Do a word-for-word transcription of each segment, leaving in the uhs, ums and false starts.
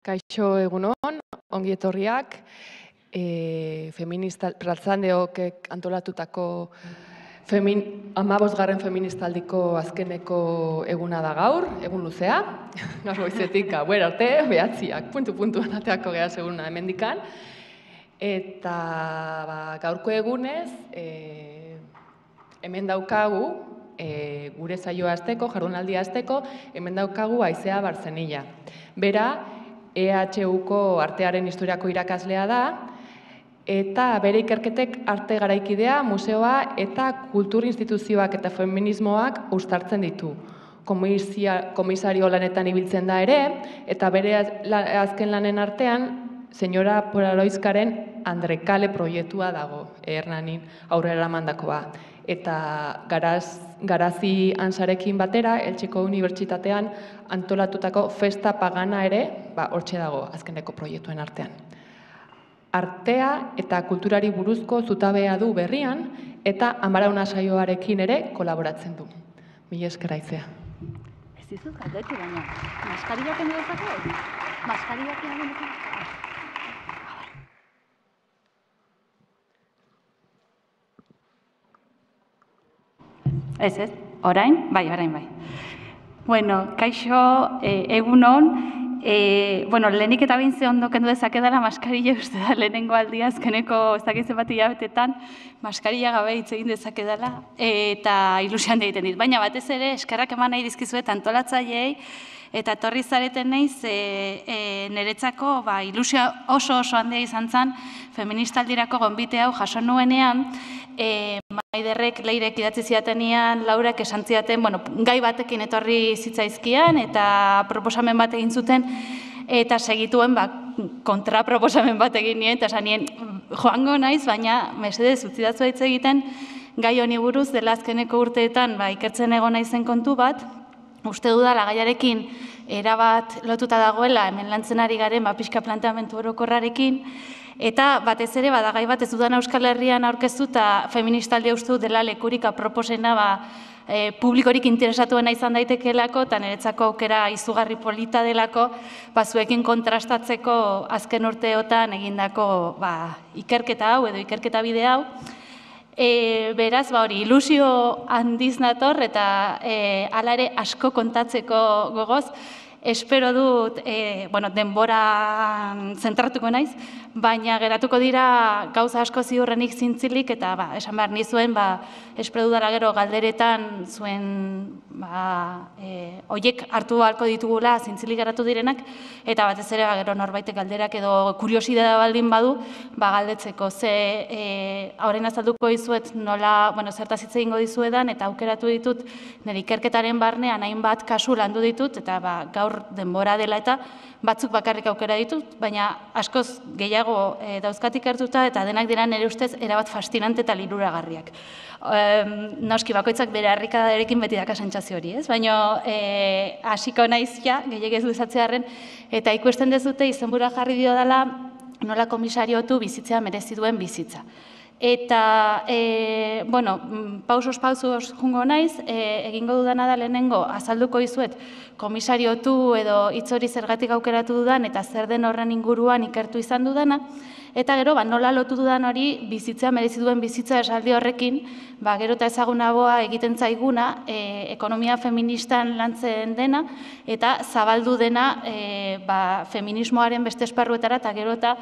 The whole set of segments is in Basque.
Kaixo egunon, ongi etorriak, feminista, Pratzandeok antolatutako hamabosgarren feministaldiko azkeneko eguna da gaur, egun luzea, gaur goizetik gauera arte, behatziak, puntu-puntuan ateako geha seguna hemendikan, eta gaurko egunez, hemen daukagu, gure saioa hasteko, jardunaldia hasteko, hemen daukagu Aizea Barzenilla. Bera, E H Uko artearen historiako irakaslea da, eta bere ikerketek arte garaikidea, museoa eta kultur instituzioak eta feminismoak uztartzen ditu. Komisario lanetan ibiltzen da ere, eta bere azken lanen artean, Senyora Polaroizkaren Andrekale proiektua dago, Hernanin aurrera eramandakoa. Eta Garazi Ansarekin batera, Eltzeko Unibertsitatean antolatutako festa pagana ere, hortxe dago azkeneko proiektuen artean. Artea eta kulturari buruzko zutabea du berrian, eta Amarauna saioarekin ere kolaboratzen du. Mila esker Aizea. Ez dizut galdetu baina, maskariak ene dezakegu? Maskariak ene dezakegu? Ez, ez, orain, bai, orain, bai. Bueno, kaixo, egunon, bueno, lehenik eta bintze ondo kendu dezakedala maskarilla uste da lehenengo aldia azkeneko ez dakitzen bat hilabetetan maskarilla gabe hitz egin dezakedala eta ilusioan egiten dit. Baina batez ere eskerrak eman nahi dizkizuet antolatzaileei eta etorri zareten naiz niretzako ilusio oso oso handia izan zen feministaldirako gonbite hau jaso nuenean, Maiderrek Leirek idatzi zidatenean, Laurak esan zidaten, gai batekin etorri zitzaizkian eta proposamen bat egin zuten eta segituen kontraproposamen bat egin nien eta esan nien joango naiz, baina mesedez utzidatzu hitz egiten gai honi buruz dela azkeneko urteetan ikertzen egon naizen kontu bat, uste dudala gaiarekin erabat lotuta dagoela hemen lantzen ari garen pixka planteamendu orokorrarekin, eta batez ere badagai bat ez dudan Euskal Herrian aurkeztu eta feministaldia uste dut dela lekurik aproposena publikorik interesatuena izan daitekelako eta niretzako aukera izugarri polita delako zuekin kontrastatzeko azken urteotan egindako ikerketa hau edo ikerketa bide hau. Beraz, hori, ilusio handiz nator eta hala ere asko kontatzeko gogoz, espero dut, denbora zentratuko naiz, baina geratuko dira gauza asko ziurrenik zintzilik eta esan behar nizuen, espero dudala gero galderetan zuen oiek hartu halko ditugula zintzilik geratu direnak eta batez ere gero norbaitek galderak edo kuriosidadea baldin badu galdetzeko ze horrein azalduko dizuet nola zertaz hitz egingo dizuedan eta aukeratu ditut nire ikerketaren barnean hainbat kasu landu ditut eta gaur denbora dela eta batzuk bakarrik aukera ditut, baina askoz gehiago dauzkatik hartuta eta denak dira nire ustez erabat fascinante eta liluragarriak. Noski bakoitzak bere harrikadarekin beti daka sentsazio hori, ez? Baina hasiko naiz ja, gehiagez luzatzearen, eta ikusten dezute izenbura jarri dio dela nola komisariotu bizitzea merezi duen bizitza. Eta, bueno, pausos pausos jungo naiz, egingo dudana da lehenengo azalduko dizuet komisariotu edo hitz hori zergatik aukeratu dudan eta zer den horren inguruan ikertu izan dudana, eta gero nola lotu dudan hori bizitzea merezi duen bizitza esaldi horrekin, gero eta ezagunagoa egiten zaiguna ekonomia feministan lantzen dena eta zabaldu dena feminismoaren beste esparruetara eta gero eta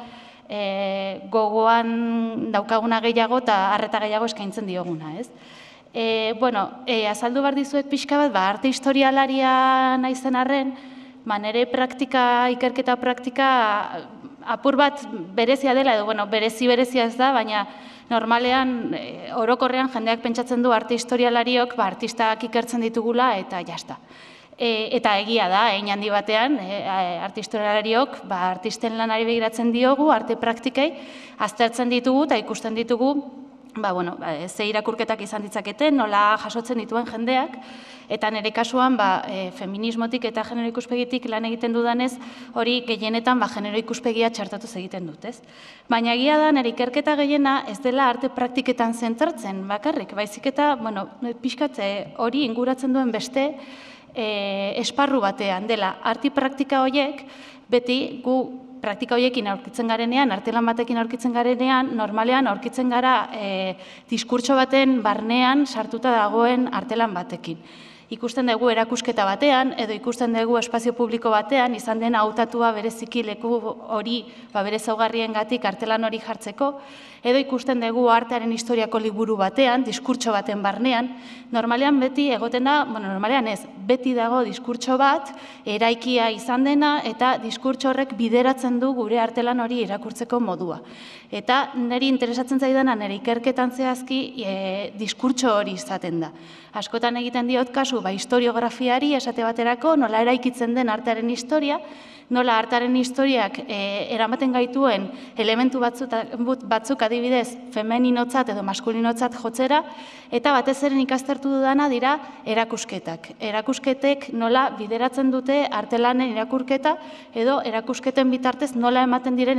gogoan daukaguna gehiago eta arreta gehiago eskaintzen dioguna, ez? Bueno, azaldu behar dizuet pixka bat, arte historialaria naizen arren, nire praktika, ikerketa praktika apur bat berezia dela, edo, bueno, berezi berezia ez da, baina normalean, orokorrean jendeak pentsatzen du arte historialariok artistak ikertzen ditugula eta jazta. Eta egia da, egin handi batean, arte historialariok artisten lanari begiratzen diogu, arte praktikei, aztertzen ditugu eta ikusten ditugu ze irakurketak izan ditzaketen, nola jasotzen dituen jendeak, eta nire kasuan feminismotik eta genero ikuspegitik lan egiten dudanez, hori gehienetan genero ikuspegia txertatuz egiten dut, ez? Baina egia da, nire ikerketa gehiena ez dela arte praktiketan zentratzen bakarrik, baizik eta, bueno, pixkatze hori inguratzen duen beste, esparru batean dela. Arti praktika horiek, beti gu praktika horiekin aurkitzen garenean, artelan batekin aurkitzen garenean, normalean aurkitzen gara diskurtso baten barnean sartuta dagoen artelan batekin. Ikusten dugu erakusketa batean, edo ikusten dugu espazio publiko batean, izan den hautatua bereziki leku hori bere ezaugarriengatik artelan hori jartzeko, edo ikusten dugu artearen historiako liburu batean, diskurtso baten barnean, normalean beti egoten da, bueno, normalean ez, beti dago diskurtso bat, eraikia izan dena, eta diskurtso horrek bideratzen du gure artelan hori irakurtzeko modua. Eta niri interesatzen zaidana, nire ikerketan zehazki, diskurtso hori izaten da. Askotan egiten diot kasu, ba, historiografiari esate baterako, nola eraikitzen den artearen historia, nola artearen historiak eramaten gaituen elementu batzuk adibidez femeninotzat edo maskulinotzat jotzera, eta batez eren ikastertu dudana dira erakusketak. Erakusketek nola bideratzen dute artelanen irakurketa, edo erakusketen bitartez nola ematen diren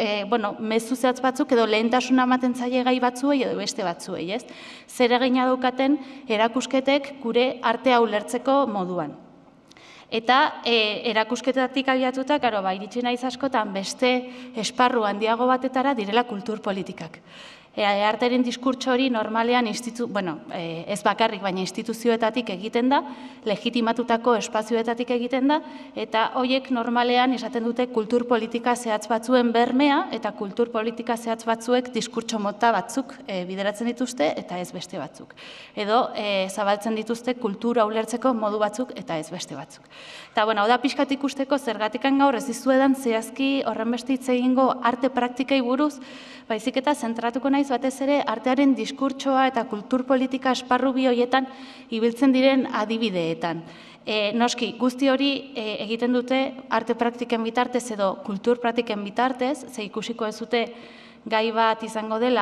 mezu zehatz batzuk edo lehentasuna ematen zaie gai batzuei edo beste batzuei, ez? Zer egina daukaten erakusketek gure artea ulertzeko moduan. Eta erakusketatik abiatuta, iritsi naiz askotan beste esparru handiago batetara direla kulturpolitikak. Artearen diskurtso hori normalean, ez bakarrik, baina instituzioetatik egiten da, legitimatutako espazioetatik egiten da, eta horiek normalean esaten dute kulturpolitika zehatz batzuen bermea, eta kulturpolitika zehatz batzuek diskurtso mota batzuk bideratzen dituzte, eta ez beste batzuk. Edo zabaltzen dituzte kultura ulertzeko modu batzuk, eta ez beste batzuk. Eta, bueno, hau da pixkat ikusteko zergatikan gaur ez dizuedan zehazki horren beste hitz egingo arte praktikei buruz, baizik eta zentratuko naiz batez ere artearen diskurtsoa eta kulturpolitika esparru bi horietan ibiltzen diren adibideetan. Noski, guzti hori egiten dute arte praktiken bitartez edo kultur praktiken bitartez, ze ikusiko ez dute gai bat izango dela,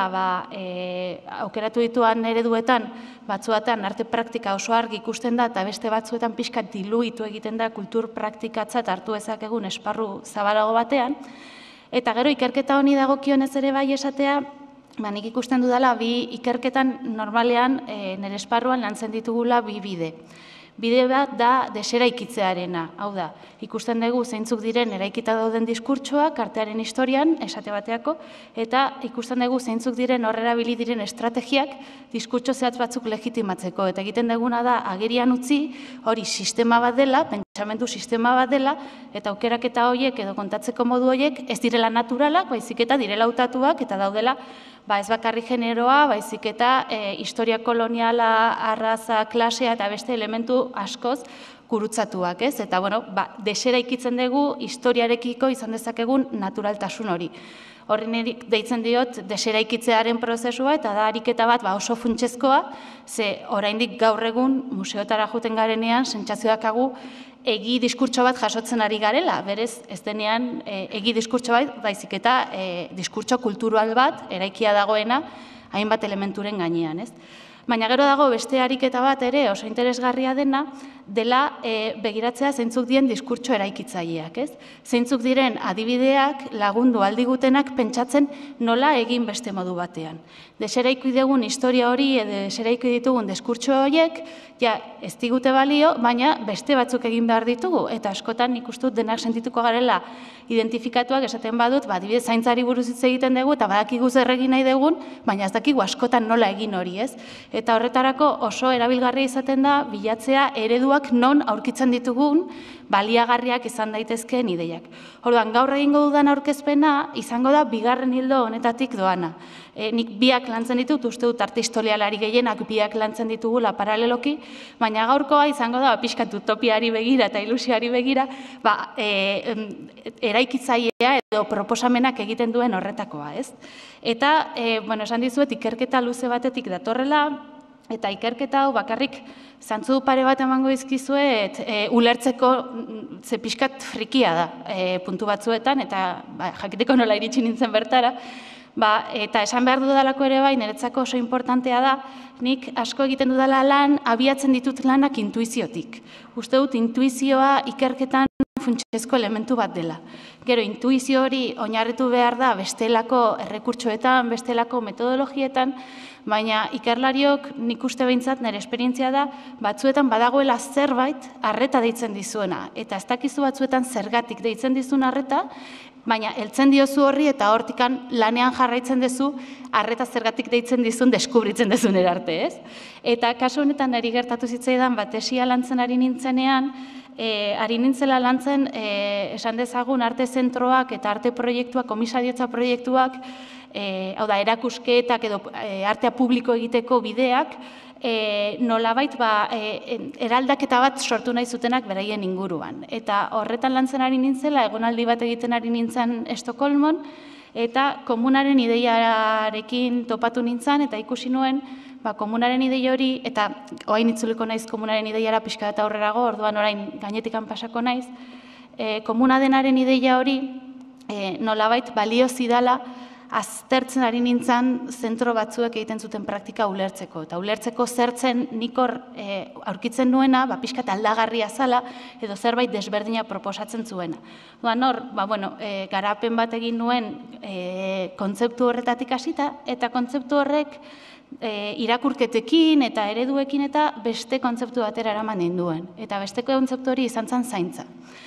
aukeratu dituan ereduetan, batzuetan arte praktika oso argi ikusten da, eta beste batzuetan pixkat diluitu egiten da kultur praktikatzat hartu ezakegun esparru zabalago batean. Eta gero ikerketa honi dagokionez ere bai esatea, nik ikusten dudala bi ikerketan normalean nire esparruan lantzen ditugula bi bide. Bide bat da deseraikitzearena, hau da, ikusten dugu zeintzuk diren eraikita dauden diskurtsoak artearen historian, esate bateako, eta ikusten dugu zeintzuk diren horrera bili diren estrategiak diskurtso zehatz batzuk legitimatzeko. Eta egiten duguna da agerian utzi hori sistema bat dela, pentsamendu sistema bat dela, eta aukeraketa horiek edo kontatzeko modu horiek ez direla naturalak, baizik eta direla hautatuak eta daudela ez bakarri generoa, baizik eta historia koloniala, arraza, klasea eta beste elementu askoz gurutzatuak, ez? Eta, bueno, deseraikitzen dugu historiarekiko izan dezakegun naturaltasun hori. Horri niri deitzen diot deseraikitzearen prozesua eta da ariketa bat oso funtsezkoa, ze oraindik gaur egun museotara joeten garenean sentsazioakagu egi diskurtso bat jasotzen ari garela, berez ez denean egi diskurtso bat, baizik eta diskurtso kultural bat eraikia dagoena hainbat elementuren gainean, ez? Baina gero dago beste ariketa bat ere oso interesgarria dena, dela begiratzea zeintzuk dien diskurtso eraikitzaileak, ez? Zeintzuk diren adibideak lagundu aldigutenak pentsatzen nola egin beste modu batean. Deseraiki dugun historia hori edo deseraiki ditugun diskurtso horiek, ja ez digute balio, baina beste batzuk egin behar ditugu, eta askotan ikustut denak sentituko garela identifikatuak esaten badut, adibidez zaintzari buruz hitz egiten dugu, eta badakigu zer egin nahi dugun, baina ez dakigu askotan nola egin hori, ez? Eta horretarako oso erabilgarria izaten da bilatzea ereduak non aurkitzen ditugun baliagarriak izan daitezkeen ideiak. Orduan, gaur egingo dudan aurkezpena izango da bigarren hildo honetatik doana. Nik biak lantzen ditut, uste dut arte historialari gehienak biak lantzen ditugula paraleloki, baina gaurkoa izango da pixkat utopiari begira eta ilusioari begira eraikitzailea edo proposamenak egiten duen horretakoa, ez? Eta, bueno, esan dizuet, ikerketa luze batetik datorrela, eta ikerketa hau bakarrik zantzu pare bat emango izkizuet ulertzeko ze pixkat frikia da puntu batzuetan, eta jakiteko nola iritsi nintzen bertara, eta esan behar dudalako ere bai, niretzako oso importantea da, nik asko egiten dudala lan, abiatzen ditut lanak intuiziotik. Uste dut intuizioa ikerketan funtsezko elementu bat dela. Gero, intuizio hori oinarritu behar da bestelako errekurtsoetan, bestelako metodologietan, baina ikerlariok nik uste behintzat nire esperientzia da, batzuetan badagoela zerbait arreta deitzen dizuena. Eta ez dakizu batzuetan zergatik deitzen dizun arreta, baina heltzen diozu horri eta hortikan lanean jarraitzen duzu arreta zergatik deitzen dizun deskubritzen duzun erarte, ez? Eta kasu honetan niri gertatu zitzaidan bat tesia lantzen ari nintzenean, E, ari nintzela lantzen, e, esan dezagun, arte zentroak eta arte proiektuak, komisariotza proiektuak, e, hau da, erakusketak edo e, artea publiko egiteko bideak, e, nolabait ba, e, eraldaketa bat sortu nahi zutenak beraien inguruan. Eta horretan lantzen ari nintzela, egonaldi bat egiten ari nintzen Estokolmon, eta komunaren ideiarekin topatu nintzen, eta ikusi nuen, ba, komunaren ideia hori, eta oain itzuliko naiz komunaren ideiara pixka eta aurrerago, orduan orain gainetikan pasako naiz, e, komuna denaren ideia hori e, nolabait balio zidala aztertzen ari nintzen zentro batzuek egiten zuten praktika ulertzeko. Eta ulertzeko zertzen nikor e, aurkitzen nuena, ba, pixka eta aldagarria zala, edo zerbait desberdina proposatzen zuena. Duan hor, ba, bueno, e, garapen bat egin nuen e, kontzeptu horretatik hasita, eta kontzeptu horrek E, irakurketekin eta ereduekin eta beste kontzeptu batera eraman ninduen. Eta beste kontzeptu hori izan zen zaintza.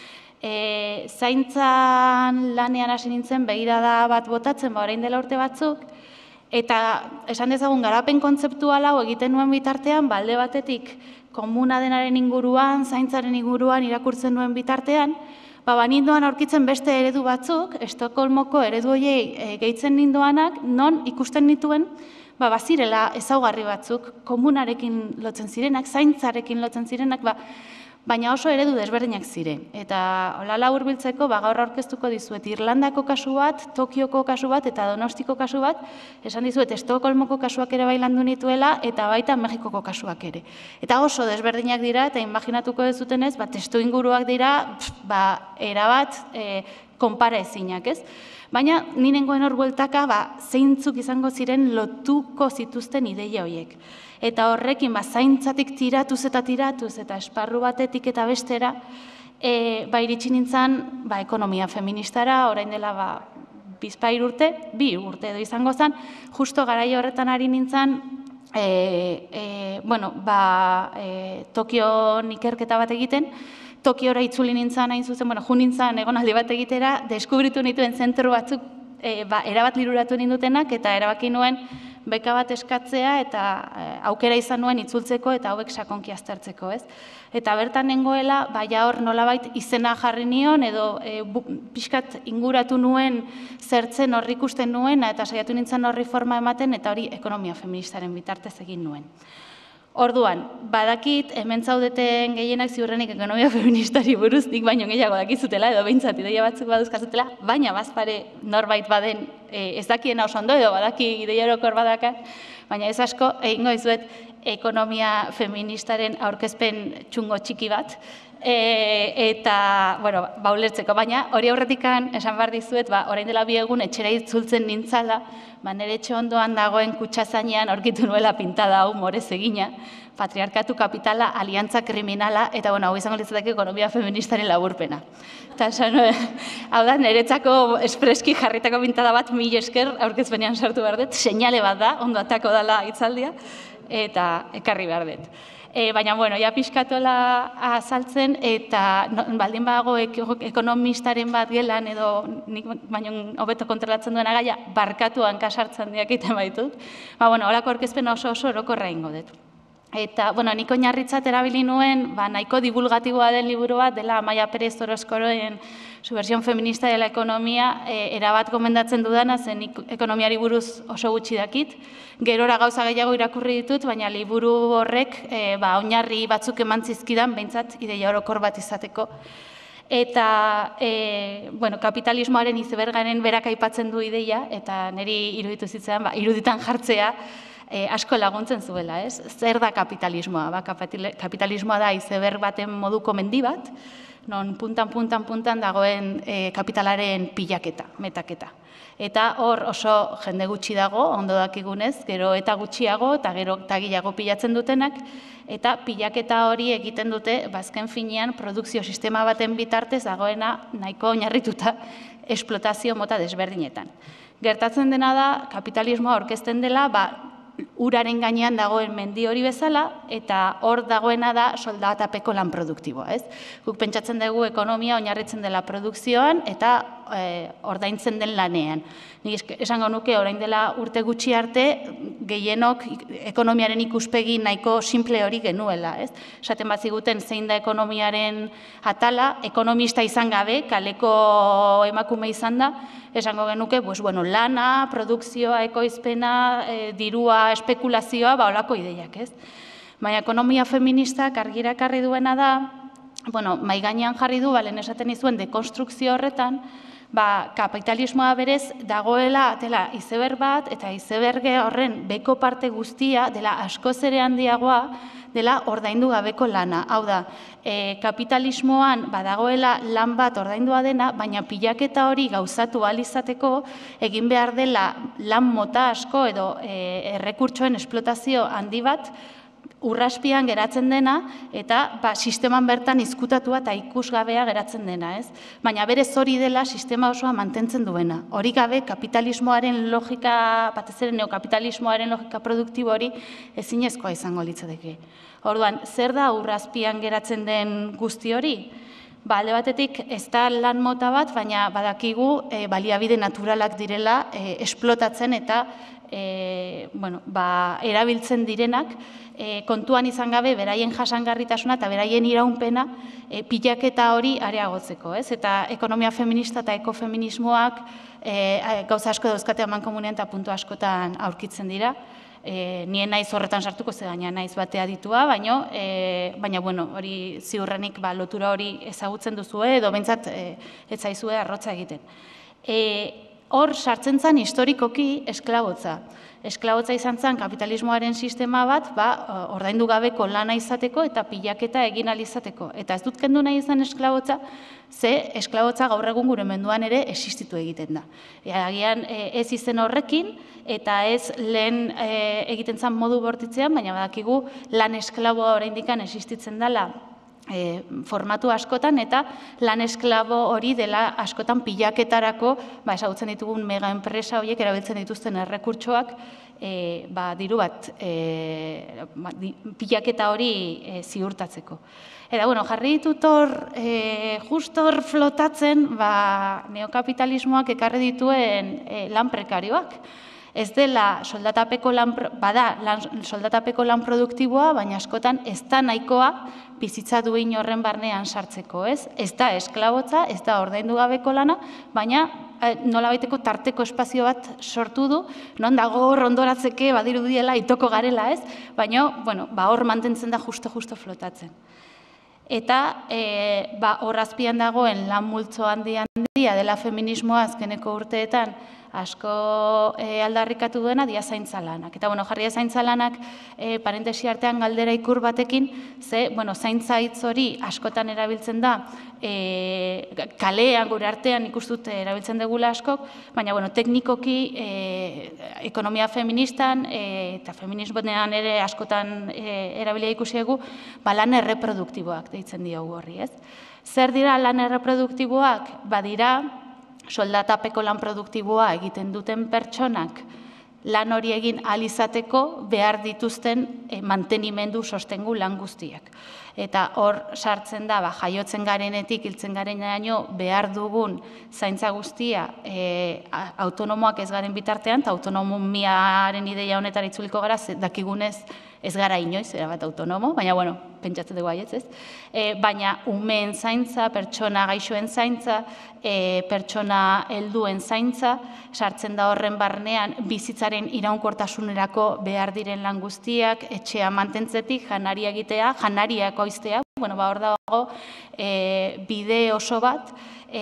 E, zaintzan lanean hasi nintzen begirada bat botatzen, ba, orain dela urte batzuk, eta esan dezagun garapen kontzeptuala hau egiten nuen bitartean, balde batetik komuna denaren inguruan, zaintzaren inguruan irakurtzen nuen bitartean, ba, ba ninduan aurkitzen beste eredu batzuk, Estokolmoko eredu horiei e, gehitzen ninduanak, non ikusten nituen, ba, bazirela ezaugarri batzuk, komunarekin lotzen zirenak, zaintzarekin lotzen zirenak, ba, baina oso eredu desberdinak ziren. Eta hola labur biltzeko, ba, gaur aurkeztuko dizuet Irlandako kasu bat, Tokioko kasu bat eta Donostiko kasu bat, esan dizuet Estokolmoko kasuak ere bailandu nituela eta baita Mexikoko kasuak ere. Eta oso desberdinak dira eta imaginatuko dezutenez, ba, testu inguruak dira, ba, erabat e, konpara ezinak, ez? Baina, ninengoen hor bueltaka, ba, zeintzuk izango ziren lotuko zituzten ideia horiek. Eta horrekin, ba, zaintzatik tiratuz eta tiratuz, eta esparru batetik eta bestera, e, ba, iritsi nintzen, ba, ekonomia feministara, orain dela, ba, bizpair urte, bi urte edo izango zen, justo garaia horretan ari nintzen, e, e, bueno, ba, e, Tokion ikerketa bat egiten, Tokiora itzuli nintzen hain zuzen, bueno, ju nintzen egonaldi bat egitera, deskubritu nituen zentro batzuk e, ba, erabat liruratu nindutenak, eta erabaki nuen beka bat eskatzea, eta e, aukera izan nuen itzultzeko, eta hauek sakonki aztertzeko, ez? Eta bertan nengoela, baina hor nolabait izena jarri nion, edo e, bu, pixkat inguratu nuen zertzen horri ikusten nuen, eta saiatu nintzen horri forma ematen, eta hori ekonomia feministaren bitartez egin nuen. Orduan, badakit, hemen zaudeten gehienak ziurrenik ekonomia feministari buruz, nik baino gehiago dakizutela, edo behintzat ideia batzuk baduzkazutela, baina bazpare norbait baden e, ez dakiena oso ondo, edo badaki ideia orokor badakat, baina ez asko, egingo dizuet ekonomia feministaren aurkezpen txungo txiki bat, e, eta, bueno, ba, ulertzeko, baina hori aurretikan esan behar dizuet, ba, orain dela bi egun etxera itzultzen nintzala, ba, nire etxe ondoan dagoen kutsazainean aurkitu nuela pintada hau morez egina, patriarkatu kapitala, aliantza kriminala, eta bueno, hau izango litzateke ekonomia feministaren laburpena. Eta esan, hau da, niretzako espreski jarritako pintada bat, mil esker aurkezpenean sartu behar dut, seinale bat da, ondo atako dela hitzaldia, eta ekarri behar dut. E, baina, bueno, ja pixkatola azaltzen, eta no, baldin bago ekonomistaren bat gelan, edo nik baino hobeto kontrolatzen duena gaia, barkatuan kasartzen diakiten baitut. Ba, bueno, holako aurkezpen oso oso orokorra ingo dut. Eta, bueno, nik oinarritzat erabili nuen, ba, nahiko divulgatiboa den liburu bat, dela Amaia Perez Orozkoroen Subversión feminista de la ekonomia, e, erabat gomendatzen dudana, zen nik ekonomiari buruz oso gutxi dakit. Gerora gauza gehiago irakurri ditut, baina liburu horrek, e, ba, oinarri batzuk eman zizkidan, behintzat, ideia orokor bat izateko. Eta, e, bueno, kapitalismoaren izebergaren berak aipatzen du ideia, eta niri iruditu zitzaidan, ba, iruditan jartzea, asko laguntzen zuela, ez? Zer da kapitalismoa? Ba, kapitalismoa da izeberg baten moduko mendi bat, non puntan, puntan, puntan dagoen kapitalaren pilaketa, metaketa. Eta hor oso jende gutxi dago, ondo dakigunez, gero eta gutxiago, eta gero eta gehiago pilatzen dutenak, eta pilaketa hori egiten dute, bazken finean, produkzio sistema baten bitartez dagoena nahiko oinarrituta esplotazio mota desberdinetan. Gertatzen dena da, kapitalismoa aurkezten dela, ba, uraren gainean dagoen mendi hori bezala, eta hor dagoena da soldatapeko lan produktiboa, ez? Guk pentsatzen dugu ekonomia oinarritzen dela produkzioan eta ordaintzen den lanean. Nik esango nuke orain dela urte gutxi arte gehienok ekonomiaren ikuspegi nahiko simple hori genuela, ez? Esaten baziguten zein da ekonomiaren atala, ekonomista izan gabe, kaleko emakume izan da, esango genuke, pues, bueno, lana, produkzioa, ekoizpena, dirua, espekulazioa, ba, holako ideiak, ez? Baina ekonomia feministak argira ekarri duena da, bueno, mai gainean jarri du, balen esaten izuen dekonstrukzio horretan, ba, kapitalismoa berez dagoela dela izeber bat, eta izeberge horren beko parte guztia dela askoz ere handiagoa, dela ordaindu gabeko lana. Hau da, kapitalismoan badagoela lan bat ordaindua dena, baina pilaketa hori gauzatu ahal izateko egin behar dela lan mota asko edo errekurtsoen esplotazio handi bat urraspian geratzen dena eta sisteman bertan izkutatua eta ikusgabea geratzen dena, ez? Baina berez hori dela sistema osoa mantentzen duena. Hori gabe kapitalismoaren logika, batez ere neokapitalismoaren logika produktibo hori ezinezkoa izango litzateke. Orduan, zer da urrazpian geratzen den guzti hori? Ba, alde batetik ez da lan mota bat, baina badakigu baliabide naturalak direla esplotatzen eta erabiltzen direnak, kontuan izan gabe beraien jasangarritasuna eta beraien iraunpena pilaketa hori areagotzeko, ez? Eta ekonomia feminista eta ekofeminismoak gauza asko dauzkate amankomunean eta puntu askotan aurkitzen dira. Nien naiz horretan sartuko, ze gaina naiz batea ditua, baina, bueno, hori ziurrenik lotura hori ezagutzen duzue, edo behintzat ez zaizue arrotza egiten. Hor sartzen zen historikoki esklabotza. Esklabotza izan zen kapitalismoaren sistema bat, ordaindu gabeko lana izateko eta pilaketa egin ahal izateko. Eta ez dut kendu nahi izan esklabotza, ze esklabotza gaur egun gure menduan ere existitu egiten da. Agian ez izen horrekin, eta ez lehen egiten zen modu bortitzean, baina badakigu lan esklaboa oraindik existitzen dela formatu askotan, eta lan esklabo hori dela askotan pilaketarako, esagutzen ditugun mega enpresa horiek erabiltzen dituzten errekurtsoak, diru bat pilaketa hori ziurtatzeko. Eta, bueno, jarri ditut hor, justo hor flotatzen, neokapitalismoak ekarri dituen lan prekarioak. Ez dela soldatapeko lan, bada soldatapeko lan produktiboa, baina askotan ez da nahikoa bizitza duin horren barnean sartzeko, ez? Ez da esklabotza, ez da ordaindu gabeko lana, baina nolabaiteko tarteko espazio bat sortu du, non dago hor ondoratzeke badirudiela itoko garela, ez? Baina, bueno, hor mantentzen da justo-justo flotatzen. Eta hor azpian dagoen lan multzo handi-handia dela feminismoa azkeneko urteetan asko aldarrikatu duena dia zaintza lanak. Eta, bueno, jarri zaintza lanak parentesi artean galdera ikur batekin, ze, bueno, zaintza hitz hori askotan erabiltzen da kalean gure artean ikustut erabiltzen dugula askok, baina, bueno, teknikoki ekonomia feministan eta feminismonean ere askotan erabilia ikusiegu, lan erreproduktiboak deitzen diogu horri, ez? Zer dira lan erreproduktiboak? Badira, soldatapeko lan produktiboa egiten duten pertsonak lan hori egin ahal izateko behar dituzten mantenimendu sostengu lan guztiak. Eta hor sartzen da, jaiotzen garenetik, hiltzen garenaino behar dugun zaintza guztia autonomoak ez garen bitartean, eta autonomiaren ideia honetara itzuliko gara, dakigunez ez gara inoiz, erabat autonomo, baina, bueno, pentsatzen dugu aietz, ez? Baina umeen zaintza, pertsona gaixoen zaintza, pertsona helduen zaintza, sartzen da horren barnean bizitzaren iraunkortasunerako behar diren lan guztiak, etxea mantentzetik, janaria egitea, janaria ekoiztea, bueno, ba, hor dago e, bide oso bat,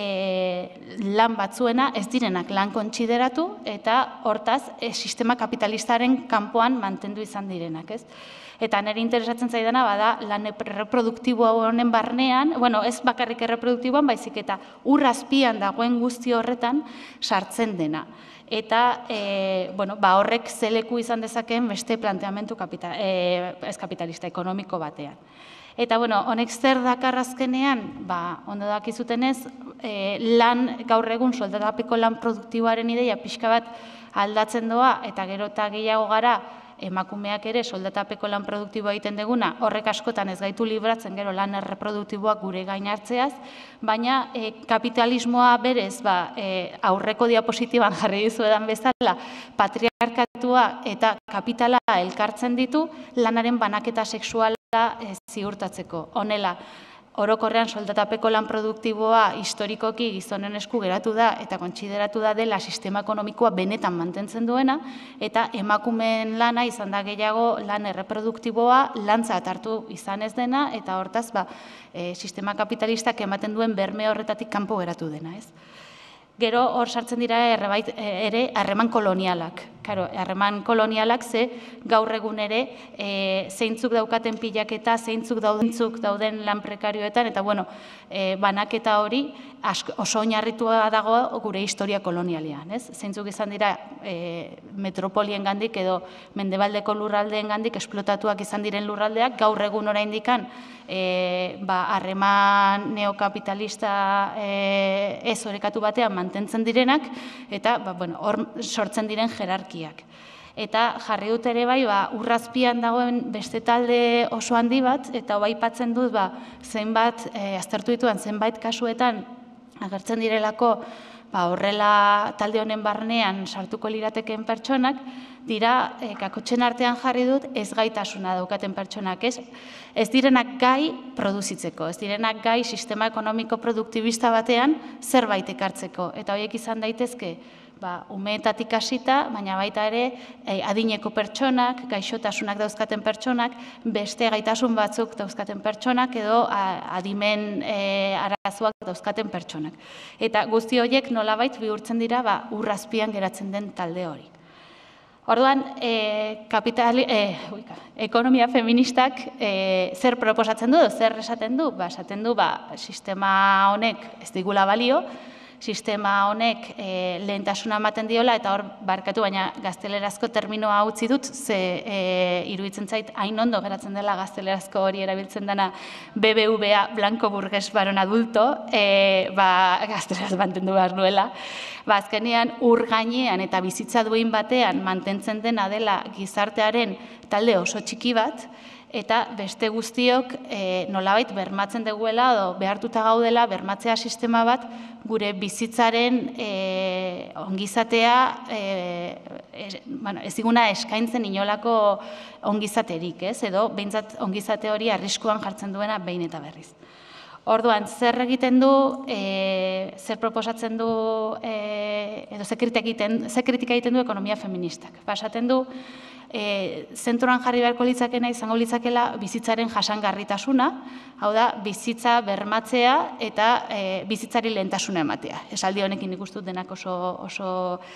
e, lan batzuena ez direnak lan kontsideratu eta hortaz e, sistema kapitalistaren kanpoan mantendu izan direnak, ez? Eta nire interesatzen zaidana bada lan erreproduktibo honen barnean, bueno, ez bakarrik erreproduktiboan, baizik eta ur azpian dagoen guzti horretan sartzen dena. Eta e, bueno, ba, horrek zeleku izan dezakeen beste planteamendu kapita, e, ez kapitalista ekonomiko batean. Eta bueno, honek zer dakar azkenean, ba, ondo dakizutenez, e, lan gaur egun soldatapeko lan produktiboaren ideia pixka bat aldatzen doa, eta gero eta gehiago gara, emakumeak ere soldatapeko lan produktiboa egiten deguna, horrek askotan ez gaitu libratzen gero lan erreproduktiboak gure gain hartzeaz, baina e, kapitalismoa berez, ba, e, aurreko diapositiban jarri dizuedan bezala, patriarkatua eta kapitala elkartzen ditu, lanaren banaketa sexuala e, ziurtatzeko. Honela, orokorrean soldatapeko lan produktiboa historikoki gizonen esku geratu da eta kontsideratu da dela sistema ekonomikoa benetan mantentzen duena, eta emakumeen lana izan da gehiago lan erreproduktiboa lantzat hartu izan ez dena, eta hortaz ba, e, sistema kapitalistak ematen duen berme horretatik kanpo geratu dena, ez? Gero hor sartzen dira errebait, ere harreman kolonialak. Karo, harreman kolonialak ze gaur egun ere e, zeintzuk daukaten pilaketa, zeintzuk daudentzuk dauden lan prekarioetan, eta bueno, e, banaketa hori asko, oso oinarritua dago gure historia kolonialean, ez? Zeintzuk izan dira e, metropolien gandik edo mendebaldeko lurraldeen gandik esplotatuak izan diren lurraldeak, gaur egun oraindikan e, ba, harreman neokapitalista e, ez orekatu batean mantentzen direnak, eta ba, bueno, hor sortzen diren jerarkiak. Eta jarri dut ere bai, ba, urrazpian dagoen beste talde oso handi bat, eta bai aipatzen dut, ba, zenbat, e, aztertu dituan, zenbait kasuetan agertzen direlako, ba, horrela talde honen barnean sartuko liratekeen pertsonak, dira, e, kakotxen artean jarri dut, ez gaitasuna daukaten pertsonak, ez? Ez direnak gai produzitzeko, ez direnak gai sistema ekonomiko produktibista batean zerbait ekartzeko, eta horiek izan daitezke, ba, umeetatik hasita, baina baita ere eh, adineko pertsonak, gaixotasunak dauzkaten pertsonak, beste gaitasun batzuk dauzkaten pertsonak edo a, adimen e, arazoak dauzkaten pertsonak. Eta guzti horiek nolabait bihurtzen dira ba, urrazpian geratzen den talde hori. Orduan, e, kapitali, e, uika, ekonomia feministak e, zer proposatzen du, zer esaten du? Ba, esaten du, ba, sistema honek ez digula balio, sistema honek e, lehentasuna ematen diola, eta hor barkatu, baina gaztelerazko terminoa utzi dut, ze e, iruditzen zait hain ondo geratzen dela gaztelerazko hori erabiltzen dena B B V A, Blanco Burgues Baron Adulto, e, ba, gazteleraz mantendu behar duela. Ba, azkenean ur gainean eta bizitza duin batean mantentzen dena dela gizartearen talde oso txiki bat, eta beste guztiok e, nolabait bermatzen deguela edo behartuta gaudela bermatzea sistema bat gure bizitzaren e, ongizatea e, e, bueno, ez diguna eskaintzen inolako ongizaterik, ez? Edo behintzat ongizate hori arriskuan jartzen duena behin eta berriz. Orduan, zer egiten du, e, zer proposatzen du, e, edo zer kritika egiten, zer kritika egiten du ekonomia feministak. Pasaten du, e, zentroan jarri beharko litzakena izango litzakela bizitzaren jasangarritasuna, hau da, bizitza bermatzea eta e, bizitzari lehentasuna ematea. Esaldi honekin ikustut denak oso, oso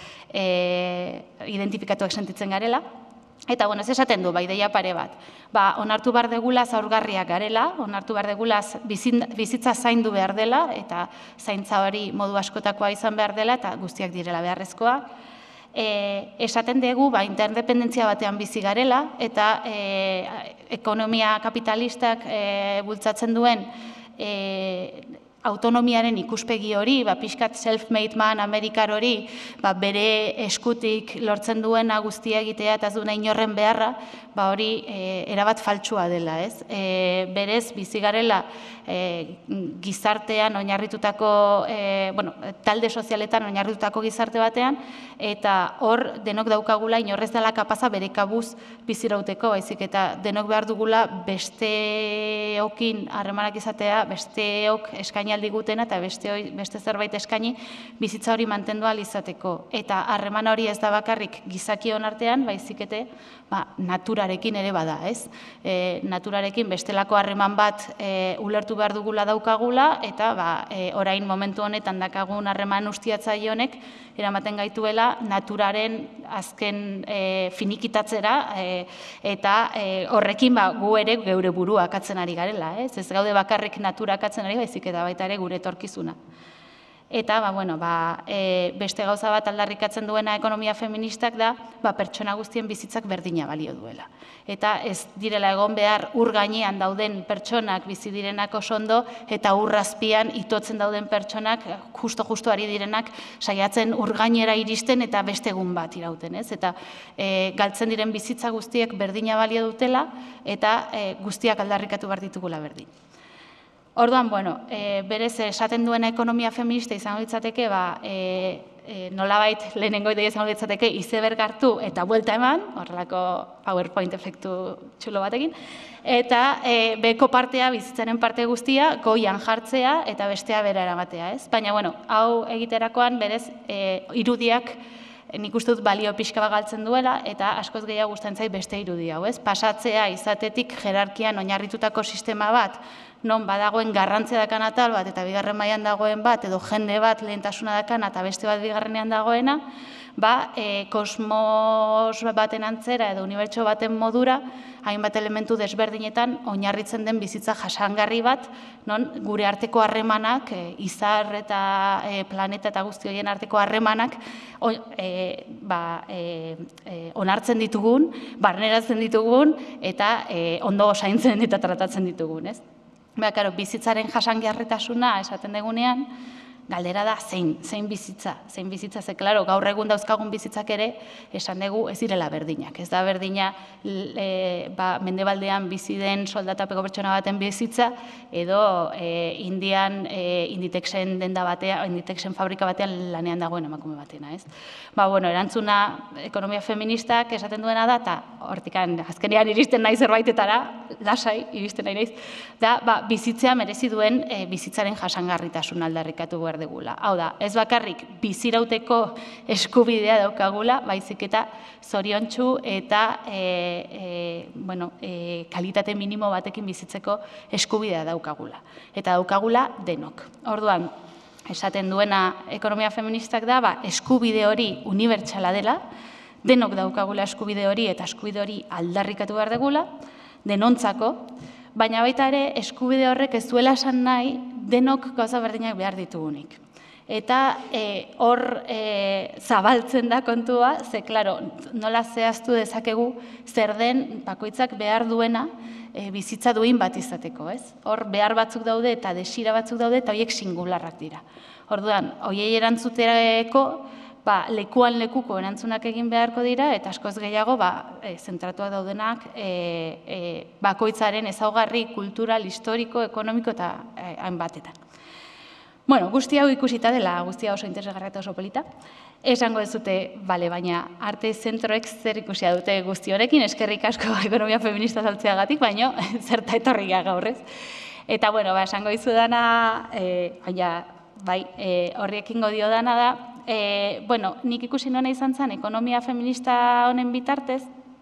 e, identifikatuak sentitzen garela. Eta, bueno, ez esaten du, bai, ideia pare bat. Ba, onartu behar degula zaurgarriak garela, onartu behar degula bizitza zaindu behar dela, eta zaintza hori modu askotakoa izan behar dela, eta guztiak direla beharrezkoa. E, esaten dugu, ba, interdependentzia batean bizi garela, eta e, ekonomia kapitalistak e, bultzatzen duen e, autonomiaren ikuspegi hori, ba, pixkat self-made man, amerikar hori, ba, bere eskutik lortzen duena guztia egitea eta ez duena inorren beharra, ba, hori e, erabat faltsua dela, ez? E, berez, bizi garela e, gizartean oinarritutako, e, bueno, talde sozialetan oinarritutako gizarte batean, eta hor denok daukagula inorrez dela kapaza bere kabuz bizirauteko, baizik eta denok behar dugula besteokin harremanak izatea, besteok eskaini aldigutena eta beste zerbait eskaini bizitza hori mantendu ahal izateko. Eta harreman hori ez da bakarrik gizakion artean, baizikete naturarekin ere bada, ez? Naturarekin bestelako harreman bat ulertu behar dugula daukagula, eta orain momentu honetan dakagun harreman ustiatzaile honek, eramaten gaituela naturaren azken finikitatzera, eta horrekin gu ere geure burua akatzen ari garela, ez? Ez gaude bakarrik natura akatzen ari, baizik eta baita ere gure etorkizuna. Eta, beste gauza bat aldarrikatzen duena ekonomia feministak da, pertsona guztien bizitzak berdina balio duela. Eta ez direla egon behar ur gainean dauden pertsonak bizi direnak oso ondo, eta ur azpian itotzen dauden pertsonak, justo-justo ari direnak, saiatzen ur gainera iristen eta beste egun bat irauten, ez? Eta galtzen diren bizitza guztiek berdina balio dutela, eta guztiak aldarrikatu behar ditugula berdin. Orduan, bueno, berez esaten duena ekonomia feminista izango litzateke, nolabait lehenengo ideia izango litzateke izeberg hartu eta buelta eman, horrelako PowerPoint efektu txulo batekin, eta beko partea, bizitzaren parte guztia, goian jartzea eta bestea bera eramatea, ez? Baina, bueno, hau egiterakoan berez irudiak nik uste dut balio pixka bat galtzen duela, eta askoz gehiago gustatzen zait beste irudi hau, ez? Pasatzea izatetik jerarkian oinarritutako sistema bat, non badagoen garrantzia dakan atal bat, eta bigarren mailan dagoen bat, edo jende bat lehentasuna dakan, eta beste bat bigarrenean dagoena, kosmos baten antzera edo unibertso baten modura, hainbat elementu desberdinetan oinarritzen den bizitza jasangarri bat, non gure arteko harremanak, izar eta planeta eta guzti horien arteko harremanak onartzen ditugun, barneratzen ditugun, eta ondo zaintzen eta tratatzen ditugun, ez? Bizitzaren jasangarritasuna esaten degunean, galdera da zein, zein bizitza, zein bizitza, ze, klaro, gaur egun dauzkagun bizitzak ere, esan dugu ez direla berdinak. Ez da berdina mendebaldean bizi den soldatapeko pertsona baten bizitza, edo Indian Inditexen denda batean, Inditexen fabrika batean lanean dagoen emakume batena, ez? Ba, bueno, erantzuna ekonomia feministak esaten duena da, eta hortikan azkenean iristen nahi zerbaitetara, lasai iristen nahi naiz, da, bizitzea merezi duen bizitzaren jasangarritasun aldarrikatu behar degula. Hau da, ez bakarrik bizirauteko eskubidea daukagula, baizik eta zoriontsu eta kalitate minimo batekin bizitzeko eskubidea daukagula. Eta daukagula denok. Orduan, esaten duena ekonomia feministak da, eskubide hori unibertsala dela, denok daukagula eskubide hori eta eskubide hori aldarrikatu behar degula, denontzako, baina baita ere eskubide horrek ez duela esan nahi denok gauza berdinak behar ditugunik. Eta hor zabaltzen da kontua, ze, klaro, nola zehaztu dezakegu zer den bakoitzak behar duena bizitza duin bat izateko, ez? Hor behar batzuk daude eta desira batzuk daude eta horiek singularrak dira. Orduan, horiei erantzuterako, lekuan lekuko erantzunak egin beharko dira, eta askoz gehiago zentratuak daudenak bakoitzaren ezaugarri kultural, historiko, ekonomiko eta hainbatetan. Bueno, guzti hau ikusita dela, guzti hau oso interesgarria eta oso polita. Esango ez dute, bale, baina arte zentroek zer ikusia dute guzti honekin, eskerrik asko ekonomia feminista saltzeagatik, baina zerta etorri gaurrez. Eta, bueno, esango izu dana, baina, bai, horriekin godio dana da, bueno, nik ikusi nuen izan zen ekonomia feminista honen bitartez,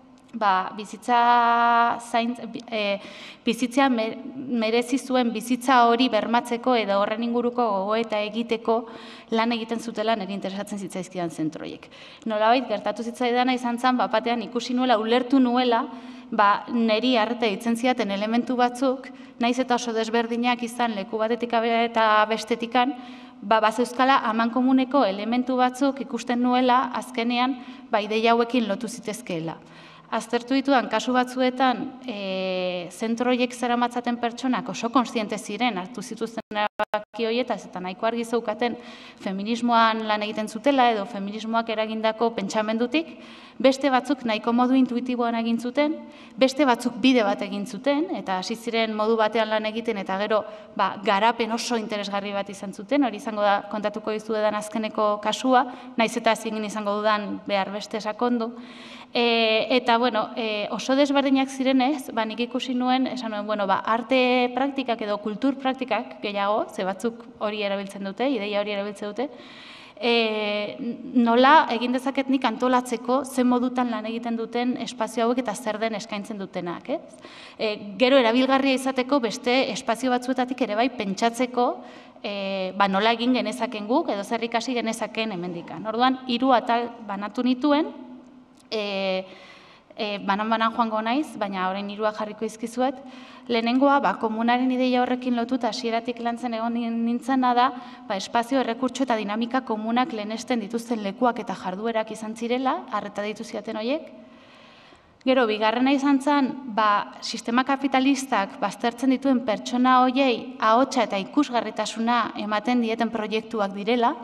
bizitza bizitzea merezi zuen bizitza hori bermatzeko edo horren inguruko gogoeta egiteko lan egiten zutela nire interesatzen zitzaizkidan zentroiek. Nolabait, gertatu zitzaidana izan zen, batean ikusi nuela, ulertu nuela, niri arte ditzen zidaten elementu batzuk, naiz eta oso desberdinak izan leku batetik eta bestetikan, bazeuzkala haman komuneko elementu batzuk ikusten nuela azkenean ideia hauekin lotu zitezkeela. Aztertu ditudan kasu batzuetan zentroiek zeramatzaten pertsonak oso konstiente ziren hartu zituzten erabaki horietaz eta nahiko argi zeukaten feminismoan lan egiten zutela edo feminismoak eragindako pentsamendutik, beste batzuk nahiko modu intuitiboan egin zuten, beste batzuk bide bat egin zuten, eta hasi ziren modu batean lan egiten, eta gero garapen oso interesgarri bat izan zuten, hori izango da kontatuko dizuedan azkeneko kasua, naiz eta ezin izango dudan behar beste sakondu. Eta, bueno, oso desberdinak zirenez, nik ikusi nuen, esan nuen, bueno, arte praktikak edo kultur praktikak gehiago, ze batzuk hori erabiltzen dute, ideia hori erabiltzen dute, nola egin dezaket nik antolatzeko zen modutan lan egiten duten espazio hauek eta zer den eskaintzen dutenak. Gero erabilgarria izateko beste espazio batzuetatik ere bai pentsatzeko nola egin genezaken guk edo zer ikasi genezaken hemendikan. Orduan, hiru atal banatu nituen, banan-banan joango naiz, baina orain hirua jarriko izkizuet. Lehenengoa, komunaren ideia horrekin lotuta hasieratik lantzen egon nintzena da, espazio, errekurtso eta dinamika komunak lehenesten dituzten lekuak eta jarduerak izan zirela, arreta ditu ziaten horiek. Gero, bigarrena izan zen, sistema kapitalistak baztertzen dituen pertsona horiei ahotsa eta ikusgarritasuna ematen dieten proiektuak direla,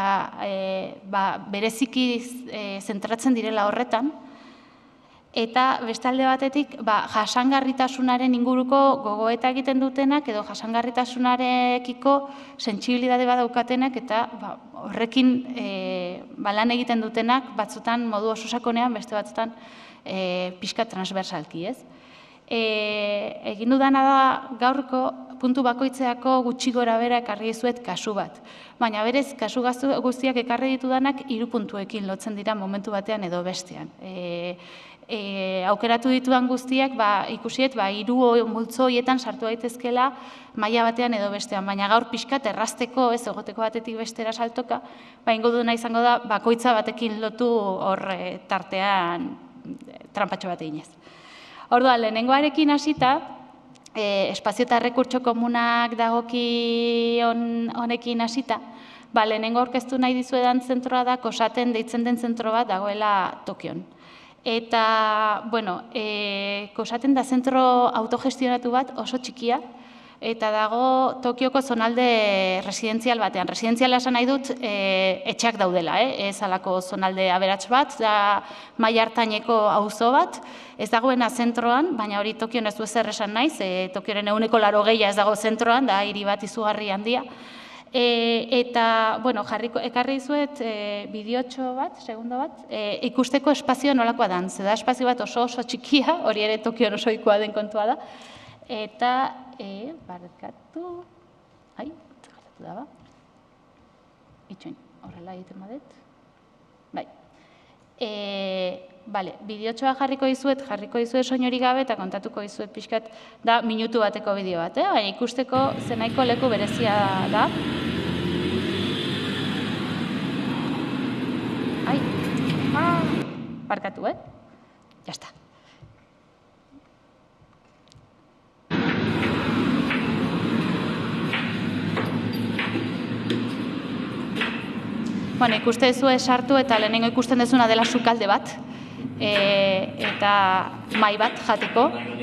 bereziki zentratzen direla horretan, eta bestalde batetik jasangarritasunaren inguruko gogoeta egiten dutenak edo jasangarritasunarekiko sentsibilitate bat daukatenak eta horrekin lan egiten dutenak batzutan modu oso sakonean, beste batzutan pixka transversalki, ez? Egin dudana da gaurko puntu bakoitzeako gutxi gora bera ekarri dizuet kasu bat. Baina berez, kasu guztiak ekarri ditudanak hiru puntuekin lotzen dira momentu batean edo bestean. Aukeratu ditudan guztiak ikusiet hiru multzo horietan sartu daitezkela maila batean edo bestean. Baina gaur pixkat errazteko, ez egoteko batetik bestera saltoka, ingo duna izango da bakoitza batekin lotu hor tartean trampatxo bat eginez. Orduan, lehenengoarekin hasita, espazio eta errekurtso komunak dagoki honekin hasita, lehenengo aurkeztu nahi dizuedan zentroa da, Kosaten deitzen den zentro bat dagoela Tokion. Eta, bueno, Kosaten da zentro autogestionatu bat oso txikia, eta dago Tokioko zonalde residenzial batean. Residenziala esan nahi dut etxeak daudela, ez alako zonalde aberats bat, da maila hartaineko auzo bat, ez dagoena zentroan, baina hori Tokion ez du ezer esan naiz, Tokioren ehuneko laurogeia ez dago zentroan, da hiri bat izugarri handia. Eta, bueno, ekarri dizuet bideotxo bat, segundo bat, ikusteko espazio nolakoa dan. Zeda espazio bat oso oso txikia, hori ere Tokion oso ikua den kontua da. Eta, barkatu, ai, gertatu da ba, itxoin, horrela egiten badet, bai, bale, bideotxoa jarriko dizuet, jarriko dizuet soinori gabe eta kontatuko dizuet pixkat, da minutu bateko bideo bat, baina ikusteko zenaiko leku berezia da. Ai, barkatu, eh? Jazta. Bueno, ikuste duzu esartu eta lehenengo ikusten dezuna dela sukalde bat, eta mai bat jateko.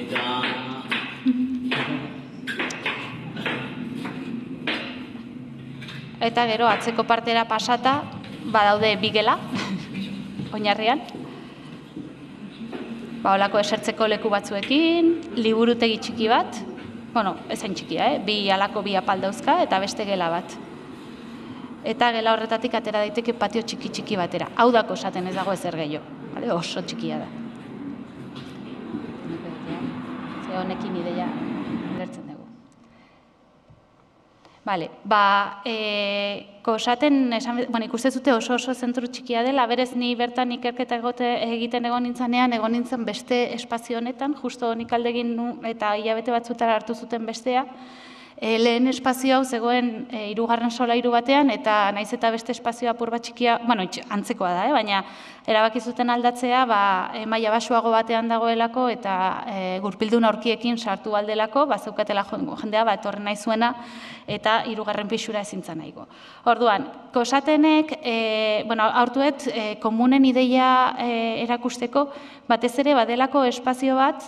Eta gero atzeko partera pasata, badaude bigela, oinarrian. Holako esertzeko leku batzuekin, liburutegi txiki bat, bueno, ezain txikia, bi halako bi apal dauzka eta beste gela bat. Eta gela horretatik atera daiteke patio txiki-txiki batera. Hau da Kosaten ez dago ezer gehiago. Oso txikia da. Ze honekin ideia lertzen dugu. Bale, ba, Kosaten, ikuste zute oso oso zentru txikia dela, berez ni bertan ikerketa egiten egon nintzanean, egon nintzen beste espazio honetan, justo nik aldegin eta hilabete batzutara hartu zuten bestea, lehen espazio hau zegoen hirugarren solairu batean, eta naiz eta beste espazio apur bat txikia, bueno, antzekoa da, baina erabaki zuten aldatzea, maila baxuago batean dagoelako, eta gurpildun aurkiekin sartu aldelako, bazeukatela jendea, etorri nahi zuena, eta hirugarren pisura ezintzen nahiko. Orduan, Kosatenek, bueno, aurtuet, komunen ideia erakusteko, batez ere badelako espazio bat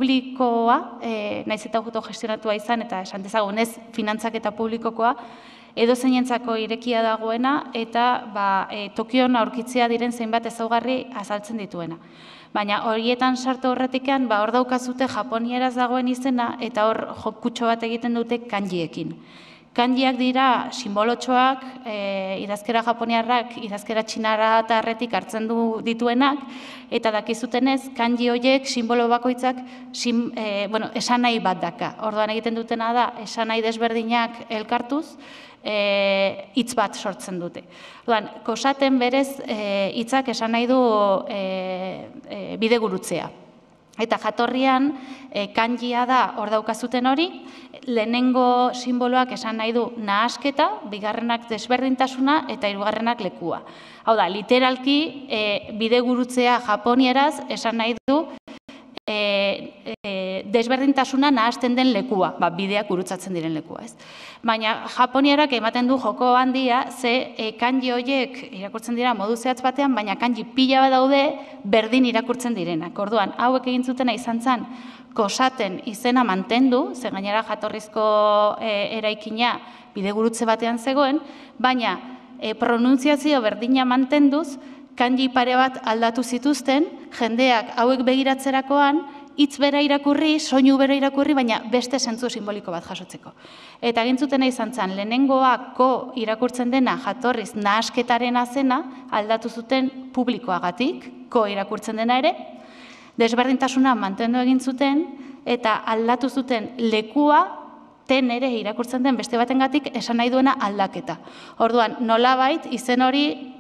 publikoa, naiz eta autogestionatua izan, eta esan dezagun ez finantzak eta publikokoa, edo zeinentzako irekia dagoena eta ba, e, Tokion aurkitzea diren zeinbat ezaugarri azaltzen dituena. Baina horietan sartu horretikan, ba, hor daukazute japonieraz dagoen izena eta hor jokutxo bat egiten dute kanjiekin. Kanjiak dira simbolotxoak, e, idazkera japoniarrak, idazkera txinara eta arretik hartzen du dituenak, eta dakizutenez, kanji horiek simbolo bakoitzak sim, e, bueno, esanahi bat daka. Orduan egiten dutena da, esanahi desberdinak elkartuz, hitz bat sortzen dute. Orduan, kosaten berez hitzak esan nahi du bidegurutzea. Eta jatorrian kanjia da hor daukazuten hori, lehenengo simboloak esan nahi du nahasketa, bigarrenak desberdintasuna eta hirugarrenak lekua. Hau da, literalki bidegurutzea japonieraz esan nahi du desberdintasuna nahasten den lekua, bideak gurutzatzen diren lekua. Baina japoniarak ematen du joko handia, ze kanji horiek irakurtzen dira modu zehatz batean, baina kanji pila bat daude berdin irakurtzen direnak. Orduan, hauek egin zutena izan zen, kosaten izena mantendu, ze gainera jatorrizko eraikina bidegurutze batean zegoen, baina pronuntziazio berdina mantenduz, kanji pare bat aldatu zituzten, jendeak hauek begiratzerakoan, hitz bera irakurri, soinu bera irakurri, baina beste zentzu simboliko bat jasotzeko. Eta gintzutena izan zen, lehenengoa ko irakurtzen dena jatorriz nahasketaren azena, aldatu zuten publikoagatik, ko irakurtzen dena ere, desberdintasuna mantendu egin zuten, eta aldatu zuten lekua, ten ere irakurtzen den beste batengatik esan nahi duena aldaketa. Orduan, nolabait, izen hori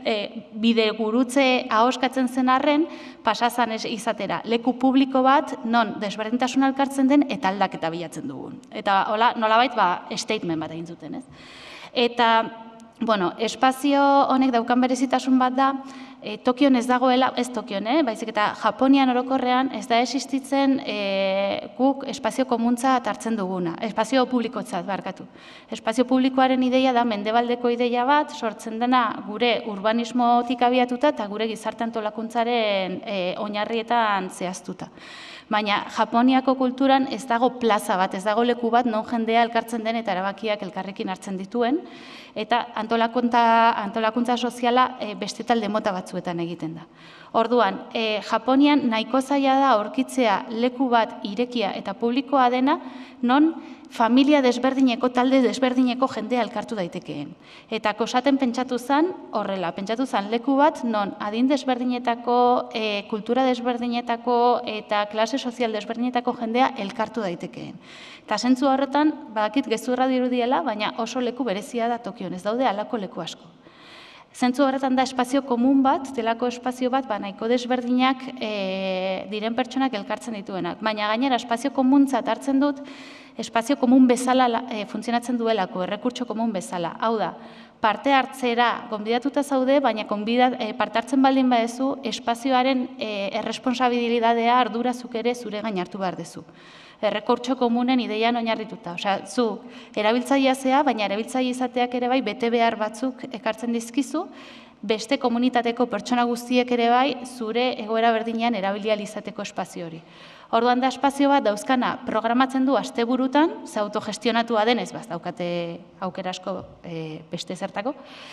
bidegurutze ahoskatzen zen arren, pasazan izatera. Leku publiko bat, non desberdintasuna elkartzen den eta aldaketa bilatzen dugun. Eta nolabait, statement bat egin zuten, ez? Eta, bueno, espazio honek daukan berezitasun bat da, Tokion ez dagoela, ez Tokion, baizik eta Japonian orokorrean ez da existitzen guk espazio komuntza hartzen duguna, espazio publikotzat barkatu. Espazio publikoaren ideia da mendebaldeko ideia bat, sortzen dena gure urbanismotik abiatuta eta gure gizarte antolakuntzaren oinarrietan zehaztuta. Baina Japoniako kulturan ez dago plaza bat, ez dago leku bat non jendea elkartzen den eta erabakiak elkarrekin hartzen dituen, eta antolakuntza soziala beste talde mota batzuetan egiten da. Orduan, Japonian nahiko zaila da aurkitzea leku bat irekia eta publikoa dena, non familia desberdineko, talde desberdineko jendea elkartu daitekeen. Eta kosaten pentsatu zen, horrela, pentsatu zen leku bat, non adin desberdinetako, kultura desberdinetako eta klase sozial desberdinetako jendea elkartu daitekeen. Eta zentzu horretan, badakit gezurra dirudiela, baina oso leku berezia da Tokion, ez daude halako leku asko. Zentzu horretan da espazio komun bat, delako espazio bat, nahiko desberdinak diren pertsonak elkartzen dituenak. Baina gainera, espazio komuntzat hartzen dut, espazio komun bezala funtzionatzen duelako, errekurtso komun bezala. Hau da, parte hartzera gonbidatuta zaude, baina parte hartzen baldin badezu, espazioaren erresponsabilidadea ardurazuk ere zure gain hartu behar dezu. Errekurtso komunen ideian oinarrituta. Osea, zu erabiltzailea zea, baina erabiltzaile izateak ere bai bete behar batzuk ekartzen dizkizu, beste komunitateko pertsona guztiek ere bai zure egoera berdinean erabili ahal izateko espazio hori. Orduan da espazio bat dauzkana programatzen du asteburutan, ze autogestionatua denez, baz daukate aukera asko beste zertako,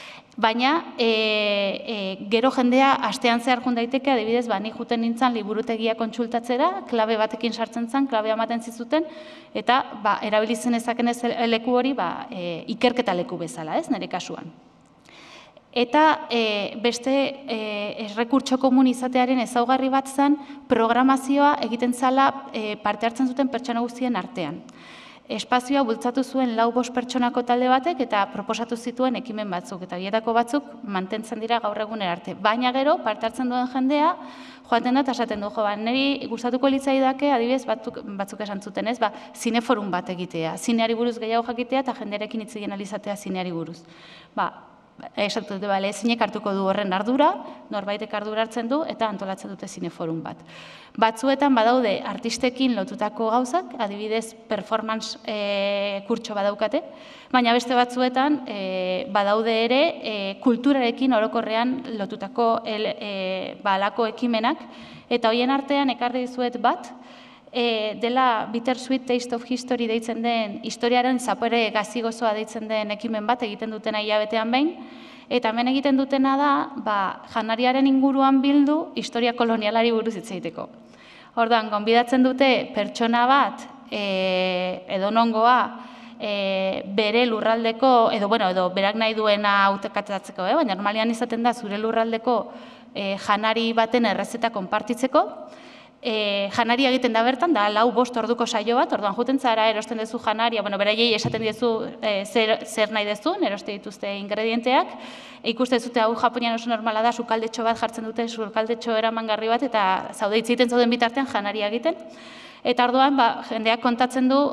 baina gero jendea astean zehar joan daiteke, adibidez, ni juten nintzen liburutegia kontsultatzera, klabe batekin sartzen zen, klabea ematen zizuten, eta erabilizen ezaken ez leku hori ikerketa leku bezala, ez, nire kasuan. Eta beste errekurtso komun izatearen ezaugarri bat zen programazioa egiten zala parte hartzen zuten pertsona guztien artean. Espazioa bultzatu zuen lau bost pertsonako talde batek eta proposatu zituen ekimen batzuk, eta bietako batzuk mantentzen dira gaur egunera arte. Baina gero, parte hartzen duen jendea, joaten da eta esaten du, jo, niri gustatuko litzaidake, adibidez batzuk esan zuten ez, zineforum bat egitea, zineari buruz gehiago jakitea eta jenderekin hitz egin ahal izatea zineari buruz. Esatu dute, ezinek hartuko du horren ardura, norbaitek ardura hartzen du, eta antolatzen dute zineforum bat. Batzuetan badaude artistekin lotutako gauzak, adibidez performance kurtso badaukate, baina beste batzuetan badaude ere kulturarekin orokorrean lotutako halako ekimenak, eta horien artean ekarri dizuet bat, dela Bittersweet Taste of History deitzen den, historiaren zapore gazigozoa deitzen den ekimen bat egiten dutena hilabetean behin, eta hemen egiten dutena da, janariaren inguruan bildu historia kolonialari buruz hitz egiteko. Orduan, gonbidatzen dute pertsona bat, edo nongoa, bere lurraldeko, edo, bueno, edo berak nahi duena hautekatzatzeko, baina normalian izaten da zure lurraldeko janari baten errezeta konpartitzeko, janaria egiten da bertan, da lau bost orduko saio bat, orduan juten zara, erosten duzu janaria, bueno, beraiei esaten diezu zer nahi dezun, eroste dituzte ingredienteak, ikuste zute hau Japonian oso normala da, sukaldetxo bat jartzen dute, sukaldetxo eramangarri bat, eta zaude itziten zauden bitartean janaria egiten. Eta orduan, jendeak kontatzen du,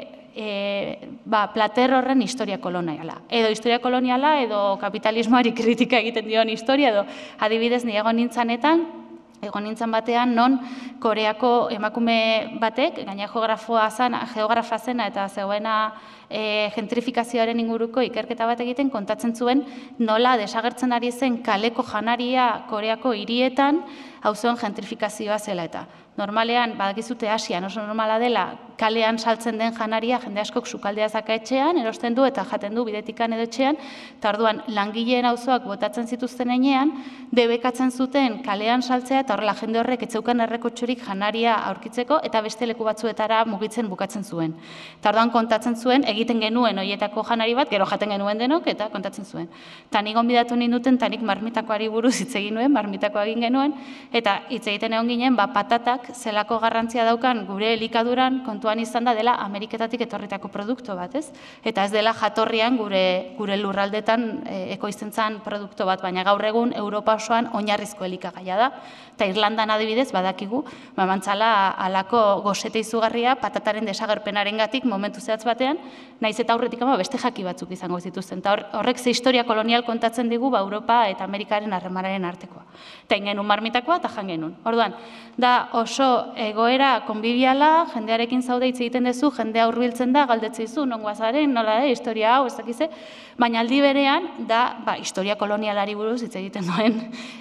plater horren historia koloniala. Edo historia koloniala, edo kapitalismoari kritika egiten dion historia, edo adibidez ni egon nintzanetan, egon nintzen batean, non Koreako emakume batek, gaina geografa zena eta zegoena gentrifikazioaren inguruko ikerketa bat egiten kontatzen zuen nola desagertzen ari zen kaleko janaria Koreako hirietan auzoen gentrifikazioa zela eta. Normalean, badakizute Asian oso normala dela, kalean saltzen den janaria jende askok sukaldea zaka etxean, erosten du eta jaten du bidetikan edo etxean, eta orduan langileen auzoak botatzen zituzten enean, debekatzen zuten kalean saltzea eta horrela jende horrek etzeukan errekotxurik janaria aurkitzeko eta beste leku batzuetara mugitzen bukatzen zuen. Eta orduan kontatzen zuen, egiten genuen horietako janari bat, gero jaten genuen denok eta kontatzen zuen. Ta nik gonbidatu ninduten, ta nik marmitakoari buruz hitz egin nuen, marmitakoa egin genuen, eta hitz egiten egon ginen, patatak zelako garrantzia daukan gure elikaduran kontuan izan da dela Ameriketatik etorritako produktu bat, ez? Eta ez dela jatorrian gure lurraldetan ekoizten zen produktu bat, baina gaur egun Europa osoan oinarrizko elikagaia da. Eta Irlandan adibidez badakigu, mantzala alako gozete izugarria patataren desagerpenaren gatik momentu zehatz batean, naiz eta aurretik ama beste jaki batzuk izango zituzten. Eta horrek ze historia kolonial kontatzen digu Europa eta Amerikaren harremanaren artekoa. Eta ingenun marmitakoa eta jan genuen. Orduan, da oso egoera konbibiala, jendearekin zaude hitz egiten duzu, jendea hurbiltzen da, galdetzen dizu, nongoa zaren, nola da, historia hau, ez dakize, baina aldi berean, da, historia kolonialari buruz hitz egiten duen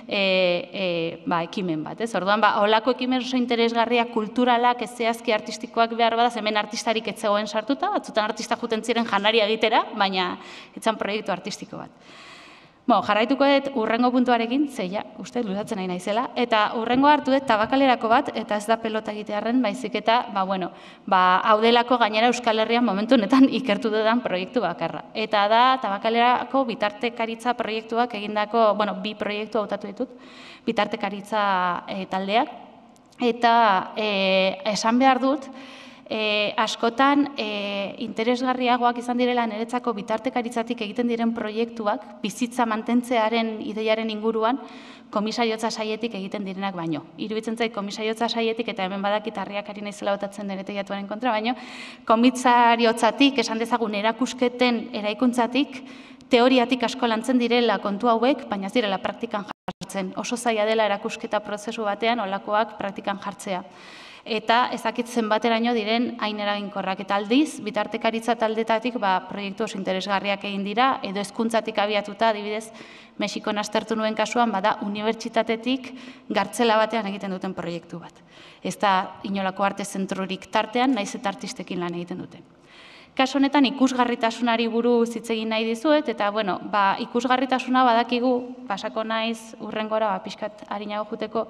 ekimen bat, ez? Orduan, holako ekimen oso interesgarria kulturalak, ez zehazki artistikoak behar badaz, hemen artistarik ez zegoen sartuta, batzutan artista juten ziren janaria egitera, baina etzan proiektu artistiko bat. Jarraituko dut urrengo puntuarekin, zeia, uste, luzatzen nahi naizela, eta urrengo hartu dut tabakalerako bat, eta ez da pelota egitearren, baizik eta, hau delako gainera Euskal Herrian momentu honetan ikertu dudan proiektu bakarra. Eta da tabakalerako bitartekaritza proiektuak egindako, bueno, bi proiektu hautatu ditut, bitartekaritza taldeak, eta esan behar dut, askotan interesgarriagoak izan direla niretzako bitartekaritzatik egiten diren proiektuak bizitza mantentzearen ideiaren inguruan komisariotza saietik egiten direnak baino. Iruditzen zait komisariotza saietik eta hemen badakit harriak ari naizela botatzen nire teilatuaren kontra baino, komisariotzatik esan dezagun erakusketen eraikuntzatik teoriatik asko lantzen direla kontu hauek, baina ez direla praktikan jartzen. Oso zaila dela erakusketa prozesu batean olakoak praktikan jartzea. Eta ezakitzen bateraino diren hain eraginkorrak. Eta aldiz, bitartekaritza taldetatik proiektu oso interesgarriak egin dira, edo hezkuntzatik abiatuta, adibidez, Mexikon aztertu nuen kasuan, bada unibertsitatetik gartzela batean egiten duten proiektu bat. Ez da inolako arte zentrurik tartean, naiz eta artistekin lan egiten duten. Kasu honetan ikusgarritasunari buruz hitz egin nahi dizuet, eta bueno, ikusgarritasuna badakigu, pasako naiz urrengora, pixkat harinago juteko,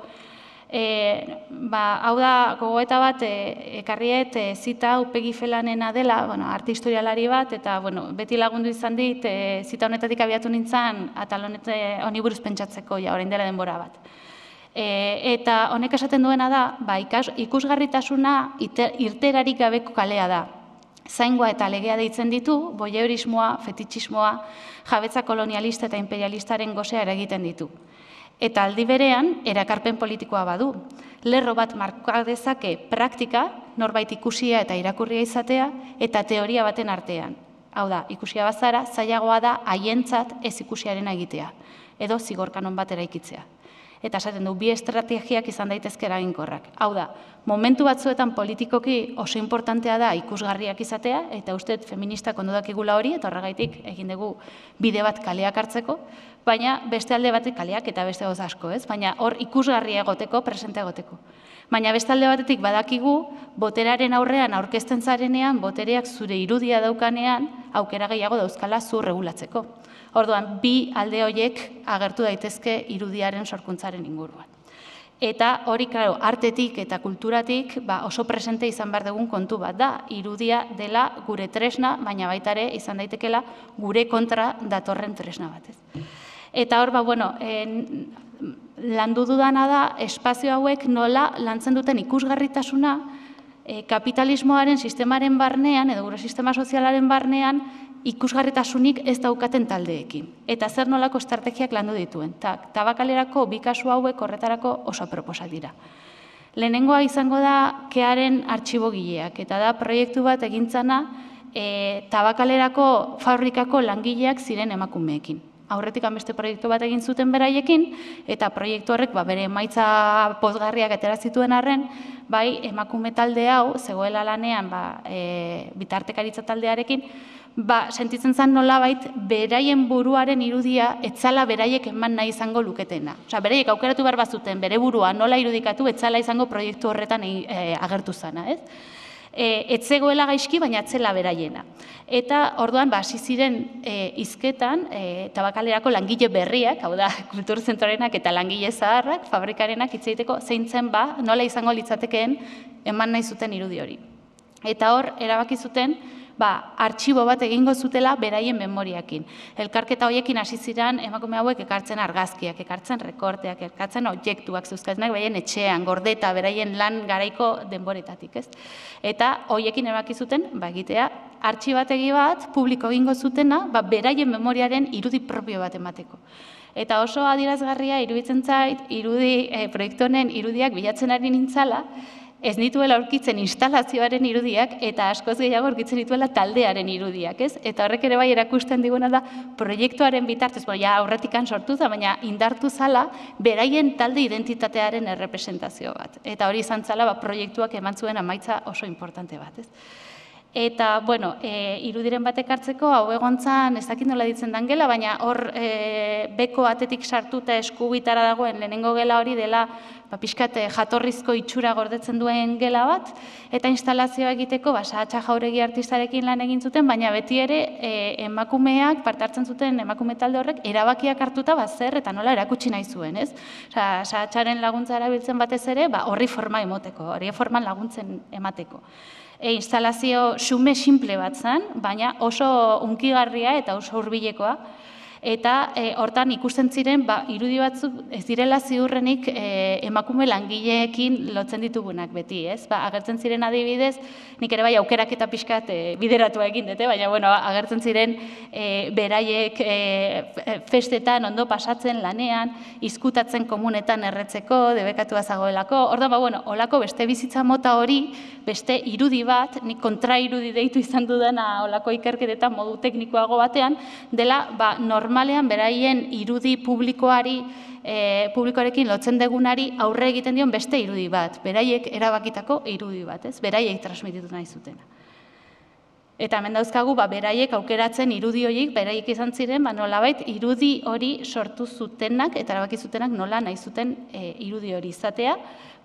hau da, gogoeta bat, ekarriet, zita upegi felanena dela, arte historialari bat, eta beti lagundu izan dit, zita honetatik abiatu nintzen, atal honi buruz pentsatzeko, orain dela denbora bat. Eta honek esaten duena da, ikusgarritasuna irterarik gabeko kalea da. Zaingoa eta legea deitzen ditu, voyeurismoa, fetitxismoa, jabetza kolonialista eta imperialistaren gozea eragiten ditu. Eta aldi berean, erakarpen politikoa badu. Lerro bat marka dezake praktika, norbait ikusia eta irakurria izatea, eta teoria baten artean. Hau da, ikusia bazara, zailagoa da haientzat ez ikusiaren egitea, edo zigorkanon bat eraikitzea. Eta esaten du, bi estrategiak izan daitezke eraginkorrak. Hau da, momentu batzuetan politikoki oso importantea da ikusgarriak izatea, eta uste feministak ondo dakigula hori, eta horregaitik egin dugu bide bat kaleak hartzeko, baina beste alde batetik kaleak eta beste goz asko, ez? Baina hor ikusgarria egoteko, presente egoteko. Baina beste alde batetik badakigu, boteraren aurrean aurkezten zarenean, botereak zure irudia daukanean, aukera gehiago dauzkala zu regulatzeko. Orduan, bi alde horiek agertu daitezke irudiaren sorkuntzaren inguruan. Eta hori, klaro, artetik eta kulturatik oso presente izan behar dugun kontu bat da. Irudia dela gure tresna, baina baita ere izan daitekela gure kontra datorren tresna batez. Eta hor, bueno, landu dudana da, espazio hauek nola lantzen duten ikusgarritasuna kapitalismoaren sistemaren barnean, edo gure sistema sozialaren barnean, ikusgarritasunik ez daukaten taldeekin. Eta zer nolako estrategiak landu dituen. Tabakalerako bi kasu hauek horretarako oso proposak dira. Lehenengoa izango da kearen artxibogileak, eta da proiektu bat egintzana tabakalerako fabrikako langileak ziren emakumeekin. Aurretik beste proiektu bat egin zuten beraiekin, eta proiektu horrek bere emaitza pozgarriak atera zituen arren, bai emakume talde hau, zegoela lanean bitartekaritza taldearekin, sentitzen zen nolabait beraien buruaren irudia etzala beraiek eman nahi izango luketena. Osa, beraiek aukeratu behar bazuten bere burua nola irudikatu etzala izango proiektu horretan agertu zana, ez? Etzegoela gaizki, baina etzela beraiena. Eta orduan, hasi ziren hizketan, tabakalerako langile berriak, hau da, kulturzentrorenak eta langile zaharrak, fabrikarenak hitz egiteko zeintzen ba, nola izango litzatekeen eman nahi zuten irudi hori. Eta hor, erabaki zuten, artxibo bat egingo zutela beraien memoriakin. Elkarketa horiekin hasi ziren emakume hauek ekartzen argazkiak, ekartzen rekorteak, ekartzen objektuak zeuzkatenak beraien etxean, gordeta, beraien lan garaiko denboretatik, ez? Eta horiekin erabaki zuten, egitea, artxibategi bat, publiko egingo zutena, beraien memoriaren irudi propio bat emateko. Eta oso adierazgarria iruditzen zait, irudi, proiektu honen irudiak bilatzen ari nintzala, ez dituela aurkitzen instalazioaren irudiak eta askoz gehiago aurkitzen dituela taldearen irudiak, ez? Eta horrek ere bai erakusten diguna da proiektuaren bitartez, ja aurretikan sortu da, baina indartu zala beraien talde identitatearen errepresentazio bat. Eta hori izan zala proiektuak eman zuen amaitza oso importante bat, ez? Eta, bueno, irudiren batek hartzeko, hau egontzan, ez dakit nola ditzen den gela, baina hor beko atetik sartuta eskubitara dagoen lehenengo gela hori dela pixkat jatorrizko itxura gordetzen duen gela bat, eta instalazioa egiteko, Sahatxa Jauregi artistarekin lan egin zuten, baina beti ere emakumeak, parte hartzen zuten emakume talde horrek, erabakiak hartuta zer eta nola erakutsi nahi zuen, ez? Sahatxaren laguntza erabiltzen batez ere, horri forma emoteko, horri forman laguntzen emateko. Instalazio xume simple bat zen, baina oso unkigarria eta oso hurbilekoa. Eta hortan ikusten ziren irudi batzuk ez direla ziurrenik emakume langileekin lotzen ditugunak beti, ez? Agertzen ziren adibidez, nik ere bai aukerak eta pixkat bideratu egin dute, baina agertzen ziren beraiek festetan ondo pasatzen lanean, izkutatzen komunetan erretzeko, debekatua zagoelako, orduan, holako beste bizitza mota hori, beste irudi bat, nik kontra irudi deitu izan dudana holako ikerketetan modu teknikoago batean, dela normalean beraien irudi publikoari, publikoarekin lotzen degunari aurre egiten dion beste irudi bat, beraiek erabakitako irudi bat, ez? Beraiek transmititu nahi zutena. Eta hemen dauzkagu, beraiek aukeratzen irudi horiek, beraiek izan ziren, nolabait irudi hori sortu zutenak, eta erabaki zutenak nola nahi zuten irudi hori izatea,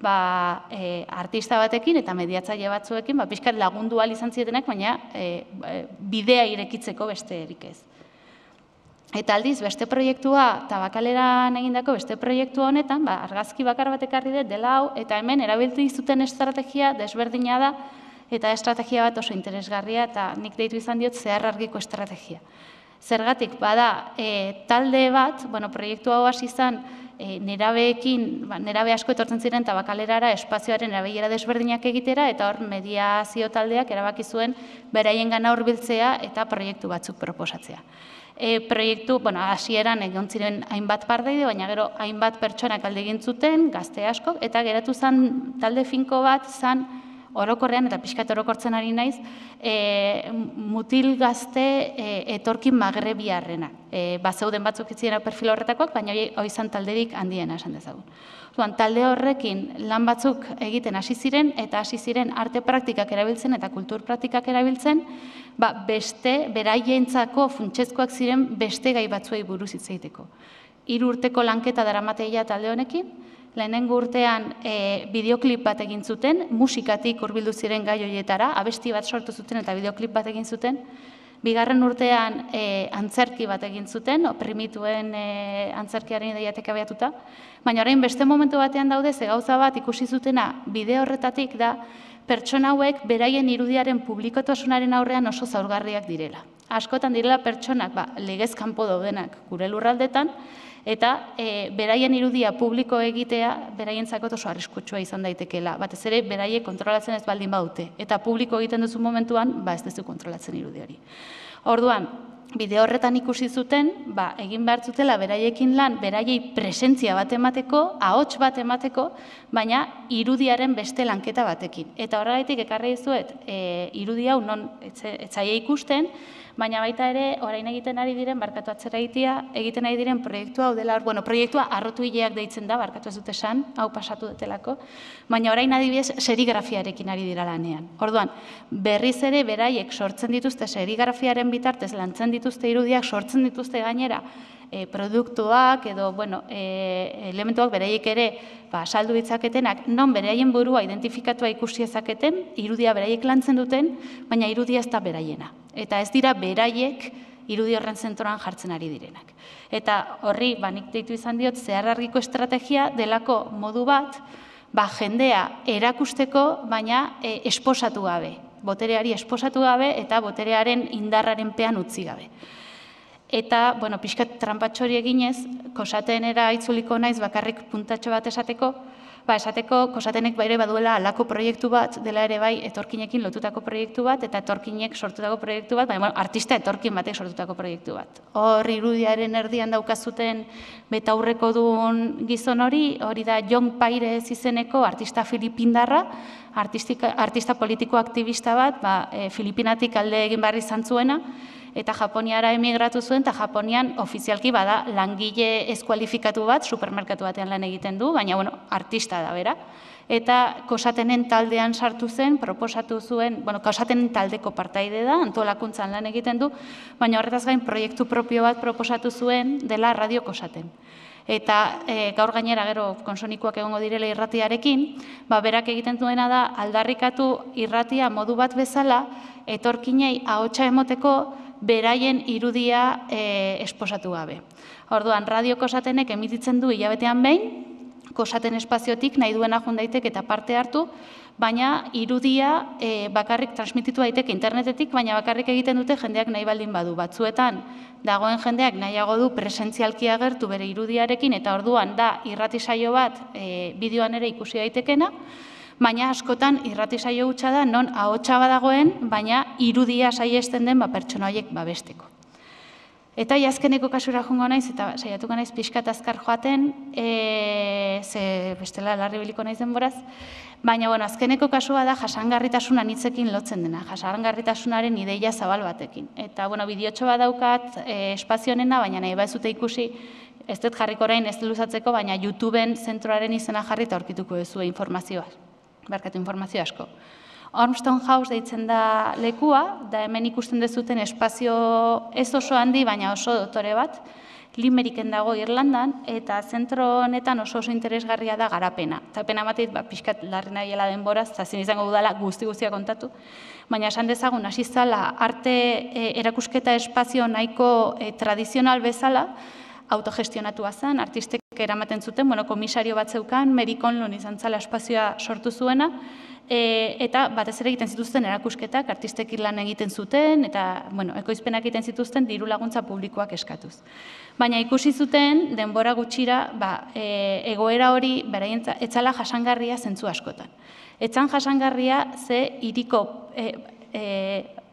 artista batekin eta mediatzaile batzuekin, pixkat lagundu ahal izan zietenak, baina bidea irekitzeko beste erik ez. Eta aldiz, beste proiektua, Tabakaleran egindako beste proiektu honetan, argazki bakar bat ekarri dut dela hau, eta hemen erabiltu zuten estrategia desberdina da, eta estrategia bat oso interesgarria, eta nik deitu izan diot zehar argiko estrategia. Zergatik, bada, talde bat, proiektu hau hasi izan, nerabeekin, nerabe asko etortzen ziren Tabakalerara espazioaren erabilera desberdinak egitera, eta hor mediazio taldeak erabaki zuen beraien gana hurbiltzea eta proiektu batzuk proposatzea. Proiektu, bueno, hasieran egon ziren hainbat partaide, baina gero hainbat pertsonak alde egin zuten, gazte asko, eta geratu zen talde finko bat zen orokorrean, eta pixkat orokortzen ari naiz, mutil gazte etorkin magrebiarrena. Bazeuden batzuk itzien perfil horretakoak, baina hori izan talderik handiena esan dezagun. Talde horrekin lan batzuk egiten hasi ziren, eta hasi ziren arte praktikak erabiltzen eta kultur praktikak erabiltzen, beste, beraientzako funtsezkoak ziren beste gai batzuei buruz hitz egiteko. Hiru urteko lanketa daramateia talde honekin, lehenengo urtean bideoklip bat egin zuten, musikatik hurbildu ziren gai horietara, abesti bat sortu zuten eta bideoklip bat egin zuten. Bigarren urtean antzerki bat egin zuten, primituen antzerkiaren ideiatek abiatuta, baina orain beste momentu batean daude, ze gauza bat ikusi zutena bide horretatik da, pertsona hauek beraien irudiaren publikotasunaren aurrean oso zaurgarriak direla. Askotan direla pertsonak legez kanpo daudenak gure lurraldetan, eta beraien irudia publiko egitea beraientzako oso arriskutsua izan daitekeela. Batez ere, beraiek kontrolatzen ez baldin badute. Eta publiko egiten duzu momentuan, ez duzu kontrolatzen irudi hori. Orduan, bide horretan ikusi zuten, egin behar zutela beraiekin lan, beraiei presentzia bat emateko, ahots bat emateko, baina irudiaren beste lanketa batekin. Eta horregaitik ekarri dizuet, irudi hau non etzaia ikusten, baina baita ere, orain egiten ari diren, barkatu atzera egitea, egiten ari diren proiektua hau dela, bueno, proiektua arrotu hileak deitzen da, barkatu ez dute esan, hau pasatu detelako, baina orain adibidez serigrafiarekin ari dira lanean. Orduan, berriz ere beraiek sortzen dituzte serigrafiaren bitartez, lantzen dituzte irudiak, sortzen dituzte gainera, produktuak edo, bueno, elementuak beraiek ere saldu ditzaketenak, non beraien burua identifikatua ikusi ezaketen, irudia beraiek lantzen duten, baina irudia ez da beraiena. Eta ez dira beraiek irudi horren zentroan jartzen ari direnak. Eta horri, nik deitu izan diot, zeharrargiko estrategia delako modu bat, jendea erakusteko, baina esposatu gabe. Botereari esposatu gabe eta boterearen indarraren pean utzi gabe. Eta, bueno, pixkat trampatxori eginez, kosatenera itzuliko naiz bakarrik puntatxo bat esateko, ba, esateko kosatenek ere baduela alako proiektu bat, dela ere bai etorkinekin lotutako proiektu bat, eta etorkinek sortutako proiektu bat, baina, bueno, artista etorkin batek sortutako proiektu bat. Hor irudiaren erdian daukazuten betaurreko duen gizon hori, hori da Jon Pairez izeneko artista filipindarra, artista politiko aktivista bat, Filipinatik alde egin behar izan zuena, eta Japoniara emigratu zuen, eta Japonian ofizialki bada langile eskualifikatu bat, supermerkatu batean lan egiten du, baina, bueno, artista da, bera. Eta kosatenen taldean sartu zen, proposatu zuen, bueno, kosatenen taldeko partaide da, antolakuntzan lan egiten du, baina horretaz gain proiektu propio bat proposatu zuen dela Radio Kosaten. Eta gaur gainera gero konsonikoak egongo direla irratiarekin, berak egiten duena da aldarrikatu irratia modu bat bezala, etorkinei ahotsa emoteko beraien irudia esposatu gabe. Orduan, Radio Kosatenek emititzen du hilabetean behin, Kosaten espaziotik nahi duena joan daiteke eta parte hartu, baina irudia bakarrik transmititu daiteke internetetik, baina bakarrik egiten dute jendeak nahi baldin badu. Batzuetan, dagoen jendeak nahiago du presentzialki agertu bere irudiarekin, eta orduan da irrati saio bat bideoan ere ikusi daitekena, baina askotan irrati saio hutsa da non ahotsa badagoen, baina irudia saiesten den pertsona horiek babesteko. Eta azkeneko kasura joango naiz, eta saiatuko naiz pixkat azkar joaten, ze bestela larri biliko naiz denboraz, baina azkeneko kasua da jasangarritasun anitzekin lotzen dena, jasangarritasunaren ideia zabal batekin. Eta bideotxo bat daukat espazionena, baina nahi bazute ikusi, ez dut jarriko orain ez luzatzeko, baina YouTubeen zentroaren izena jarri eta aurkituko duzu informazioa, barkatu informazio asko. Ormston House deitzen da lekua, da hemen ikusten dezuten espazio ez oso handi, baina oso dotore bat, Limericken dago Irlandan, eta zentro honetan oso oso interesgarria da garapena. Eta pena mateit, pixkat larri nahiela denboraz, eta zin izango dudala guzti-guztia kontatu, baina esan dezagun hasi zala arte erakusketa espazio nahiko tradizional bezala, autogestionatua zen, artistek eramaten zuten, komisario bat zeukan, Mary Conlon izan zala espazioa sortu zuena, eta batez ere egiten zituzten erakusketak, artistekin lan egiten zuten, eta ekoizpenak egiten zituzten diru laguntza publikoak eskatuz. Baina ikusi zuten, denbora gutxira, egoera hori etzala jasangarria zentzu askotan. Etzan jasangarria ze iriko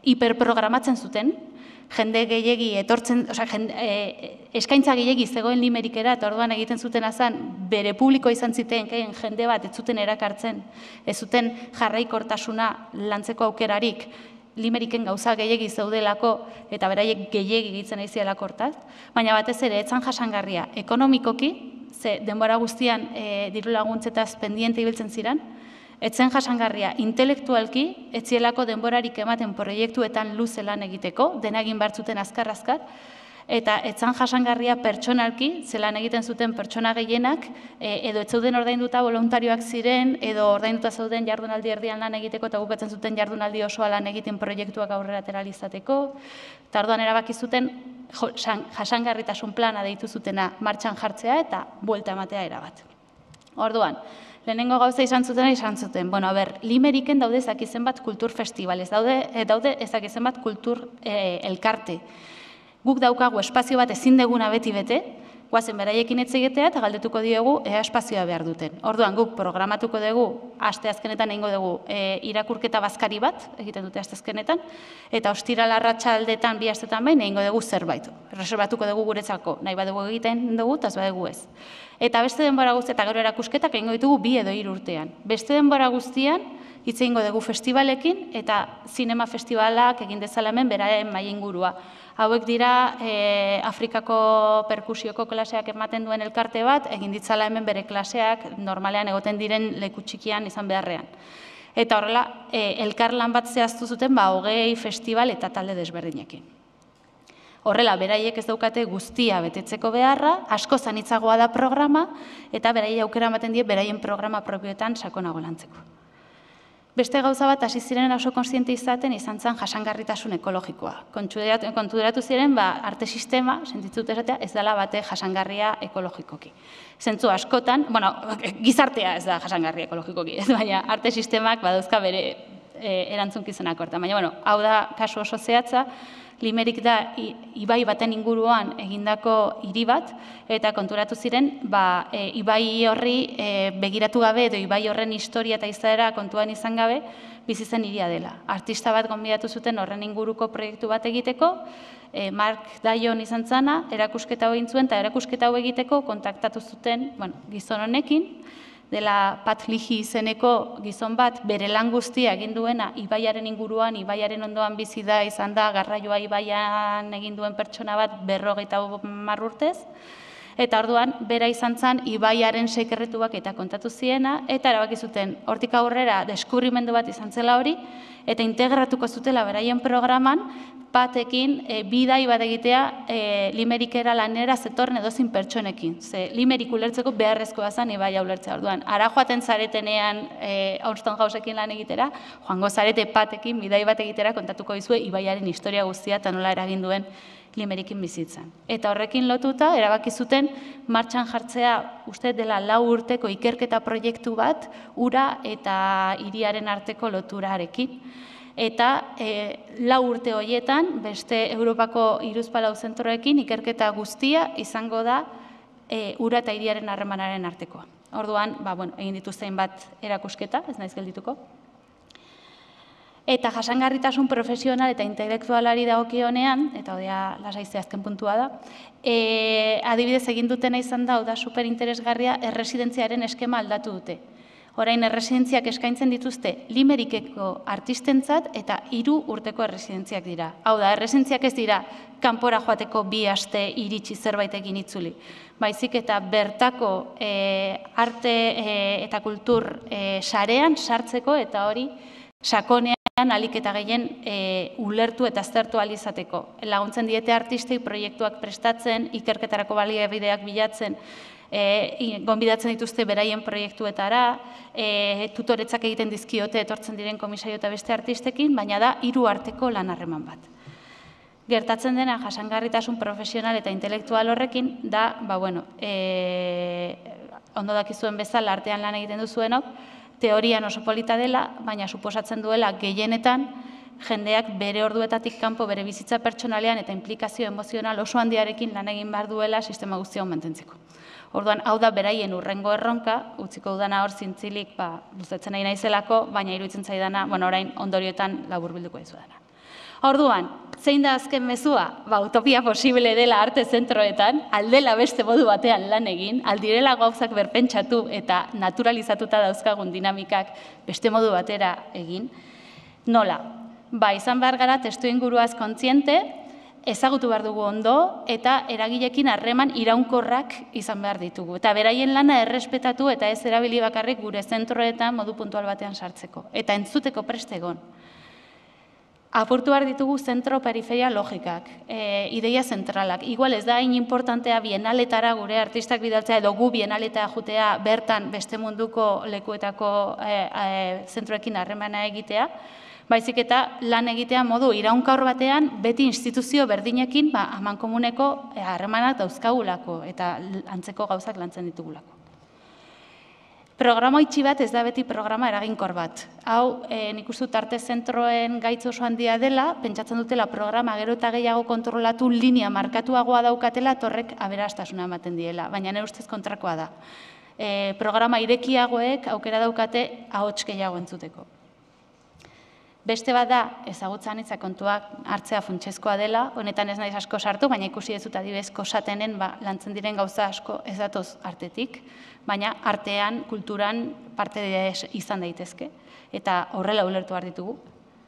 hiperprogramatzen zuten, jende gehiegi etortzen, osea, eskaintza gehiegi zegoen limerikera, eta orduan egiten zuten azan, bere publiko izan ziten, jende bat ez zuten erakartzen, ez zuten jarraikortasuna lantzeko aukerarik, limeriken gauza gehiegi zeudelako eta beraiek gehiegi egitzen aizielako hortaz, baina batez ere etzan jasangarria ekonomikoki, ze denbora guztian diru laguntzetaz pendiente ibiltzen ziren, etzen jasangarria intelektualki, etzielako denborarik ematen proiektuetan luze lan egiteko, dena egin bartzuten azkar-azkar, eta etzan jasangarria pertsonalki, zelan egiten zuten pertsona gehienak, edo ez zeuden ordainduta voluntarioak ziren, edo ordainduta zeuden jardunaldi erdian lan egiteko, eta bukatzen zuten jardunaldi osoa lan egiten proiektuak aurrera ateralizateko, eta orduan erabaki zuten jasangarritasun plana deitu zutena martxan jartzea eta buelta ematea erabat. Orduan, lehenengo gauza izan zuten, izan zuten, bueno, ber, limeriken daude ezakizen bat kultur festivalez, daude ezakizen bat kultur elkarte. Guk daukagu espazio bat ezin deguna beti bete, guazen beraiekin etxe egitea eta galdetuko diogu ea espazioa behar duten. Orduan guk programatuko dugu, aste azkenetan egingo dugu irakurketa bazkari bat, egiten dute aste azkenetan, eta ostiral arratsaldetan bi astetan behin egingo dugu zerbait. Reserbatuko dugu guretzako, nahi badugu egiten dugu, eta ez badugu ez. Eta beste denbora guztia, eta gero erakusketak egingo ditugu bi edo hiru urtean. Beste denbora guztian, hitz egingo dugu festivalekin, eta zinema festivalak egin dezala hemen beraien mai ingurua. Hauek dira Afrikako perkusioko klaseak ematen duen elkarte bat, egin ditzala hemen bere klaseak normalean egoten diren leku txikian izan beharrean. Eta horrela, elkarlan bat zehaztu zuten hogei festival eta talde desberdinekin. Horrela, beraiek ez daukate guztia betetzeko beharra, asko zanitzagoa da programa, eta beraiek aukera ematen die beraien programa propioetan sakonago lantzeko. Beste gauza bat hasi ziren oso kontziente izaten izan zen jasangarritasun ekologikoa. Kontuderatu ziren, arte sistema, sentitzut esatea, ez dela bate jasangarria ekologikoki. Zentzu askotan, bueno, gizartea ez da jasangarria ekologikoki, ez baina arte sistemak badauzka bere erantzunkizunak hortan. Baina, bueno, hau da kasu oso zehatza, Limerik da ibai baten inguruan egindako hiri bat, eta konturatu ziren, ibai horri begiratu gabe edo ibai horren historia eta izaera kontuan izan gabe, bizi zen hiria dela. Artista bat gonbidatu zuten horren inguruko proiektu bat egiteko, Mark Dillon izan zana, erakusketa hau egin zuen, eta erakusketa hau egiteko kontaktatu zuten gizon honekin, dela Pat Leahy izeneko gizon bat bere lan guztia egin duena ibaiaren inguruan, ibaiaren ondoan bizi da izan da garraioa ibaian egin duen pertsona bat berrogeita hamar urtez, eta orduan bera izan zen ibaiaren sekretuak eta kontatu ziena, eta erabaki zuten hortik aurrera deskubrimendu bat izan zela hori, eta integratuko zutela beraien programan, batekin bidai bat egitea limerikera lanera zetorren edozin pertsonekin. Ze limerik ulertzeko beharrezkoa zen ibaia ulertzea orduan. Ara joaten zaretenean Auston Houseekin lan egitera, joango zarete batekin bidai bat egitera kontatuko dizue ibaiaren historia guztia eta nola eragin duen limerikin bizitzan. Eta horrekin lotuta, erabaki zuten martxan jartzea uste dela lau urteko ikerketa proiektu bat ura eta hiriaren arteko loturarekin. Eta lau urte horietan, beste Europako hiruzpalau zentroekin ikerketa guztia izango da ura eta hiriaren harremanaren artekoa. Orduan, egin dituzten bat erakusketa, ez naiz geldituko. Eta jasangarritasun profesional eta intelektualari dagokionean, eta odea lasaizte azken puntua da, adibidez egin dutena izan da, da superinteresgarria, erresidentziaren eskema aldatu dute. Orain erresidentziak eskaintzen dituzte limerikeko artistentzat eta hiru urteko erresidentziak dira. Hau da, erresidentziak ez dira kanpora joateko bi aste iritsi zerbait egin itzuli. Baizik eta bertako arte eta kultur sarean sartzeko eta hori sakonean ahalik eta gehien ulertu eta aztertu ahal izateko. Laguntzen diete artistei proiektuak prestatzen, ikerketarako baliabideak bilatzen, gonbidatzen dituzte beraien proiektuetara, tutoretzak egiten dizkiote etortzen diren komisario eta beste artistekin, baina da hiru arteko lan harreman bat. Gertatzen dena jasangarritasun profesional eta intelektual horrekin da, ondo dakizuen bezala artean lan egiten duzuenok, teorian oso polita dela, baina suposatzen duela gehienetan jendeak bere orduetatik kanpo bere bizitza pertsonalean eta implikazio emozional oso handiarekin lan egin behar duela sistema guztia hon mantentzeko. Orduan, hau da beraien urrengo erronka, utziko dudana hor zintzilik luzetzen nahi naizelako, baina iruditzen zaidana, orain ondorioetan laburbilduko dizu dana. Orduan, zein da azken mezua? Ba, utopia posible dela arte zentroetan, aldela beste modu batean lan egin, aldirela gauzak berpentsatu eta naturalizatuta dauzkagun dinamikak beste modu batera egin. Nola? Ba, izan behar gara testu inguruaz kontziente, ezagutu behar dugu ondo eta eragilekin harreman iraunkorrak izan behar ditugu. Eta beraien lana errespetatu eta ez erabili bakarrik gure zentroetan modu puntual batean sartzeko. Eta entzuteko prest egon. Apurtu behar ditugu zentro periferia logikak, e, ideia zentralak. Igual ez da hain importantea bienaletara gure artistak bidaltzea edo gu bienaletara jutea bertan beste munduko lekuetako e, e, zentroekin harremana egitea, baizik eta lan egitea modu iraunkaur batean beti instituzio berdinekin ba, amankomuneko harremanak dauzkagulako eta antzeko gauzak lantzen ditugulako. Programa itxi bat ez da beti programa eraginkor bat. Hau, e, nik uste dut arte zentroen gaitz oso handia dela, pentsatzen dutela programa gero eta gehiago kontrolatu linea markatuagoa daukatela, torrek aberastasuna ematen diela, baina nire ustez kontrakoa da. E, programa irekiagoek aukera daukate ahots gehiago entzuteko. Beste bat da, ezagutza anitza kontuak hartzea funtsezkoa dela, honetan ez naiz asko sartu, baina ikusi dezut adibidez kosatenen ba, lantzen diren gauza asko ez datoz artetik, baina artean, kulturan parte izan daitezke, eta horrela ulertu behar ditugu.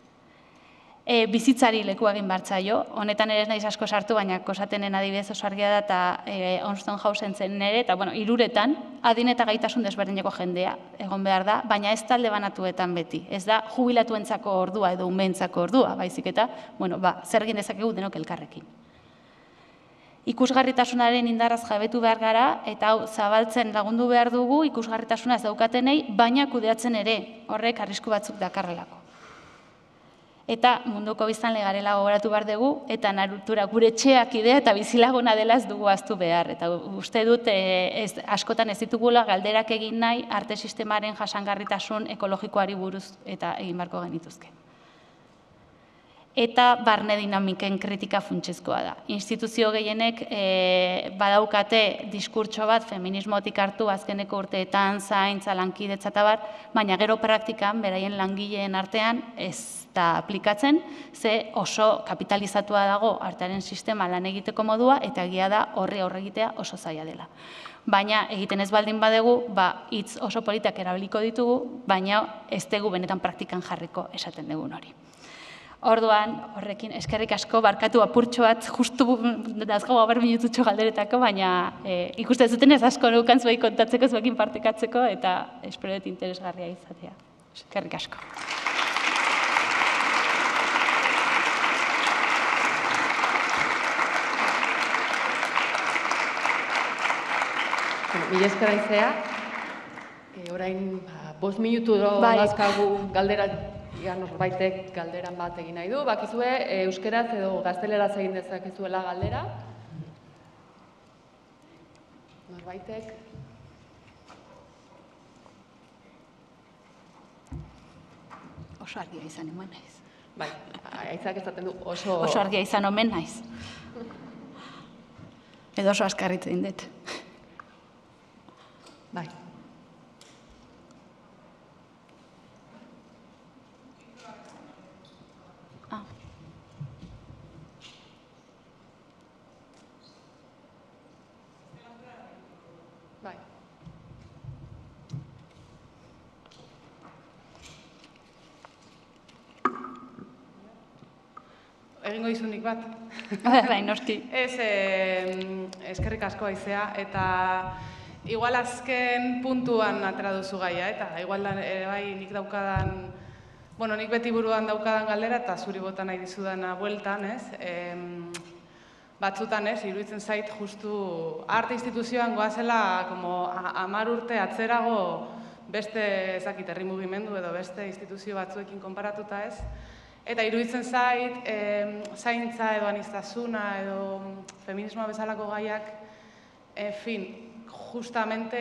E, bizitzari leku egin bartzaio, honetan ere ez naiz asko sartu, baina kosatenen adibidez oso argia da, eta e, Onston Hausen zen nere, eta bueno, hiruretan adin eta gaitasun desberdineko jendea egon behar da, baina ez talde banatuetan beti. Ez da jubilatuentzako ordua edo umeentzako ordua, baizik eta, bueno, ba, zer egin dezakegu denok elkarrekin. Ikusgarritasunaren indarraz jabetu behar gara, eta hau zabaltzen lagundu behar dugu ikusgarritasuna ez daukatenei, baina kudeatzen ere, horrek arrisku batzuk dakarrelako. Eta munduko biztanle garela gogoratu behar dugu, eta natura gure etxeak idea eta bizilaguna dela ez dugu ahaztu behar. Eta uste dut ez, askotan ez ditugula galderak egin nahi arte sistemaren jasangarritasun ekologikoari buruz eta egin beharko genituzke. Eta barne dinamiken kritika funtsezkoa da. Instituzio gehienek e, badaukate diskurtso bat feminismotik hartu azkeneko urteetan, zaintza, lankidetza eta bat, baina gero praktikan, beraien langileen artean, ez da aplikatzen, ze oso kapitalizatua dago artearen sistema lan egiteko modua, eta egia da horre horre egitea oso zaila dela. Baina egiten ez baldin badegu, ba, hitz oso politak erabiliko ditugu, baina ez dugu benetan praktikan jarriko esaten dugun hori. Orduan, horrekin, eskerrik asko, barkatu apurtxo bat, justu dazgago haber minututxo galderetako, baina e, ikusten zuten ez asko nukan zuei kontatzeko, zuekin partekatzeko, eta espero dut interesgarria izatea. Eskerrik asko. Mila esker aizea, orain bost minutu dazkagu galdera, norbaitek galderan bat egin nahi du. Bakizue, euskeraz edo gazteleraz egin dezakezuela galdera. Norbaitek. Oso argia izan hemen naiz. Bai, aitzak esaten du oso... Oso argia izan omen naiz. Edo oso askarritzen dut. Bai. Ah. Bai. Egingo izunik bat. Bai, noski. Ez, eskerrik asko aizea, eta igual azken puntuan atera duzu gaia, eta igual bai nik daukadan, bueno, nik beti buruan daukadan galdera, eta zuri bota nahi dizudana bueltan, ez? Batzutan, ez, iruditzen zait justu arte instituzioan goazela como hamar urte atzerago beste ezakit herri mugimendu edo beste instituzio batzuekin konparatuta, ez? Eta iruditzen zait, zaintza edo aniztasuna edo feminismoa bezalako gaiak, en fin, justamente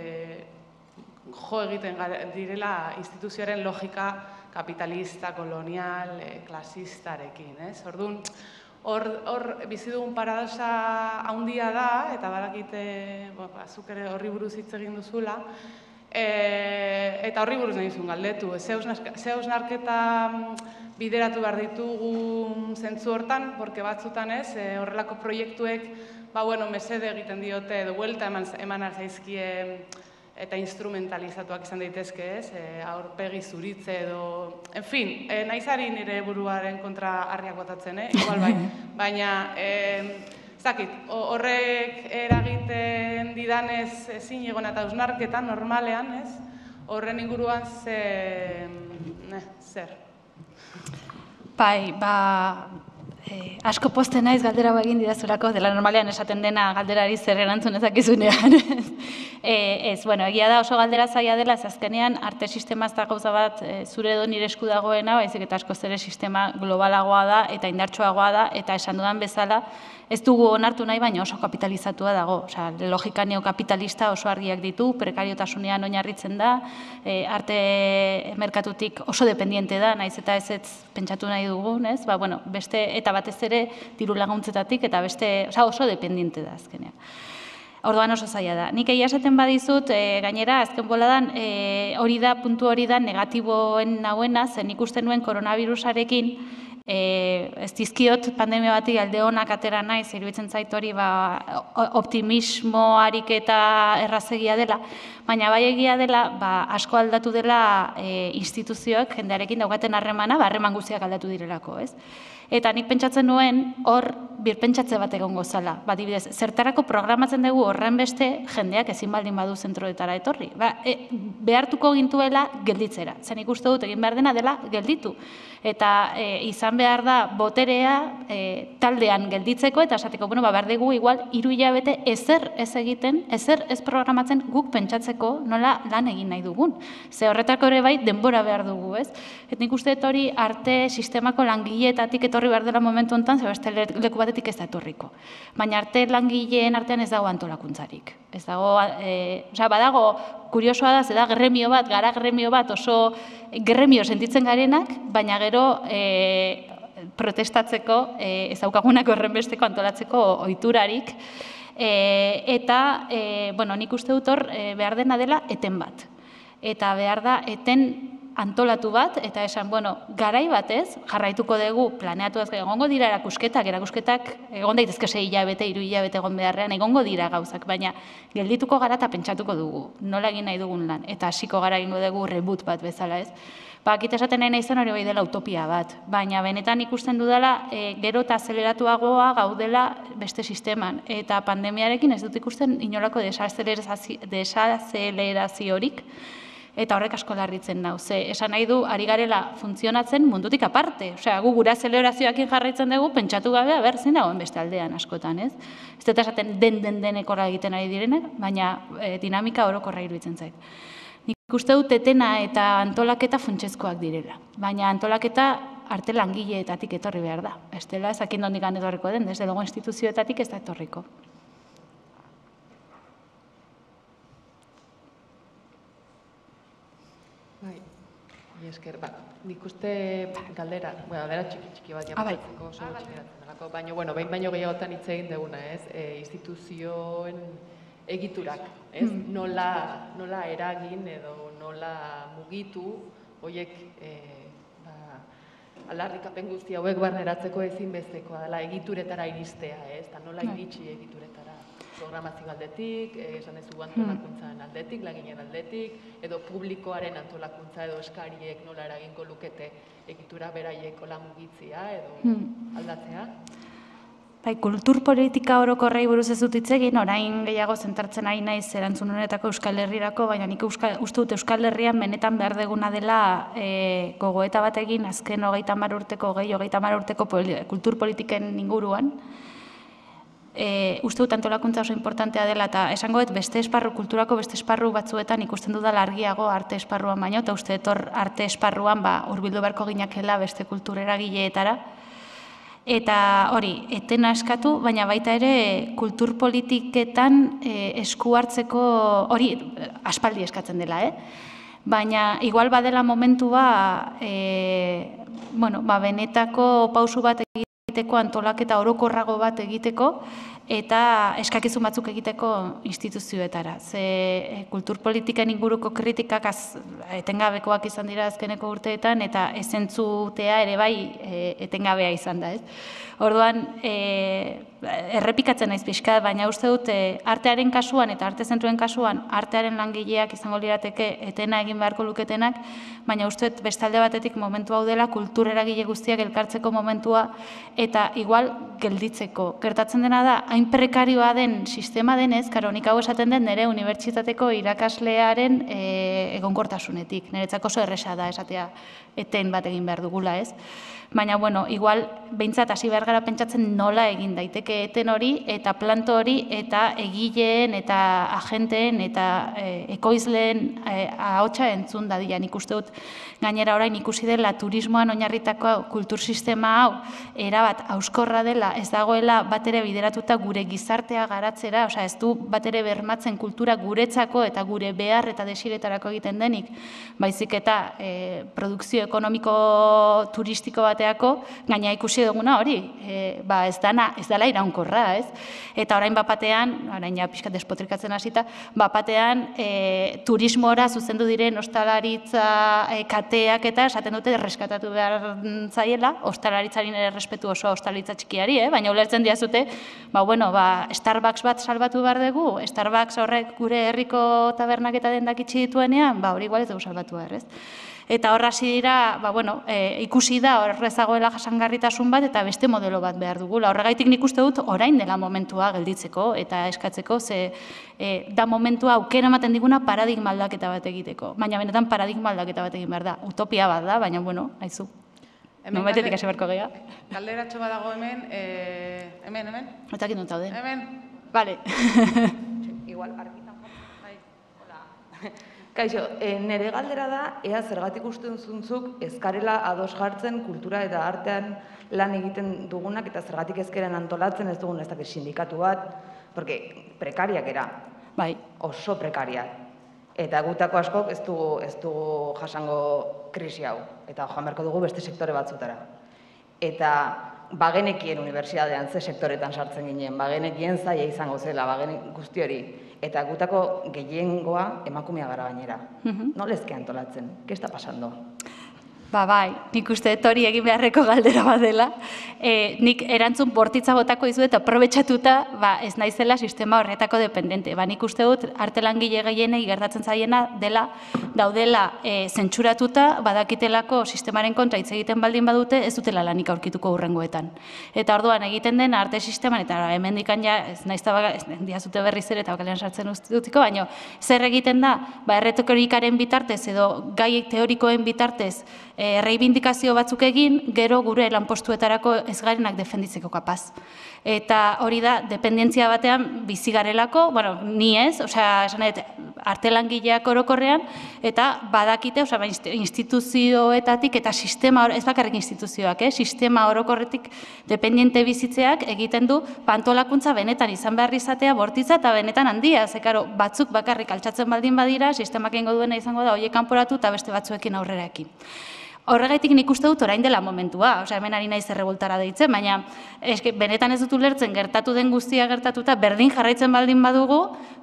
jo egiten direla instituzioaren logika kapitalista, kolonial, klasistarekin, ez? Orduan, hor bizi dugun paradoxa handia da, eta badakite, zuk ere horri buruz hitz egin duzula, eta horri buruz nahi zuen galdetu. Ze hausnarketa bideratu behar ditugu zentzu hortan, porque batzutan ez, horrelako proiektuek, ba, bueno, mesede egiten diote, edo buelta eman arzaizkie eta instrumentalizatuak izan daitezke, ez, aurpegi zuritze edo, en fin, naizari nire buruaren kontra harriak botatzen, igual bai, baina, zakit, horrek eragiten didanez ezin egon eta hausnarketa normalean, ez, horren inguruan zer. Bai, ba, asko posten naiz galdera egin didazulako, dela normalean esaten dena galderari zer erantzun ezakizunean. Ez, bueno, egia da oso galdera zaila dela, ez azkenean arte sistema ez da gauza bat zure edo nire esku dagoena, baizik eta asko zere sistema globalagoa da eta indartsuagoa da, eta esan dudan bezala, ez dugu onartu nahi, baina oso kapitalizatua dago. Osea, logika neokapitalista oso argiak ditu, prekariotasunean oinarritzen da, arte merkatutik oso dependiente da, naiz eta ez ez pentsatu nahi dugun, ez? Ba, bueno, beste, eta batez ere, diru laguntzetatik, eta beste, osea, oso dependiente da azkenean. Orduan oso zaila da. Nik egia esaten badizut, gainera, azken boladan, hori da, puntu hori da, negatiboen nahuena, zen ikusten nuen koronavirusarekin, ez dizkiot pandemia batik alde honak atera naiz, iruditzen zait hori optimismo ariketa errazegia dela, baina bai egia dela, asko aldatu dela instituzioak jendearekin daukaten harremana, harreman guztiak aldatu direlako, ez? Eta nik pentsatzen nuen hor birpentsatze bat egongo zala. Adibidez, zertarako programatzen dugu horren beste jendeak ezin baldin badu zentroetara etorri. Behartuko gintuela gelditzera. Zen ikuste dut egin behar dena dela gelditu. Eta izan behar da boterea taldean gelditzeko eta esateko, bueno, behar dugu igual hiru hilabete ezer ez egiten, ezer ez programatzen guk pentsatzeko nola lan egin nahi dugun. Ze horretako ere bai denbora behar dugu, ez? Eta nik uste dut hori arte sistemako langileetatik etorri behar dela momentu honetan, ze beste leku batetik ez da etorriko. Baina arte langileen artean ez dago antolakuntzarik. Ez dago, osea, badago, kuriosoa da, ze da gremio bat, gara gremio bat, oso gremio sentitzen garenak, baina gero protestatzeko, ez daukagunak horren besteko antolatzeko ohiturarik, eta, bueno, nik uste dut hor behar dena dela eten bat. Eta behar da eten antolatu bat, eta esan, bueno, garai batez, jarraituko dugu, planeatu ez egongo dira erakusketak, erakusketak egon daitezke sei hilabete, hiru hilabete egon beharrean, egongo dira gauzak, baina geldituko gara eta pentsatuko dugu, nola egin nahi dugun lan, eta hasiko gara egingo dugu reboot bat bezala, ez? Bakit esaten nahi naizen hori bai dela utopia bat, baina benetan ikusten dudala gero eta azeleratuagoa gaudela beste sisteman, eta pandemiarekin ez dut ikusten inolako desazeleraziorik, eta horrek asko larritzen nau. Ze, esan nahi du, ari garela funtzionatzen mundutik aparte. Osea, gu gure azelerazioakin jarraitzen dugu, pentsatu gabe, ber, zein dagoen beste aldean askotan, ez? Ez dut esaten den-den denekora egiten ari direnek, baina dinamika orokorra iruditzen zait. Nik uste dut etena eta antolaketa funtsezkoak direla. Baina antolaketa arte langileetatik etorri behar da. Ez dela, ezakin dondik etorriko den, desde logo instituzioetatik ez da etorriko. Esker, ba, nik uste galdera, bueno, galdera txiki-txiki bat japatzeko oso txiki geratzen delako, baina, bueno, behin baino gehiagotan hitz egin duguna, ez, instituzioen egiturak, ez, nola eragin edo nola mugitu, horiek, aldarrikapen guzti hauek barneratzeko ezinbestekoa dela egituretara iristea, ez, eta nola iritsi egituretara. Programazio aldetik, esan dezu antolakuntzaren aldetik, laginen aldetik, edo publikoaren antolakuntza edo eskariek nola eraginko lukete egitura beraieko lan mugitzea edo aldatzea? Bai, kulturpolitika orokorrei buruz ez dut hitz egin, orain gehiago zentartzen ari naiz erantzun honetako Euskal Herrirako, baina nik uste dut Euskal Herrian benetan behar deguna dela gogoeta bat egin azken hogeita hamar urteko, gehi hogeita hamar urteko kulturpolitiken inguruan. Uste dut antolakuntza oso importantea dela eta esango dut beste esparru, kulturako beste esparru batzuetan ikusten dudala argiago arte esparruan baino, eta uste dut hor arte esparruan hurbildu beharko ginakela beste kulturera gileetara. Eta hori, etena eskatu, baina baita ere kulturpolitiketan esku hartzeko, hori aspaldi eskatzen dela, baina igual badela momentua benetako pausu bat egiten egiteko, antolaketa orokorrago bat egiteko, eta eskakizun batzuk egiteko instituzioetara. Ze kulturpolitiken inguruko kritikak etengabekoak izan dira azkeneko urteetan, eta ezentzutea ere bai etengabea izan da, ez? Orduan, errepikatzen naiz pixka, baina uste dut artearen kasuan eta arte zentruen kasuan artearen langileak izango lirateke etena egin beharko luketenak, baina uste dut bestalde batetik momentu hau dela kultur eragile guztiak elkartzeko momentua eta igual gelditzeko. Gertatzen dena da, hain prekarioa den sistema denez, karo, nik hau esaten den nire unibertsitateko irakaslearen egonkortasunetik. Niretzako oso erresa da esatea eten bat egin behar dugula, ez? Baina, bueno, igual, behintzat hasi behar gara pentsatzen nola egin daiteke eten hori, eta planto hori, eta egileen, eta agenteen, eta ekoizleen ahotsa entzun dadia. Nik uste dut, gainera orain ikusi dela turismoan oinarritako kultur sistema hau, erabat hauskorra dela, ez dagoela bat ere bideratuta gure gizartea garatzera, osea, ez du bat ere bermatzen kultura guretzako eta gure behar eta desiretarako egiten denik, baizik eta produkzio ekonomiko turistiko bat gaina ikusi duguna hori, ez dela iraunkorra, ez? Eta orain bapatean, orain ja pixkat despotrikatzen hasita, bapatean turismora zuzendu diren ostalaritza kateak eta esaten dute reskatatu behar zaiela, ostalaritzaren ere respetu oso ostalaritza txikiari, baina ulertzen diazute, Starbucks bat salbatu behar dugu, Starbucks horrek gure herriko tabernak eta dendak itxi dituenean, hori igual ez dugu salbatu behar, ez? Eta horra hasi dira, ikusi da horrez dagoela jasangarritasun bat eta beste modelo bat behar dugula. Horregaitik nik uste dut orain dela momentua gelditzeko eta eskatzeko, ze da momentua aukera ematen diguna paradigma aldaketa bat egiteko. Baina benetan paradigma aldaketa bat egin behar da. Utopia bat da, baina bueno, haizu. Nometetik hasi beharko geha. Galderatxo bat dago hemen, hemen, hemen? Eta kintu taude. Hemen. Bale. Igual, argitan bai. Hola. Kaixo, nire galdera da, ea zergatik uste zuntzuk ezkarela ados jartzen kultura eta artean lan egiten dugunak eta zergatik ezkeren antolatzen ez dugun ez dakit sindikatu bat, porque prekariak era, bai. Oso prekariak. Eta gutako askok ez dugu, ez dugu jasango krisi hau, eta joan beharko dugu beste sektore batzutara. Eta bagenekien unibertsitatean ze sektoretan sartzen ginen, bagenekien zaila izango zela, bagenek guzti hori. Eta gutako gehiengoa emakumea gara gainera. Nola ezke antolatzen? ¿Qué está pasando? Ba, bai, nik uste dut hori egin beharreko galdera bat dela. Nik erantzun bortitza botako dizu eta aprobetxatuta ez naizela sistema horretako dependente. Ba, nik uste dut arte langile gehienei gertatzen zaiena dela, daudela zentsuratuta, badakitelako sistemaren kontra hitz egiten baldin badute, ez dutela lanik aurkituko hurrengoetan. Eta orduan egiten den arte sisteman, eta hemen dikan ja, ez naizta ez diazute berriz ere eta bakalean sartzen dutiko, baina zer egiten da, ba, erretorikaren bitartez edo gai teorikoen bitartez erreibindikazio batzuk egin, gero gure lanpostuetarako ez garenak defenditzeko kapaz. Eta hori da, dependentzia batean bizi garelako, bueno, ni ez, osea, esan dut, arte langileak orokorrean, eta badakite, osea, instituzioetatik eta sistema, ez bakarrik instituzioak, sistema orokorretik dependiente bizitzeak egiten du pantolakuntza benetan izan behar izatea bortitza eta benetan handia, ze karo, batzuk bakarrik altxatzen baldin badira, sistemak egingo duena izango da horiek kanporatu eta beste batzuekin aurreraekin. Horregaitik nik uste dut orain dela momentua, osea, hemen ari naiz erreboltara deitzen, baina benetan ez dut ulertzen gertatu den guztia gertatuta, berdin jarraitzen baldin badugu,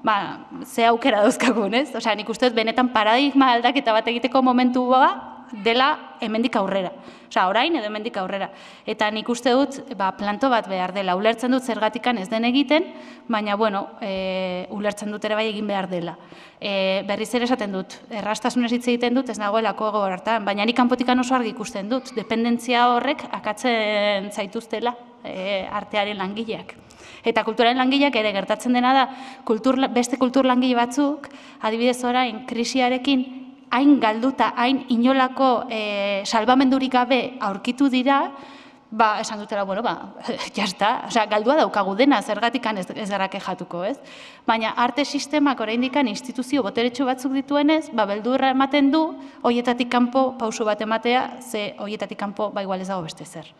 ze aukera dauzkagun, ez? Osea, nik uste dut benetan paradigma aldaketa bat egiteko momentua dela hemendik aurrera. Osea, orain edo hemendik aurrera. Eta nik uste dut planto bat behar dela. Ulertzen dut zergatikan ez den egiten, baina, bueno, ulertzen dut ere bai egin behar dela. Berriz ere esaten dut, errastasunez hitz egiten dut, ez nagoelako gogor hartan, baina nik kanpotikan oso argi ikusten dut, dependentzia horrek akatzen zaituztela artearen langileak. Eta kulturaren langileak ere gertatzen dena da, beste kultur langile batzuk, adibidez orain, krisiarekin, hain galduta, hain inolako salbamendurik gabe aurkitu dira, ba, esan dutela, bueno, ba, jazta, osea, galdua daukagu dena, zergatikan ez gara kexatuko, ez? Baina arte sistemak oraindikan instituzio boteretsu batzuk dituenez, ba, beldurra ematen du, horietatik kanpo pauso bat ematea, ze horietatik kanpo, ba, igual ez dago beste zer.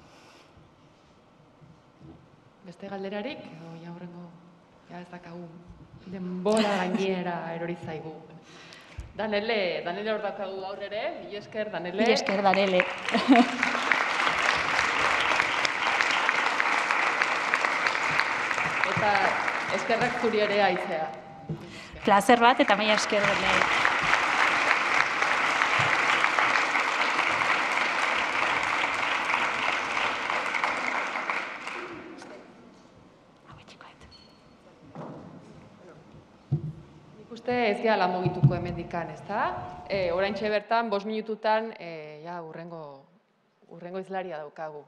Beste galderarik, edo ja horrengo, ja ez dakagu, denbora gainera erori zaigu. Danele, Danele hor dakagu gaur ere, mila esker, Danele. Mila esker, Danele. Eta eskerrak zuri ere aizea. Plazer bat eta mila esker denei. Nik uste ez gehala mugituko hemendikan, ezta? Eh, oraintxe bertan, bost minututan, eh, ja, urrengo, urrengo izlaria daukagu.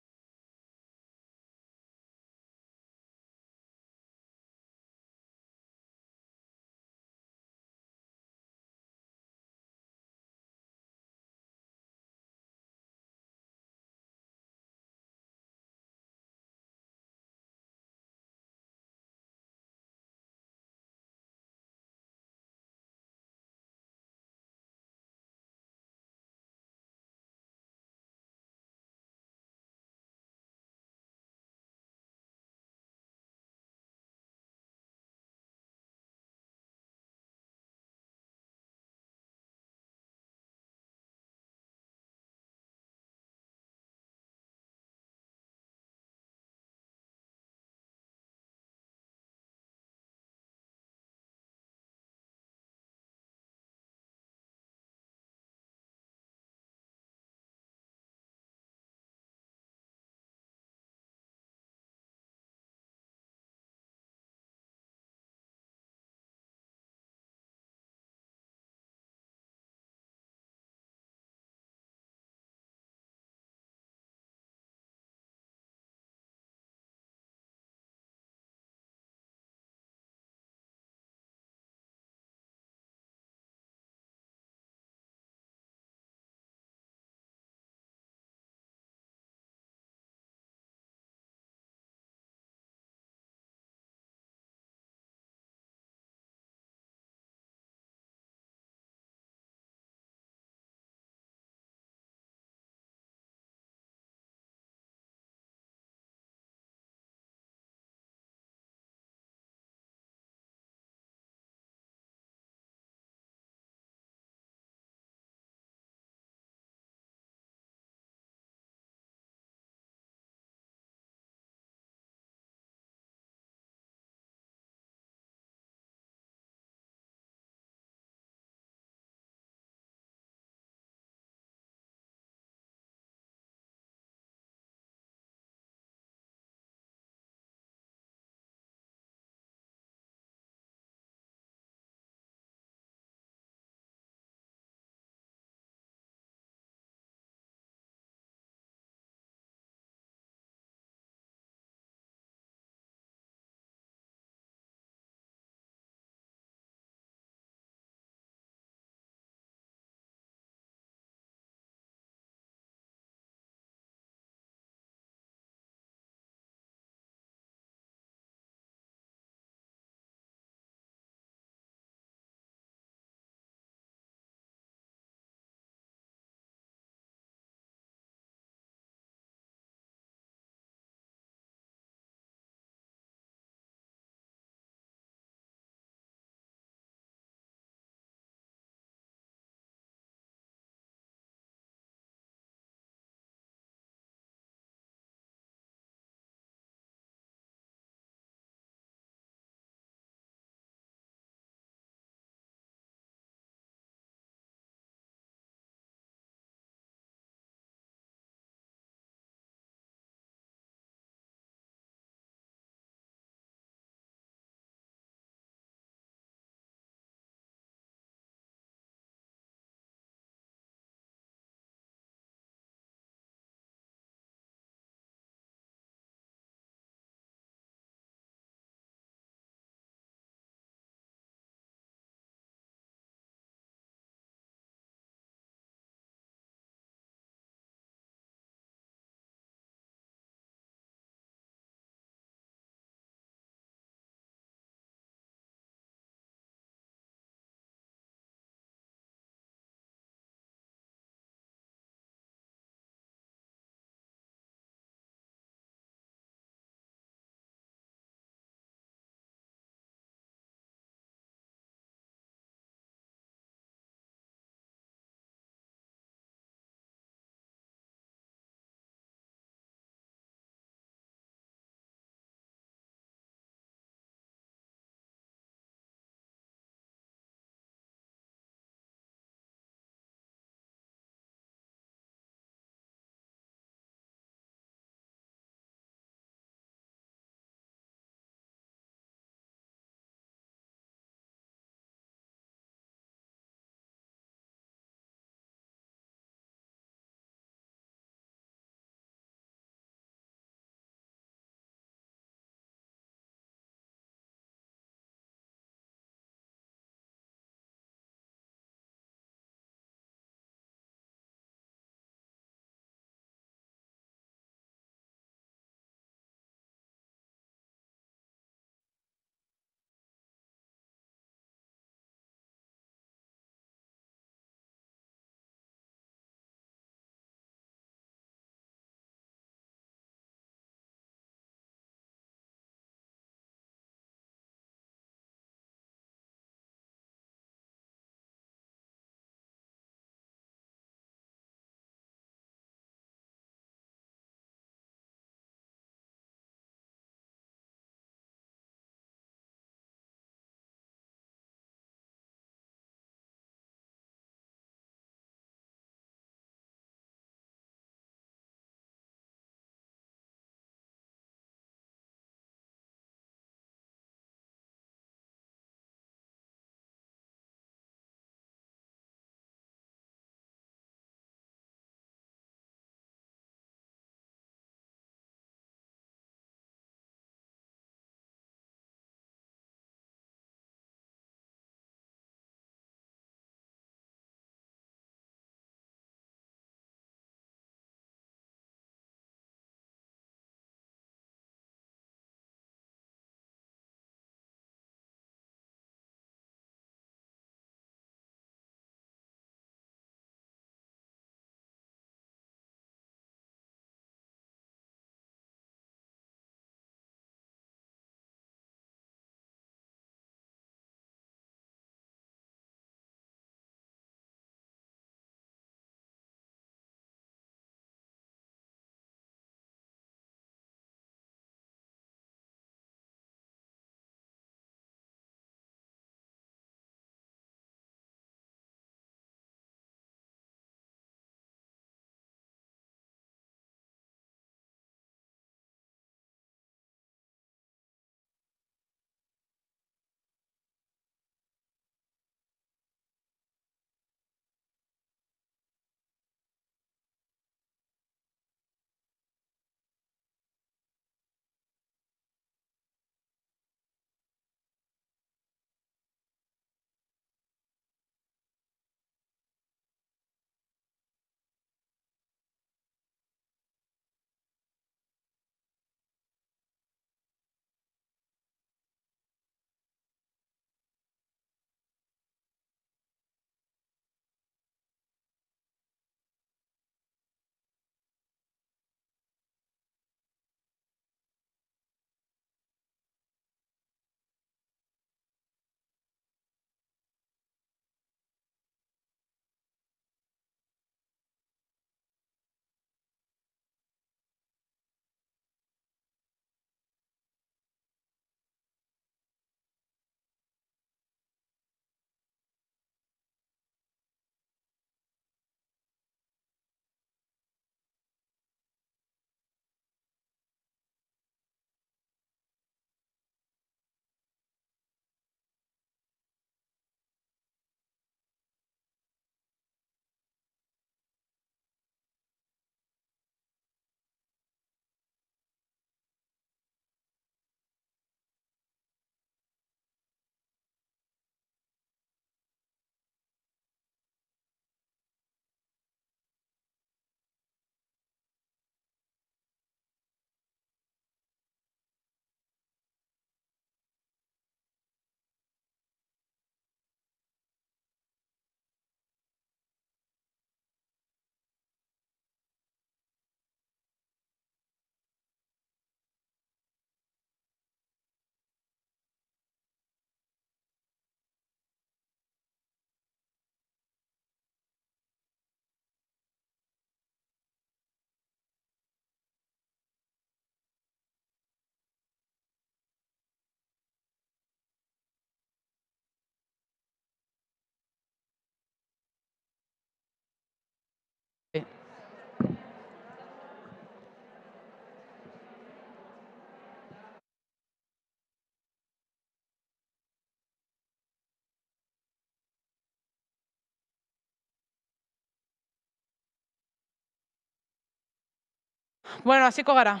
Bueno, hasiko gara.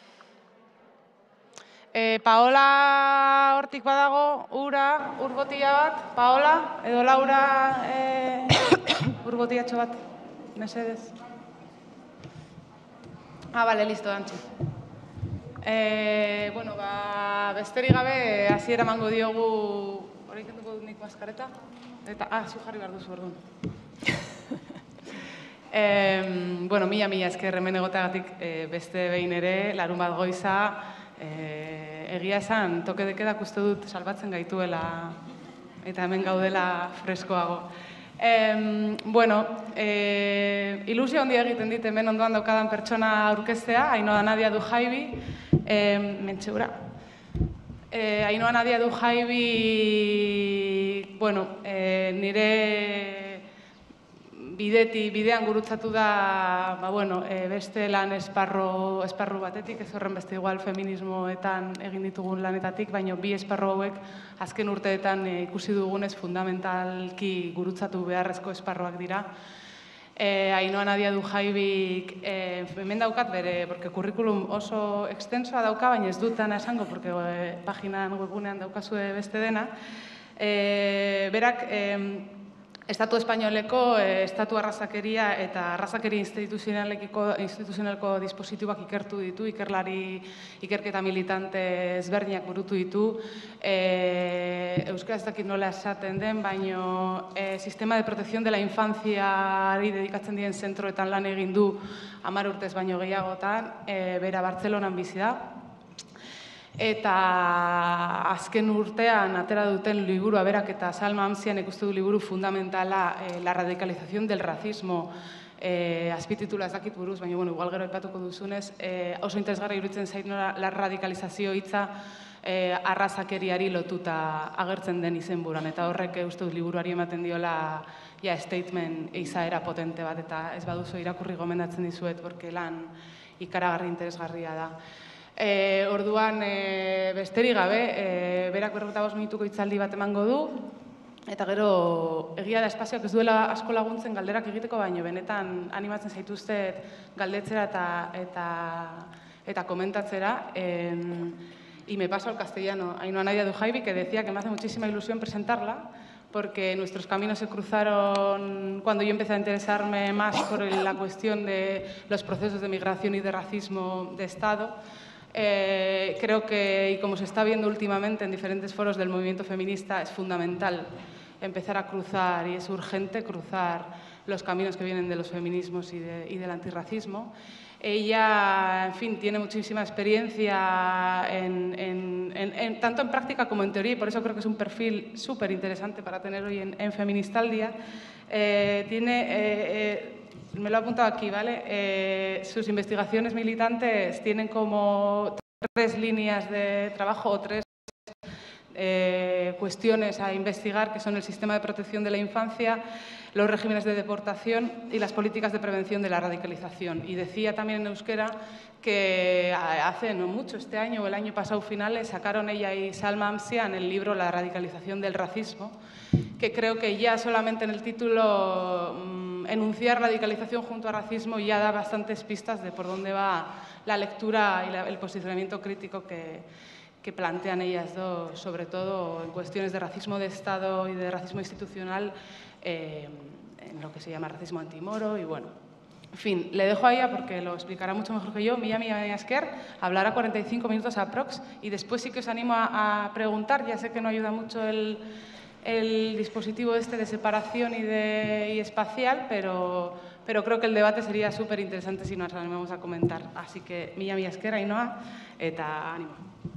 E, Paola hortik badago, ura, urbotila bat, Paola, edo Laura e, urbotilatxo bat, mesedez. Ah, bale, listo, dantzi. E, bueno, ba, besterik gabe, hasiera emango diogu, hori kenduko dut nik maskareta? Eta, ah, zu jarri behar duzu, orduan. e, bueno, mila, mila esker hemen egoteagatik e, beste behin ere, larun bat goiza, e, egia esan, toke dekedak uste dut salbatzen gaituela, eta hemen gaudela freskoago. E, bueno, e, ilusio handia egiten dit hemen ondoan daukadan pertsona aurkeztea, Ainhoa Nadia Dujaibi, e, mentxeura. E, Ainhoa Nadia Dujaibi, bueno, e, nire bideti, bidean gurutzatu da, ba, bueno, e, beste lan esparru, esparru batetik, ez horren beste igual feminismoetan egin ditugun lanetatik, baina bi esparru hauek azken urteetan e, ikusi dugunez fundamentalki gurutzatu beharrezko esparruak dira. E, Ainhoa Nadia Dujaibik e, hemen daukat bere, porque kurrikulum oso extensoa dauka, baina ez dutana esango, porque e, paginan webgunean daukazue beste dena. E, berak, e, Estatu Espainoleko eh, estatu arrazakeria eta arrazakeria instituzionaleko dispositiboak ikertu ditu, ikerlari ikerketa militante ezberdinak burutu ditu. E, Euskara ez dakit nola esaten den, baino e, Sistema de Protección de la Infanciari dedikatzen dien zentroetan lan egin du hamar urtez baino gehiagotan, e, bera Bartzelonan bizi da. Eta azken urtean atera duten liburua berak eta Salma Amzian ikustu du liburu fundamentala eh, La radicalización del racismo, eh, azpititula ez dakit buruz, baina bueno, igual gero aipatuko duzunez, eh, oso interesgarri iruditzen zait nola la radikalizazio hitza eh, arrazakeriari lotuta agertzen den izenburuan, eta horrek uste dut liburuari ematen diola ja statement izaera potente bat, eta ez baduzu irakurri gomendatzen dizuet, porque lan ikaragarri interesgarria da. E, orduan, e, besterik gabe, e, berak berrogeita bost minutuko hitzaldi bat emango du, eta gero egia da espazioak ez duela asko laguntzen galderak egiteko, baino benetan animatzen zaituztet galdetzera eta, eta, eta komentatzera. E, y me paso al castellano. Ainhoa Nadia Dujaibi, que decía que me hace muchísima ilusión presentarla, porque nuestros caminos se cruzaron cuando yo empecé a interesarme más por la cuestión de los procesos de migración y de racismo de Estado. Eh, creo que, y como se está viendo últimamente en diferentes foros del movimiento feminista, es fundamental empezar a cruzar, y es urgente cruzar los caminos que vienen de los feminismos y, de, y del antirracismo. Ella, en fin, tiene muchísima experiencia en, en, en, en, tanto en práctica como en teoría, y por eso creo que es un perfil súper interesante para tener hoy en, en Feministaldia. Eh, tiene... Eh, eh, Me lo he apuntado aquí, ¿vale? Eh, sus investigaciones militantes tienen como tres líneas de trabajo o tres eh, cuestiones a investigar, que son el sistema de protección de la infancia, los regímenes de deportación y las políticas de prevención de la radicalización. Y decía también en euskera que hace no mucho, este año o el año pasado finales, sacaron ella y Salma Amzian el libro La radicalización del racismo, que creo que ya solamente en el título mmm, enunciar radicalización junto a racismo ya da bastantes pistas de por dónde va la lectura y la, el posicionamiento crítico que, que plantean ellas dos, sobre todo en cuestiones de racismo de Estado y de racismo institucional, eh, en lo que se llama racismo antimoro y bueno. En fin, le dejo a ella porque lo explicará mucho mejor que yo. Mila, Mila Esker, hablará cuarenta y cinco minutos aprox y después sí que os animo a, a preguntar. Ya sé que no ayuda mucho el, el dispositivo este de separación y, de, y espacial, pero, pero creo que el debate sería súper interesante si nos animamos a comentar. Así que Mila, Mila Esker, Ainhoa, eta animo.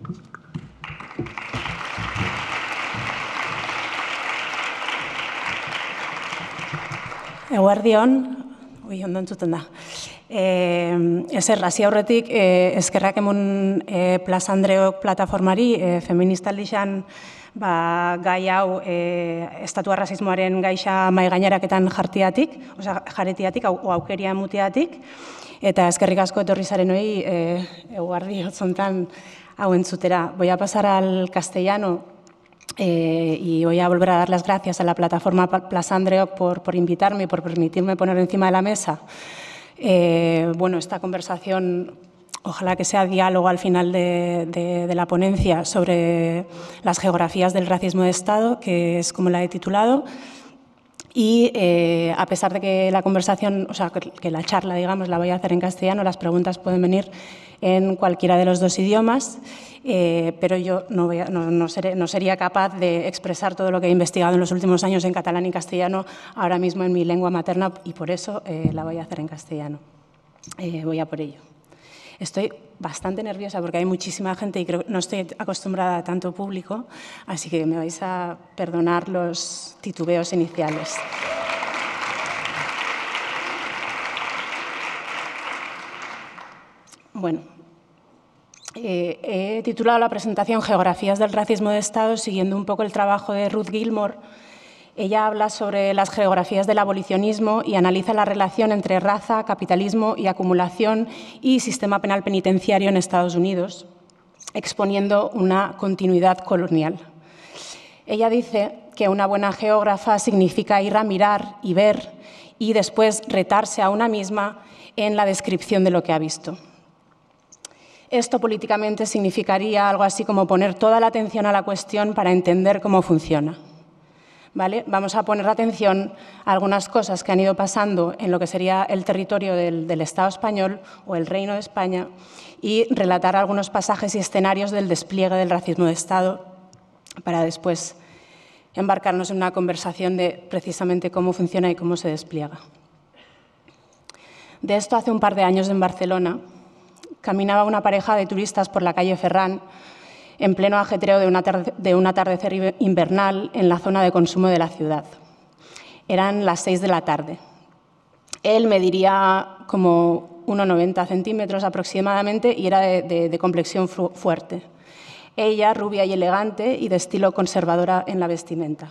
Eguerdion, ui, ondo entzuten da. E, ezer, hasi aurretik, e, eskerrak emun e, Plaza Andreok plataformari, e, feministaldixan ba, gai hau e, estatu arrazismoaren gaixa mai gaineraketan jartiatik, oza, jaretiatik, au, aukeria mutiatik, eta eskerrik asko etorri zaren hori, e, eguerdi hotzontan hau entzutera. Voy a pasar al castellano. Eh, y voy a volver a dar las gracias a la plataforma Plaza Andreok por, por invitarme y por permitirme poner encima de la mesa Eh, bueno, esta conversación, ojalá que sea diálogo al final de, de, de la ponencia sobre las geografías del racismo de Estado, que es como la he titulado. Y eh, a pesar de que la conversación, o sea, que la charla, digamos, la voy a hacer en castellano, las preguntas pueden venir en cualquiera de los dos idiomas, eh, pero yo no, voy a, no, no, seré, no sería capaz de expresar todo lo que he investigado en los últimos años en catalán y castellano ahora mismo en mi lengua materna, y por eso eh, la voy a hacer en castellano. Eh, voy a por ello. Estoy bastante nerviosa porque hay muchísima gente y creo que no estoy acostumbrada a tanto público, así que me vais a perdonar los titubeos iniciales. Bueno, eh, he titulado la presentación Geografías del racismo de Estado siguiendo un poco el trabajo de Ruth Gilmore. Ella habla sobre las geografías del abolicionismo y analiza la relación entre raza, capitalismo y acumulación y sistema penal penitenciario en Estados Unidos, exponiendo una continuidad colonial. Ella dice que una buena geógrafa significa ir a mirar y ver y después retarse a una misma en la descripción de lo que ha visto. Esto políticamente significaría algo así como poner toda la atención a la cuestión para entender cómo funciona. ¿Vale? Vamos a poner atención a algunas cosas que han ido pasando en lo que sería el territorio del, del Estado español o el Reino de España y relatar algunos pasajes y escenarios del despliegue del racismo de Estado para después embarcarnos en una conversación de precisamente cómo funciona y cómo se despliega. De esto hace un par de años en Barcelona caminaba una pareja de turistas por la calle Ferran en pleno ajetreo de un, atarde, de un atardecer invernal en la zona de consumo de la ciudad. Eran las seis de la tarde. Él mediría como uno coma noventa centímetros aproximadamente y era de, de, de complexión fuerte. Ella, rubia y elegante y de estilo conservadora en la vestimenta.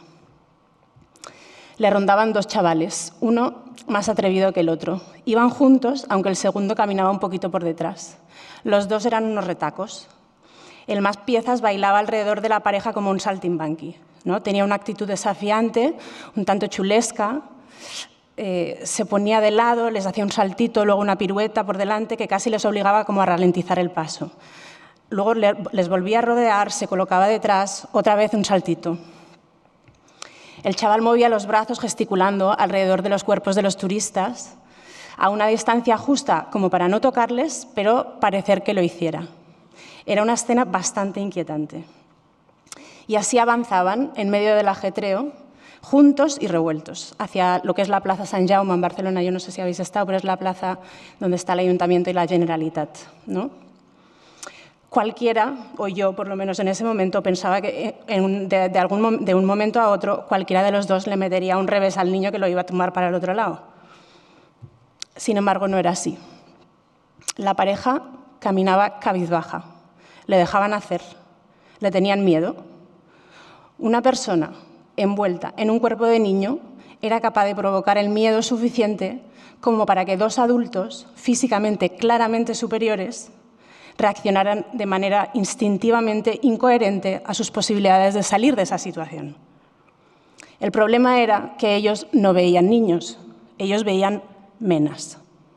Le rondaban dos chavales, uno más atrevido que el otro. Iban juntos, aunque el segundo caminaba un poquito por detrás. Los dos eran unos retacos. El más piezas bailaba alrededor de la pareja como un saltimbanqui, ¿no? Tenía una actitud desafiante, un tanto chulesca, eh, se ponía de lado, les hacía un saltito, luego una pirueta por delante que casi les obligaba como a ralentizar el paso. Luego le, les volvía a rodear, se colocaba detrás, otra vez un saltito. El chaval movía los brazos gesticulando alrededor de los cuerpos de los turistas, a una distancia justa como para no tocarles, pero parecer que lo hiciera. Era una escena bastante inquietante. Y así avanzaban, en medio del ajetreo, juntos y revueltos, hacia lo que es la Plaza Sant Jaume en Barcelona. Yo no sé si habéis estado, pero es la plaza donde está el Ayuntamiento y la Generalitat, ¿no? Cualquiera, o yo por lo menos en ese momento, pensaba que en un, de, de, algún, de un momento a otro cualquiera de los dos le metería un revés al niño que lo iba a tumbar para el otro lado. Sin embargo, no era así. La pareja caminaba cabizbaja. Le dejaban hacer, le tenían miedo. Una persona envuelta en un cuerpo de niño era capaz de provocar el miedo suficiente como para que dos adultos, físicamente claramente superiores, reaccionaran de manera instintivamente incoherente a sus posibilidades de salir de esa situación. El problema era que ellos no veían niños, ellos veían menas.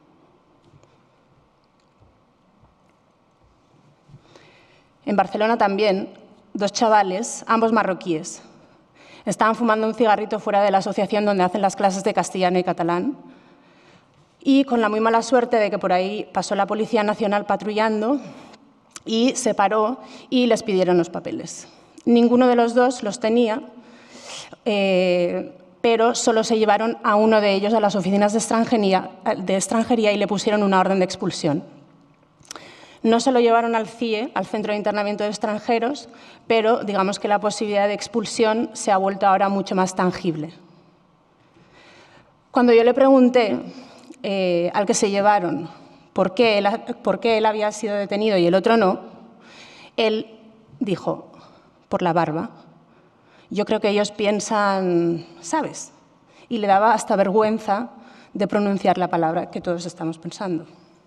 En Barcelona también, dos chavales, ambos marroquíes, estaban fumando un cigarrito fuera de la asociación donde hacen las clases de castellano y catalán y con la muy mala suerte de que por ahí pasó la Policía Nacional patrullando y se paró y les pidieron los papeles. Ninguno de los dos los tenía, eh, pero solo se llevaron a uno de ellos a las oficinas de extranjería, de extranjería y le pusieron una orden de expulsión. No se lo llevaron al C I E, al Centro de Internamiento de Extranjeros, pero digamos que la posibilidad de expulsión se ha vuelto ahora mucho más tangible. Cuando yo le pregunté eh, al que se llevaron por qué, él, por qué él había sido detenido y el otro no, él dijo, por la barba. Yo creo que ellos piensan, ¿sabes? Y le daba hasta vergüenza de pronunciar la palabra que todos estamos pensando.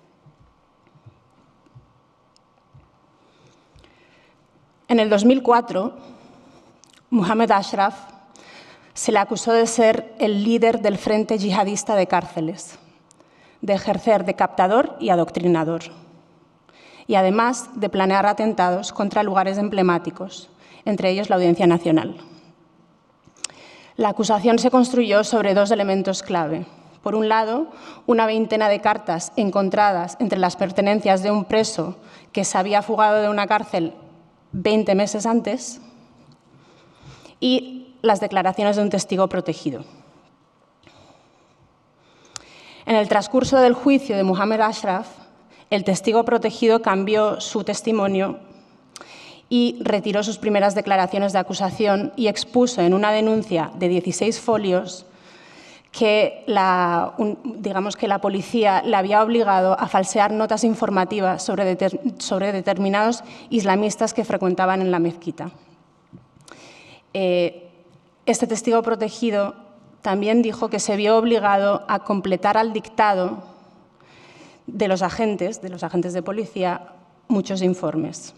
En el dos mil cuatro, Mohamed Ashraf se le acusó de ser el líder del Frente Yihadista de Cárceles, de ejercer de captador y adoctrinador, y además de planear atentados contra lugares emblemáticos, entre ellos la Audiencia Nacional. La acusación se construyó sobre dos elementos clave. Por un lado, una veintena de cartas encontradas entre las pertenencias de un preso que se había fugado de una cárcel veinte meses antes y las declaraciones de un testigo protegido. En el transcurso del juicio de Mohamed Ashraf, el testigo protegido cambió su testimonio y retiró sus primeras declaraciones de acusación y expuso en una denuncia de dieciséis folios que la, un, digamos que la policía le había obligado a falsear notas informativas sobre, deter, sobre determinados islamistas que frecuentaban en la mezquita. Eh, este testigo protegido también dijo que se vio obligado a completar al dictado de los agentes, de los agentes de policía, muchos informes.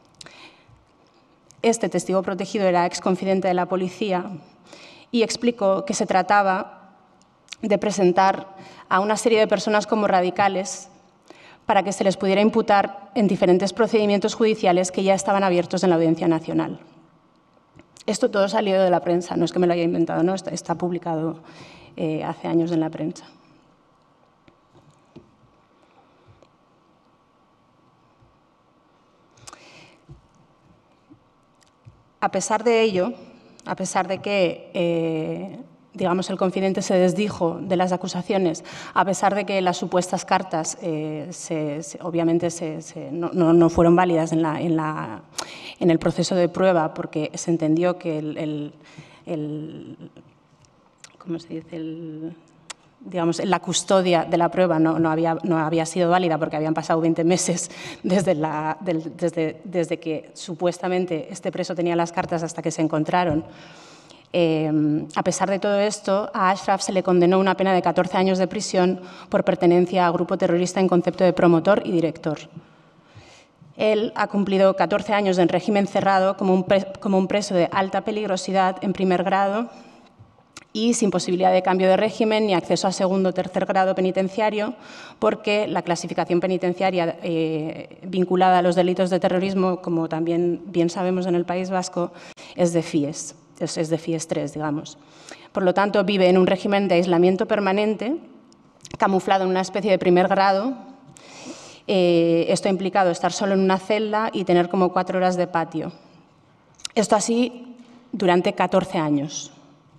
Este testigo protegido era exconfidente de la policía y explicó que se trataba de presentar a una serie de personas como radicales para que se les pudiera imputar en diferentes procedimientos judiciales que ya estaban abiertos en la Audiencia Nacional. Esto todo salió de la prensa, no es que me lo haya inventado, no, está, está publicado eh, hace años en la prensa. A pesar de ello, a pesar de que eh, digamos, el confidente se desdijo de las acusaciones, a pesar de que las supuestas cartas eh, se, se, obviamente se, se, no, no, no fueron válidas en, la, en, la, en el proceso de prueba porque se entendió que el, el, el ¿cómo se dice? El, digamos, la custodia de la prueba no, no, había, no había sido válida porque habían pasado veinte meses desde, la, del, desde, desde que supuestamente este preso tenía las cartas hasta que se encontraron. Eh, a pesar de todo esto, a Ashraf se le condenó una pena de catorce años de prisión por pertenencia a grupo terrorista en concepto de promotor y director. Él ha cumplido catorce años en régimen cerrado como un, pre, como un preso de alta peligrosidad en primer grado y sin posibilidad de cambio de régimen ni acceso a segundo o tercer grado penitenciario, porque la clasificación penitenciaria eh, vinculada a los delitos de terrorismo, como también bien sabemos en el País Vasco, es de F I E S. es de F I E S tres, digamos. Por lo tanto, vive en un régimen de aislamiento permanente, camuflado en una especie de primer grado. Eh, esto ha implicado estar solo en una celda y tener como cuatro horas de patio. Esto así durante catorce años.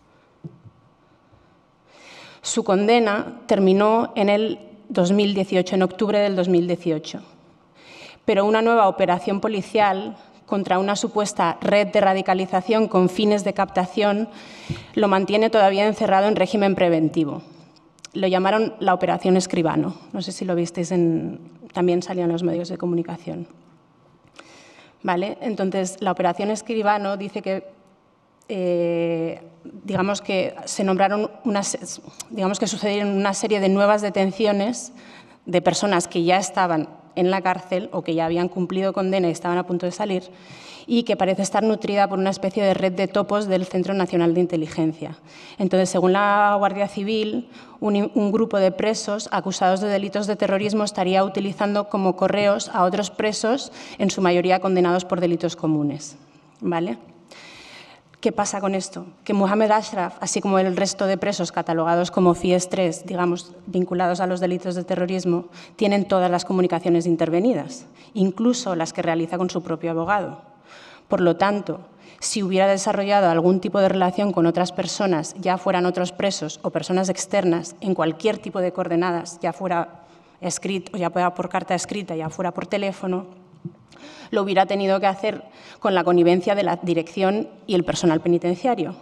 Su condena terminó en el dos mil dieciocho, en octubre del dos mil dieciocho. Pero una nueva operación policial contra una supuesta red de radicalización con fines de captación, lo mantiene todavía encerrado en régimen preventivo. Lo llamaron la Operación Escribano. No sé si lo visteis, en, también salió en los medios de comunicación. ¿Vale? Entonces, la Operación Escribano dice que, eh, digamos que se nombraron unas, digamos que sucedieron una serie de nuevas detenciones de personas que ya estaban en la cárcel o que ya habían cumplido condena y estaban a punto de salir, y que parece estar nutrida por una especie de red de topos del Centro Nacional de Inteligencia. Entonces, según la Guardia Civil, un, un grupo de presos acusados de delitos de terrorismo estaría utilizando como correos a otros presos, en su mayoría condenados por delitos comunes. ¿Vale? ¿Qué pasa con esto? Que Mohamed Ashraf, así como el resto de presos catalogados como F I E S tres, digamos, vinculados a los delitos de terrorismo, tienen todas las comunicaciones intervenidas, incluso las que realiza con su propio abogado. Por lo tanto, si hubiera desarrollado algún tipo de relación con otras personas, ya fueran otros presos o personas externas, en cualquier tipo de coordenadas, ya fuera escrito, ya fuera por carta escrita, ya fuera por teléfono, lo hubiera tenido que hacer con la connivencia de la dirección y el personal penitenciario.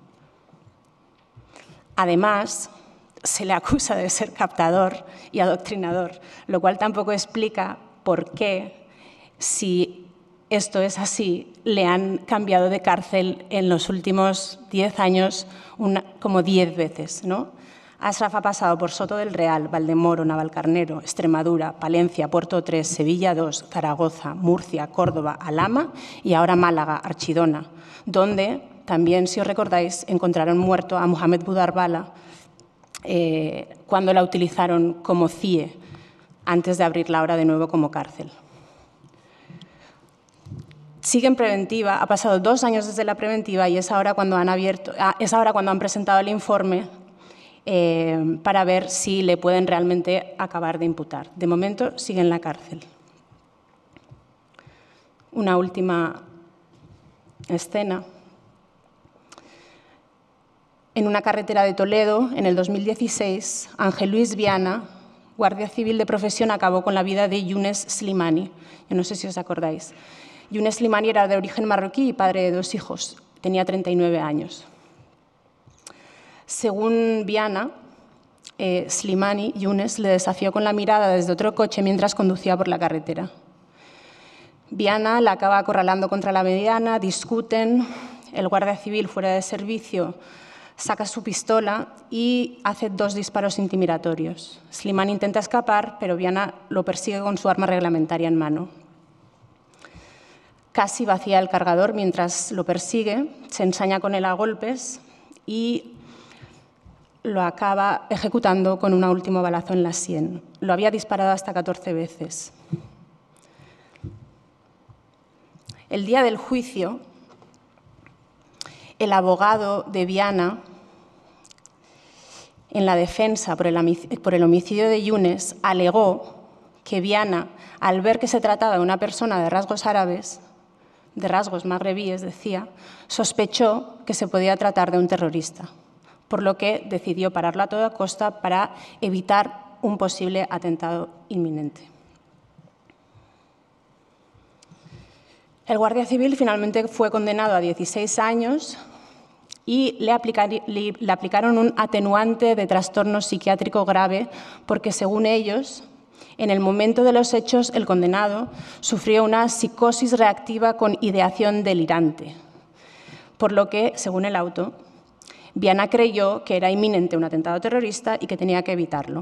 Además, se le acusa de ser captador y adoctrinador, lo cual tampoco explica por qué, si esto es así, le han cambiado de cárcel en los últimos diez años una, como diez veces, ¿no? Ashraf ha pasado por Soto del Real, Valdemoro, Navalcarnero, Extremadura, Palencia, Puerto tres, Sevilla dos, Zaragoza, Murcia, Córdoba, Alhama y ahora Málaga, Archidona, donde también, si os recordáis, encontraron muerto a Mohamed Boudarbala eh, cuando la utilizaron como C I E, antes de abrirla ahora de nuevo como cárcel. Sigue en preventiva, ha pasado dos años desde la preventiva y es ahora cuando han, abierto, es ahora cuando han presentado el informe eh, para ver si le pueden realmente acabar de imputar. De momento sigue en la cárcel. Una última escena. En una carretera de Toledo, en el dos mil dieciséis, Ángel Luis Viana, guardia civil de profesión, acabó con la vida de Younes Slimani. Yo no sé si os acordáis. Younes Slimani era de origen marroquí y padre de dos hijos. Tenía treinta y nueve años. Según Viana, eh, Slimani, Younes, le desafió con la mirada desde otro coche mientras conducía por la carretera. Viana la acaba acorralando contra la mediana, discuten, el guardia civil fuera de servicio saca su pistola y hace dos disparos intimidatorios. Slimani intenta escapar, pero Viana lo persigue con su arma reglamentaria en mano. Casi vacía el cargador mientras lo persigue, se ensaña con él a golpes y lo acaba ejecutando con un último balazo en la sien. Lo había disparado hasta catorce veces. El día del juicio, el abogado de Viana, en la defensa por el homicidio de Younes, alegó que Viana, al ver que se trataba de una persona de rasgos árabes, de rasgos magrebíes, decía, sospechó que se podía tratar de un terrorista, por lo que decidió pararlo a toda costa para evitar un posible atentado inminente. El guardia civil finalmente fue condenado a dieciséis años y le, aplicar, le, le aplicaron un atenuante de trastorno psiquiátrico grave porque, según ellos, en el momento de los hechos, el condenado sufrió una psicosis reactiva con ideación delirante, por lo que, según el auto, Viana creyó que era inminente un atentado terrorista y que tenía que evitarlo.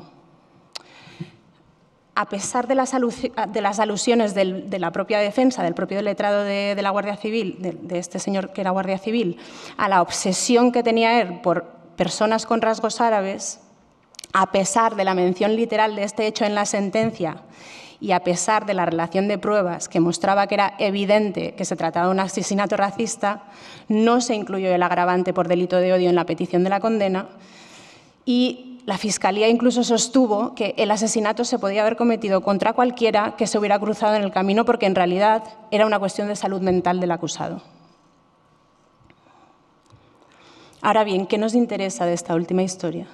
A pesar de las, de las alusiones del, de la propia defensa, del propio letrado de, de la Guardia Civil, de, de este señor que era Guardia Civil, a la obsesión que tenía él por personas con rasgos árabes, a pesar de la mención literal de este hecho en la sentencia y a pesar de la relación de pruebas que mostraba que era evidente que se trataba de un asesinato racista, no se incluyó el agravante por delito de odio en la petición de la condena y la Fiscalía incluso sostuvo que el asesinato se podía haber cometido contra cualquiera que se hubiera cruzado en el camino porque en realidad era una cuestión de salud mental del acusado. Ahora bien, ¿qué nos interesa de esta última historia?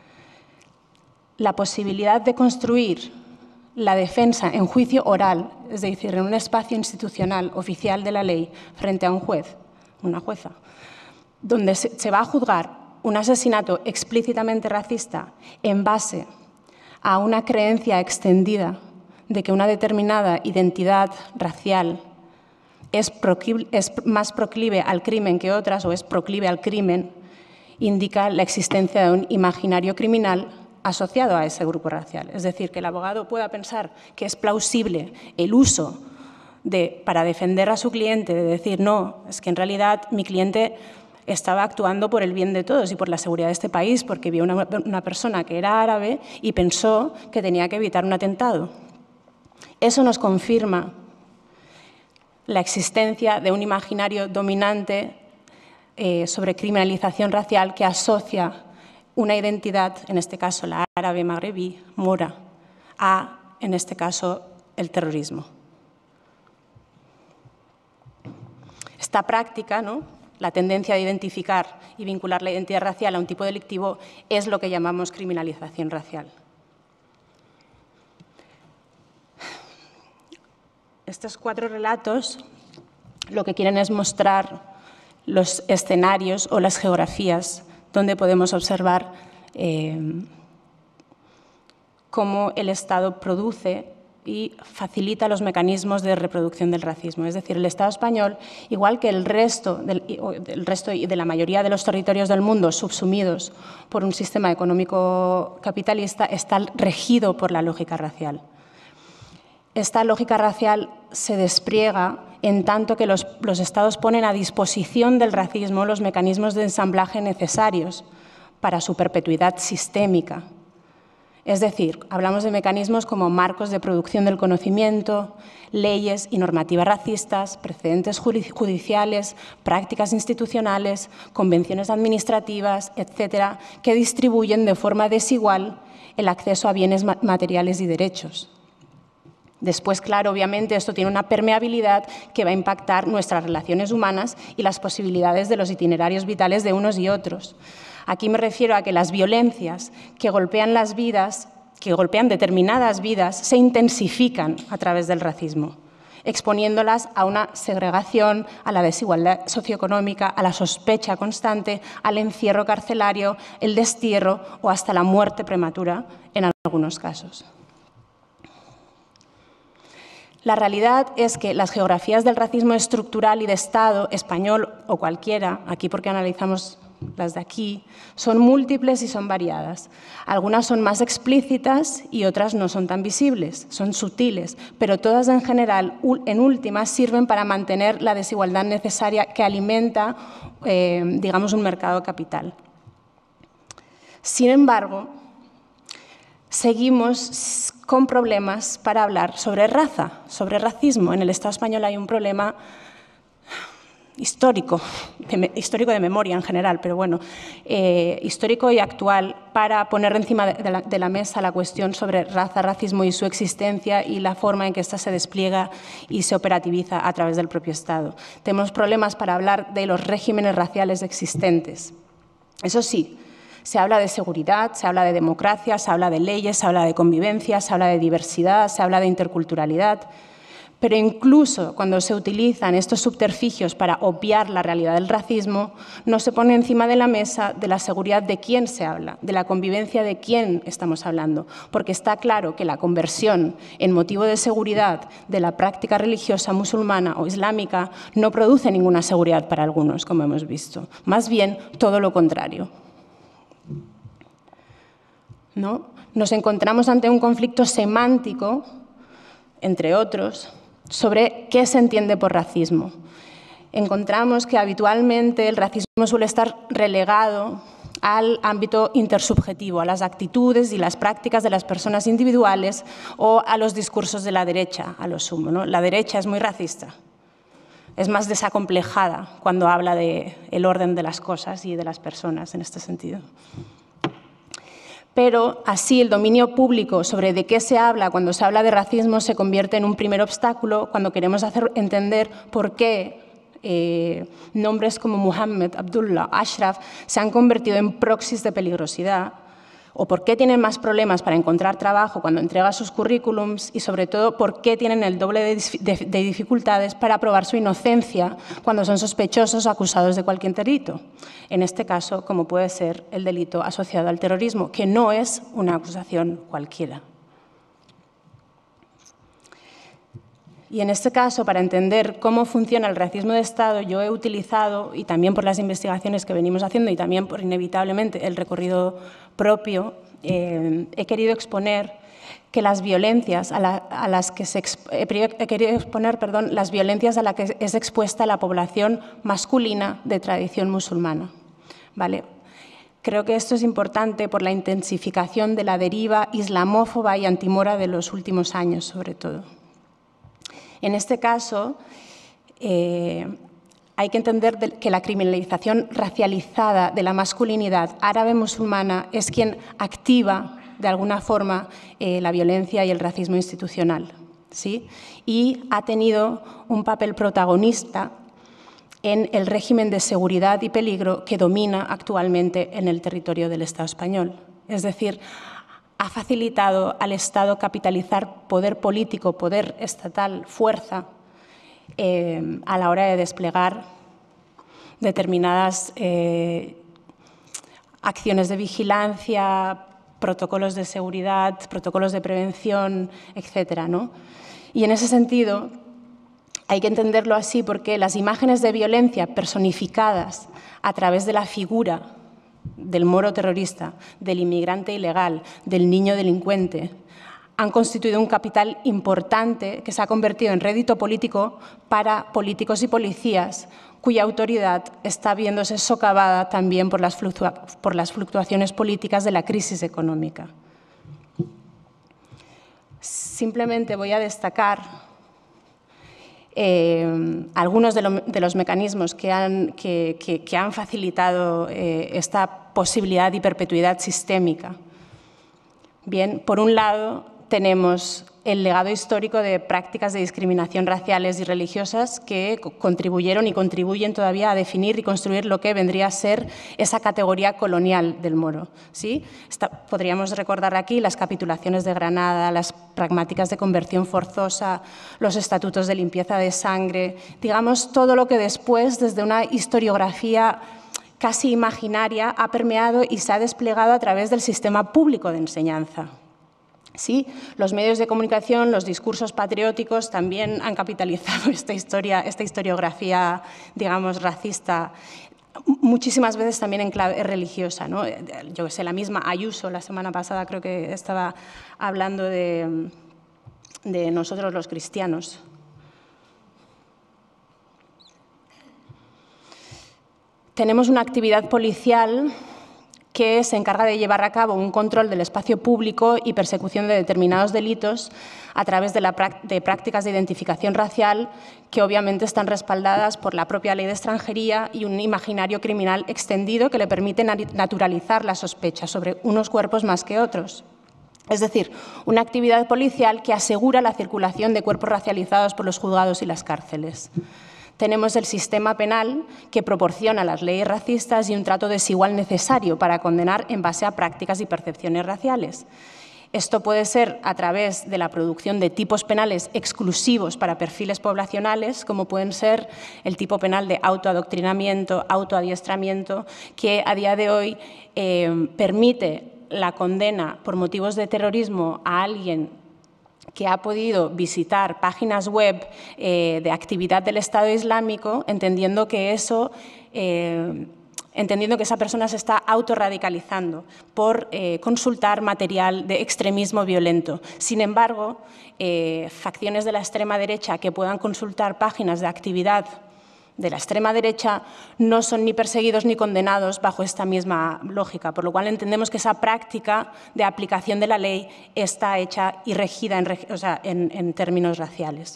La posibilidad de construir la defensa en juicio oral, es decir, en un espacio institucional oficial de la ley frente a un juez, una jueza, donde se va a juzgar un asesinato explícitamente racista en base a una creencia extendida de que una determinada identidad racial es, proclive, es más proclive al crimen que otras o es proclive al crimen, indica la existencia de un imaginario criminal asociado a ese grupo racial. Es decir, que el abogado pueda pensar que es plausible el uso de, para defender a su cliente, de decir, no, es que en realidad mi cliente estaba actuando por el bien de todos y por la seguridad de este país, porque vio una, una persona que era árabe y pensó que tenía que evitar un atentado. Eso nos confirma la existencia de un imaginario dominante eh, sobre criminalización racial que asocia una identidad, en este caso la árabe magrebí, mora, a, en este caso, el terrorismo. Esta práctica, ¿no?, la tendencia de identificar y vincular la identidad racial a un tipo delictivo es lo que llamamos criminalización racial. Estos cuatro relatos lo que quieren es mostrar los escenarios o las geografías donde podemos observar eh, cómo el Estado produce y facilita los mecanismos de reproducción del racismo. Es decir, el Estado español, igual que el resto, del, el resto y de la mayoría de los territorios del mundo subsumidos por un sistema económico capitalista, está regido por la lógica racial. Esta lógica racial se despliega en tanto que los, los Estados ponen a disposición del racismo los mecanismos de ensamblaje necesarios para su perpetuidad sistémica. Es decir, hablamos de mecanismos como marcos de producción del conocimiento, leyes y normativas racistas, precedentes judiciales, prácticas institucionales, convenciones administrativas, etcétera, que distribuyen de forma desigual el acceso a bienes materiales y derechos. Después, claro, obviamente, esto tiene una permeabilidad que va a impactar nuestras relaciones humanas y las posibilidades de los itinerarios vitales de unos y otros. Aquí me refiero a que las violencias que golpean las vidas, que golpean determinadas vidas, se intensifican a través del racismo, exponiéndolas a una segregación, a la desigualdad socioeconómica, a la sospecha constante, al encierro carcelario, el destierro o hasta la muerte prematura en algunos casos. La realidad es que las geografías del racismo estructural y de Estado, español o cualquiera, aquí porque analizamos las de aquí, son múltiples y son variadas. Algunas son más explícitas y otras no son tan visibles, son sutiles, pero todas en general, en últimas, sirven para mantener la desigualdad necesaria que alimenta, eh, digamos, un mercado capital. Sin embargo, seguimos con problemas para hablar sobre raza, sobre racismo. En el Estado español hay un problema histórico, de, histórico de memoria en general, pero bueno, eh, histórico y actual, para poner encima de la, de la mesa la cuestión sobre raza, racismo y su existencia y la forma en que ésta se despliega y se operativiza a través del propio Estado. Tenemos problemas para hablar de los regímenes raciales existentes. Eso sí, se habla de seguridad, se habla de democracia, se habla de leyes, se habla de convivencia, se habla de diversidad, se habla de interculturalidad. Pero incluso cuando se utilizan estos subterfugios para obviar la realidad del racismo, no se pone encima de la mesa de la seguridad de quién se habla, de la convivencia de quién estamos hablando, porque está claro que la conversión en motivo de seguridad de la práctica religiosa musulmana o islámica no produce ninguna seguridad para algunos, como hemos visto. Más bien, todo lo contrario. ¿No? Nos encontramos ante un conflicto semántico, entre otros, sobre qué se entiende por racismo. Encontramos que habitualmente el racismo suele estar relegado al ámbito intersubjetivo, a las actitudes y las prácticas de las personas individuales o a los discursos de la derecha, a lo sumo, ¿no? La derecha es muy racista, es más desacomplejada cuando habla del orden de las cosas y de las personas en este sentido. Pero así el dominio público sobre de qué se habla cuando se habla de racismo se convierte en un primer obstáculo cuando queremos hacer entender por qué eh, nombres como Muhammad, Abdullah, Ashraf se han convertido en proxies de peligrosidad, o por qué tienen más problemas para encontrar trabajo cuando entregan sus currículums y, sobre todo, por qué tienen el doble de, de, de dificultades para probar su inocencia cuando son sospechosos o acusados de cualquier delito. En este caso, como puede ser el delito asociado al terrorismo, que no es una acusación cualquiera. Y en este caso, para entender cómo funciona el racismo de Estado, yo he utilizado, y también por las investigaciones que venimos haciendo y también por inevitablemente el recorrido propio, eh, he querido exponer que las violencias a, la, a las que se he querido exponer, perdón, las violencias a las que es expuesta la población masculina de tradición musulmana, ¿vale? Creo que esto es importante por la intensificación de la deriva islamófoba y antimora de los últimos años, sobre todo. En este caso, eh, hay que entender que la criminalización racializada de la masculinidad árabe musulmana es quien activa, de alguna forma, eh, la violencia y el racismo institucional, ¿sí? Y ha tenido un papel protagonista en el régimen de seguridad y peligro que domina actualmente en el territorio del Estado español. Es decir, ha facilitado al Estado capitalizar poder político, poder estatal, fuerza, eh, a la hora de desplegar determinadas eh, acciones de vigilancia, protocolos de seguridad, protocolos de prevención, etcétera, ¿no? Y en ese sentido, hay que entenderlo así porque las imágenes de violencia personificadas a través de la figura del moro terrorista, del inmigrante ilegal, del niño delincuente, han constituido un capital importante que se ha convertido en rédito político para políticos y policías cuya autoridad está viéndose socavada también por las, fluctua- por las fluctuaciones políticas de la crisis económica. Simplemente voy a destacar eh, algunos de, lo, de los mecanismos que han, que, que, que han facilitado eh, esta posibilidad y perpetuidad sistémica. Bien, por un lado, tenemos el legado histórico de prácticas de discriminación raciales y religiosas que contribuyeron y contribuyen todavía a definir y construir lo que vendría a ser esa categoría colonial del moro. ¿Sí? Esta, podríamos recordar aquí las capitulaciones de Granada, las pragmáticas de conversión forzosa, los estatutos de limpieza de sangre, digamos, todo lo que después, desde una historiografía casi imaginaria, ha permeado y se ha desplegado a través del sistema público de enseñanza. Sí, los medios de comunicación, los discursos patrióticos también han capitalizado esta historia, esta historiografía, digamos, racista, muchísimas veces también en clave religiosa, ¿no? Yo sé, la misma Ayuso la semana pasada creo que estaba hablando de, de nosotros los cristianos. Tenemos una actividad policial que se encarga de llevar a cabo un control del espacio público y persecución de determinados delitos a través de, la, de prácticas de identificación racial que obviamente están respaldadas por la propia ley de extranjería y un imaginario criminal extendido que le permite naturalizar la sospecha sobre unos cuerpos más que otros. Es decir, una actividad policial que asegura la circulación de cuerpos racializados por los juzgados y las cárceles. Tenemos el sistema penal que proporciona las leyes racistas y un trato desigual necesario para condenar en base a prácticas y percepciones raciales. Esto puede ser a través de la producción de tipos penales exclusivos para perfiles poblacionales, como pueden ser el tipo penal de autoadoctrinamiento, autoadiestramiento, que a día de hoy eh, permite la condena por motivos de terrorismo a alguien que ha podido visitar páginas web eh, de actividad del Estado Islámico, entendiendo que eso, eh, entendiendo que esa persona se está autorradicalizando por eh, consultar material de extremismo violento. Sin embargo, eh, facciones de la extrema derecha que puedan consultar páginas de actividad de la extrema derecha no son ni perseguidos ni condenados bajo esta misma lógica, por lo cual entendemos que esa práctica de aplicación de la ley está hecha y regida en, o sea, en, en términos raciales.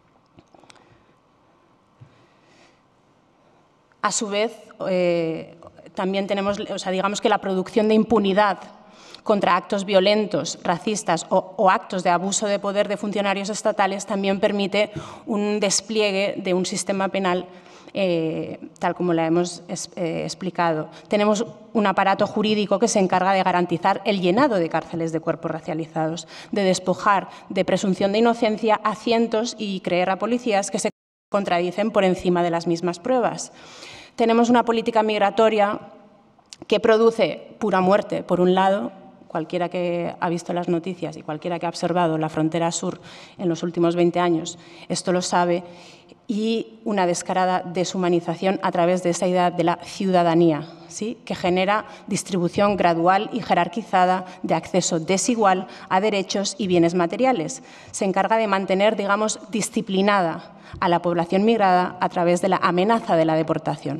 A su vez, eh, también tenemos, o sea, digamos que la producción de impunidad contra actos violentos, racistas o, o actos de abuso de poder de funcionarios estatales también permite un despliegue de un sistema penal eh, tal como la hemos es, eh, explicado. Tenemos un aparato jurídico que se encarga de garantizar el llenado de cárceles de cuerpos racializados, de despojar de presunción de inocencia a cientos y creer a policías que se contradicen por encima de las mismas pruebas. Tenemos una política migratoria que produce pura muerte, por un lado. Cualquiera que ha visto las noticias y cualquiera que ha observado la frontera sur en los últimos veinte años, esto lo sabe, y una descarada deshumanización a través de esa idea de la ciudadanía, ¿sí? Que genera distribución gradual y jerarquizada de acceso desigual a derechos y bienes materiales. Se encarga de mantener, digamos, disciplinada a la población migrada a través de la amenaza de la deportación.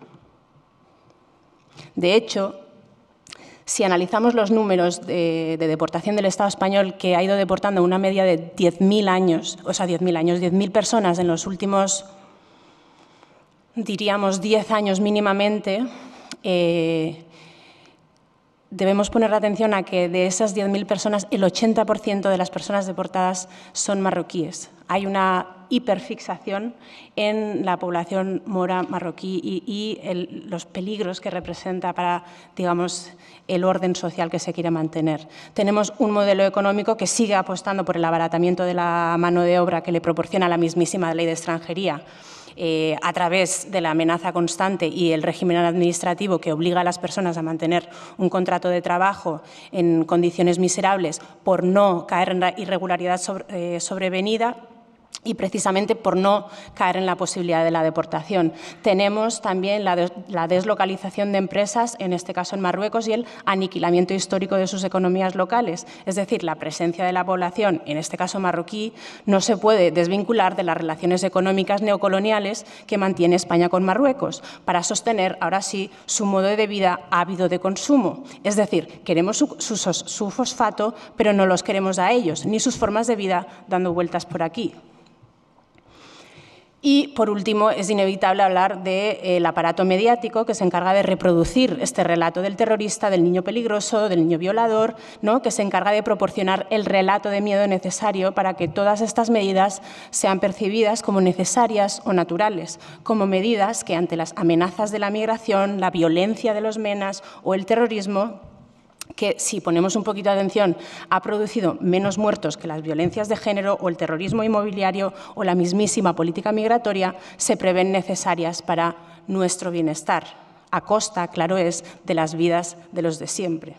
De hecho, si analizamos los números de, de deportación del Estado español, que ha ido deportando una media de diez mil años, o sea, diez mil años, diez mil personas en los últimos, diríamos, diez años mínimamente, eh, debemos poner atención a que de esas diez mil personas, el ochenta por ciento de las personas deportadas son marroquíes. Hay una hiperfixación en la población mora marroquí y, y el, los peligros que representa para, digamos, el orden social que se quiere mantener. Tenemos un modelo económico que sigue apostando por el abaratamiento de la mano de obra que le proporciona la mismísima ley de extranjería, Eh, a través de la amenaza constante y el régimen administrativo que obliga a las personas a mantener un contrato de trabajo en condiciones miserables por no caer en la irregularidad sobre, eh, sobrevenida. y precisamente por no caer en la posibilidad de la deportación. Tenemos también la, des la deslocalización de empresas, en este caso en Marruecos, y el aniquilamiento histórico de sus economías locales. Es decir, la presencia de la población, en este caso marroquí, no se puede desvincular de las relaciones económicas neocoloniales que mantiene España con Marruecos, para sostener, ahora sí, su modo de vida ávido de consumo. Es decir, queremos su, su, su fosfato, pero no los queremos a ellos, ni sus formas de vida dando vueltas por aquí. Y, por último, es inevitable hablar del aparato mediático que se encarga de reproducir este relato del terrorista, del niño peligroso, del niño violador, ¿no?, que se encarga de proporcionar el relato de miedo necesario para que todas estas medidas sean percibidas como necesarias o naturales, como medidas que, ante las amenazas de la migración, la violencia de los menas o el terrorismo, que, si ponemos un poquito de atención, ha producido menos muertos que las violencias de género o el terrorismo inmobiliario o la mismísima política migratoria, se prevén necesarias para nuestro bienestar, a costa, claro es, de las vidas de los de siempre.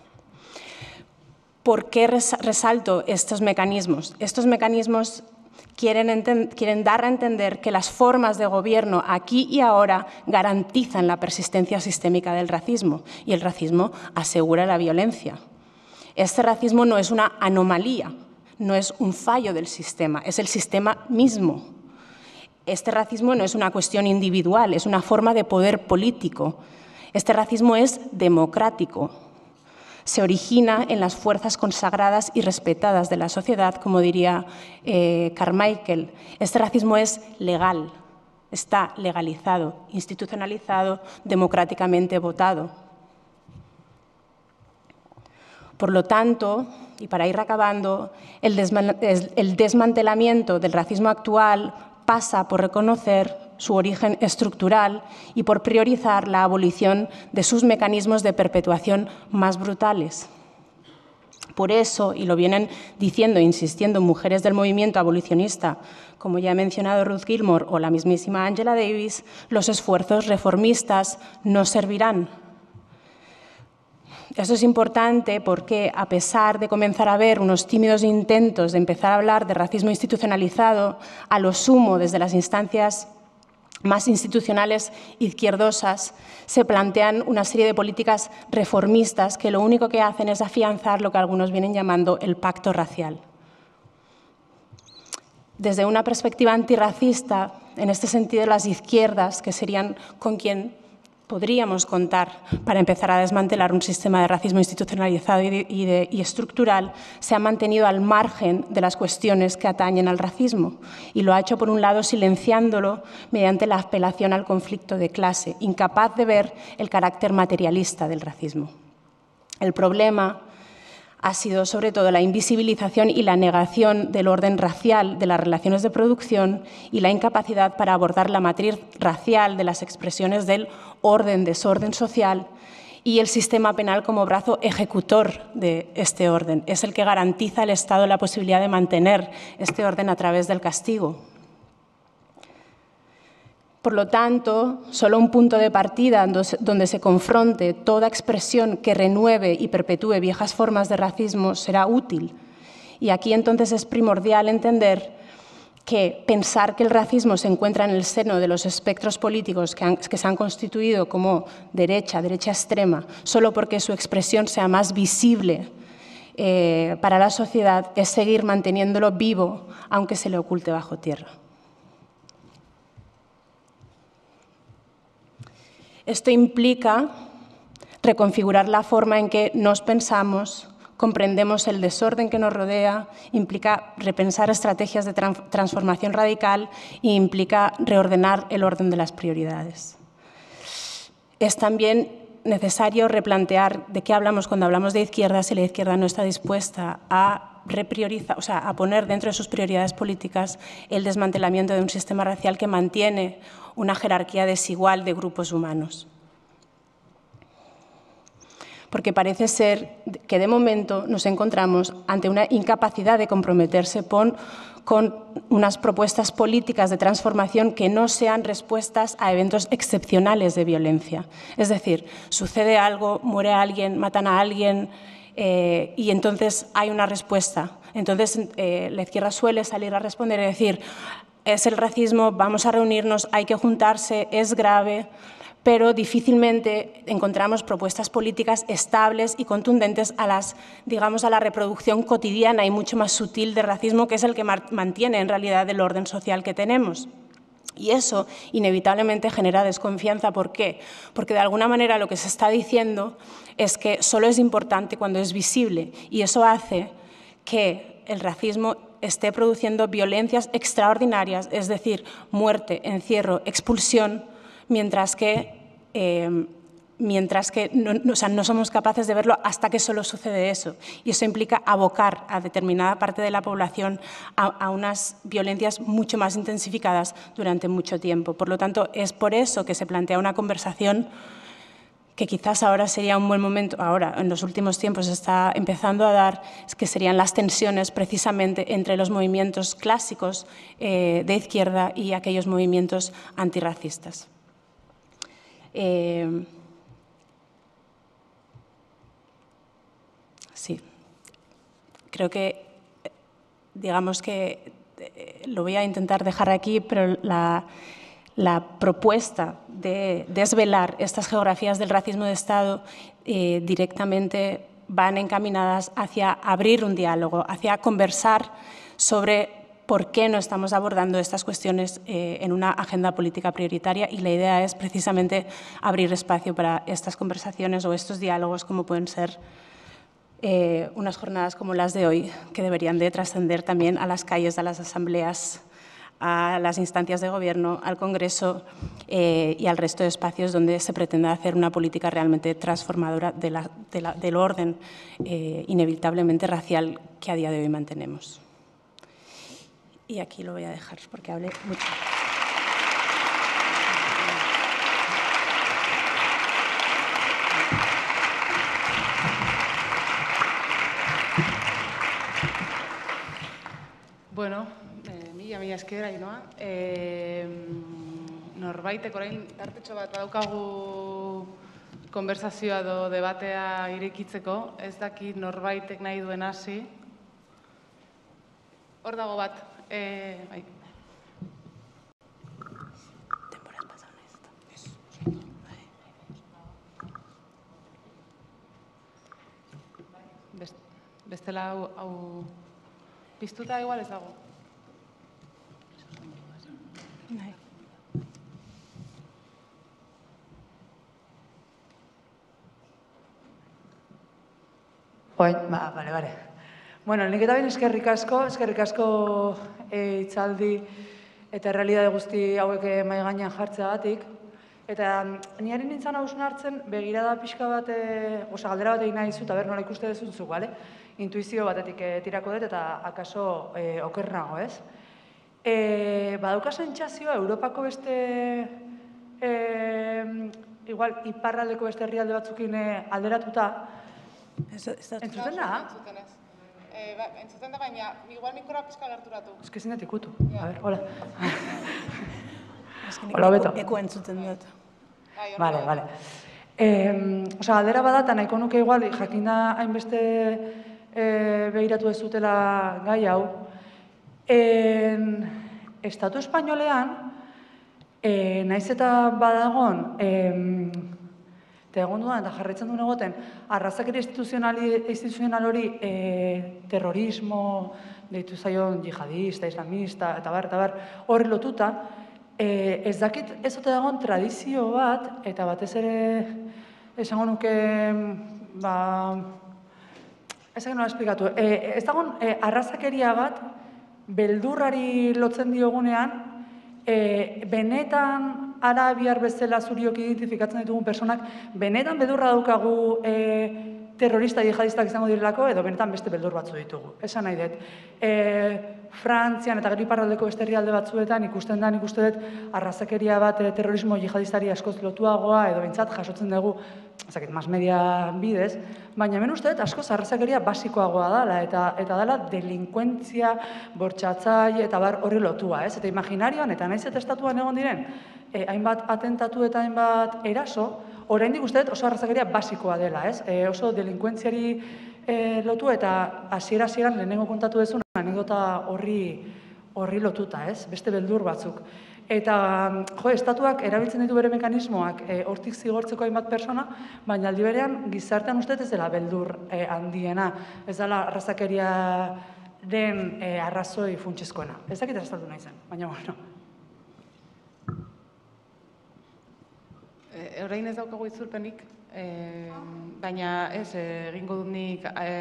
¿Por qué resalto estos mecanismos? Estos mecanismos Quieren, quieren dar a entender que las formas de gobierno aquí y ahora garantizan la persistencia sistémica del racismo, y el racismo asegura la violencia. Este racismo no es una anomalía, no es un fallo del sistema, es el sistema mismo. Este racismo no es una cuestión individual, es una forma de poder político. Este racismo es democrático. Se origina en las fuerzas consagradas y respetadas de la sociedad, como diría eh, Carmichael. Este racismo es legal, está legalizado, institucionalizado, democráticamente votado. Por lo tanto, y para ir acabando, el, desman el desmantelamiento del racismo actual pasa por reconocer su origen estructural y por priorizar la abolición de sus mecanismos de perpetuación más brutales. Por eso, y lo vienen diciendo e insistiendo mujeres del movimiento abolicionista, como ya he mencionado Ruth Gilmore o la mismísima Angela Davis, los esfuerzos reformistas no servirán. Esto es importante porque, a pesar de comenzar a ver unos tímidos intentos de empezar a hablar de racismo institucionalizado, a lo sumo desde las instancias más institucionales izquierdosas, se plantean una serie de políticas reformistas que lo único que hacen es afianzar lo que algunos vienen llamando el pacto racial. Desde una perspectiva antirracista, en este sentido, las izquierdas, que serían con quien podríamos contar para empezar a desmantelar un sistema de racismo institucionalizado y, de, y, de, y estructural, se ha mantenido al margen de las cuestiones que atañen al racismo, y lo ha hecho, por un lado, silenciándolo mediante la apelación al conflicto de clase, incapaz de ver el carácter materialista del racismo. El problema ha sido, sobre todo, la invisibilización y la negación del orden racial de las relaciones de producción y la incapacidad para abordar la matriz racial de las expresiones del orden-desorden social y el sistema penal como brazo ejecutor de este orden. Es el que garantiza al Estado la posibilidad de mantener este orden a través del castigo. Por lo tanto, solo un punto de partida donde se confronte toda expresión que renueve y perpetúe viejas formas de racismo será útil. Y aquí entonces es primordial entender que pensar que el racismo se encuentra en el seno de los espectros políticos que, han, que se han constituido como derecha, derecha extrema, solo porque su expresión sea más visible eh, para la sociedad, es seguir manteniéndolo vivo, aunque se le oculte bajo tierra. Esto implica reconfigurar la forma en que nos pensamos, comprendemos el desorden que nos rodea, implica repensar estrategias de transformación radical e implica reordenar el orden de las prioridades. Es también necesario replantear de qué hablamos cuando hablamos de izquierda, si la izquierda no está dispuesta a repriorizar, o sea, a poner dentro de sus prioridades políticas el desmantelamiento de un sistema racial que mantiene una jerarquía desigual de grupos humanos. Porque parece ser que de momento nos encontramos ante una incapacidad de comprometerse con, con unas propuestas políticas de transformación que no sean respuestas a eventos excepcionales de violencia. Es decir, sucede algo, muere alguien, matan a alguien, Eh, y entonces hay una respuesta. Entonces eh, la izquierda suele salir a responder y decir, es el racismo, vamos a reunirnos, hay que juntarse, es grave, pero difícilmente encontramos propuestas políticas estables y contundentes a, las, digamos, a la reproducción cotidiana y mucho más sutil de racismo, que es el que mantiene en realidad el orden social que tenemos. Y eso inevitablemente genera desconfianza. ¿Por qué? Porque de alguna manera lo que se está diciendo es que solo es importante cuando es visible, y eso hace que el racismo esté produciendo violencias extraordinarias, es decir, muerte, encierro, expulsión, mientras que, eh, mientras que no, no, o sea, no somos capaces de verlo hasta que solo sucede eso. Y eso implica abocar a determinada parte de la población a, a unas violencias mucho más intensificadas durante mucho tiempo. Por lo tanto, es por eso que se plantea una conversación que quizás ahora sería un buen momento, ahora en los últimos tiempos se está empezando a dar, que serían las tensiones precisamente entre los movimientos clásicos eh, de izquierda y aquellos movimientos antirracistas. Eh, sí, creo que, digamos que eh, lo voy a intentar dejar aquí, pero la... La propuesta de desvelar estas geografías del racismo de Estado eh, directamente van encaminadas hacia abrir un diálogo, hacia conversar sobre por qué no estamos abordando estas cuestiones eh, en una agenda política prioritaria, y la idea es precisamente abrir espacio para estas conversaciones o estos diálogos, como pueden ser eh, unas jornadas como las de hoy, que deberían de trascender también a las calles, a las asambleas, a las instancias de gobierno, al Congreso eh, y al resto de espacios donde se pretenda hacer una política realmente transformadora de la, de la, del orden eh, inevitablemente racial que a día de hoy mantenemos. Y aquí lo voy a dejar porque hablé mucho. Bueno, eh, mila, mila esker, Ainhoa. Eh, norbaitek orain tartetxo bat badaukagu konversazioa edo debatea irekitzeko, ez dakit norbaitek nahi duen hasi. Hor dago bat. Eh, bai. Bestela hau, hau piztuta igual ez dago. Nahi. Oin, ba, bale, bale. Bueno, nik eta bain eskerrik asko, eskerrik asko e, itzaldi eta realidade guzti hauek mahai gainean jartzeagatik. Eta niari nintzen hausun hartzen, begirada pixka bat, e, oza, galdera bat egin nahi zu, eta ber nola ikuste dezuntzuk, bale? Intuizio batetik e, tirako dut eta akaso e, okernago, ez? E, badauka sentsazioa Europako beste, e, igual, iparraldeko beste herrialde batzukin e, alderatuta, entzuten da? Entzuten ez. Eh, ba, entzuten da, baina, igual mikroa pizka gerturatu. Ez que zinetik ikutu. A ver, hola. Hola, Beto. Eko entzuten dut. Vale, vale. Eh, Osa, galdera badata, nahiko nuke igual, jakinda hainbeste eh, behiratu ez dutela gai hau. En, Estatu espainolean, eh, naiz eta badagon, eh, eta egon dudan, eta jarraitzen duen egoten, arrazakeri instituzional hori e, terrorismo, deitu zaion jihadista, islamista, eta bar, eta bar, horri lotuta, e, ez dakit ez dute dagoen tradizio bat, eta batez ere esango nuke, ba, ez dakit nola esplikatu, e, ez dagoen e, arrazakeria bat, beldurrari lotzen diogunean, e, benetan, arabiar bezala zuriok identifikatzen ditugun personak, benetan bedurra daukagu e, terrorista jihadistak izango direlako, edo benetan beste beldur batzu ditugu. Esan nahi dut. E, Frantzian eta gero iparraldeko beste herrialde batzuetan ikusten da, nik uste dut, arrazakeria bat e, terrorismo jihadistari askoz lotuagoa, edo behintzat jasotzen dugu, ezakit, mas media bidez, baina hemen uste dut askoz arrazakeria basikoagoa dela, eta, eta dela delinkuentzia, bortxatzai, eta bar horri lotua, ez? Eta imaginarioan, eta naiz eta estatuan egon diren, E, hainbat atentatu eta hainbat eraso, oraindik uste dut oso arrazakeria basikoa dela, ez? E, oso delinkuentziari lotu eta hasiera-hasieran lehenengo kontatu duzun anekdota horri horri lotuta, ez? Beste beldur batzuk. Eta, jo, estatuak erabiltzen ditu bere mekanismoak hortik zigortzeko hainbat persona, baina aldi berean gizartean uste ez dela beldur handiena, ez dela arrazakeriaren arrazoi funtsezkoena. Ez dakit erraztatu nahi zen, baina, bueno. Orain ez daukagu itzulpenik, baina ez, egingo dut nik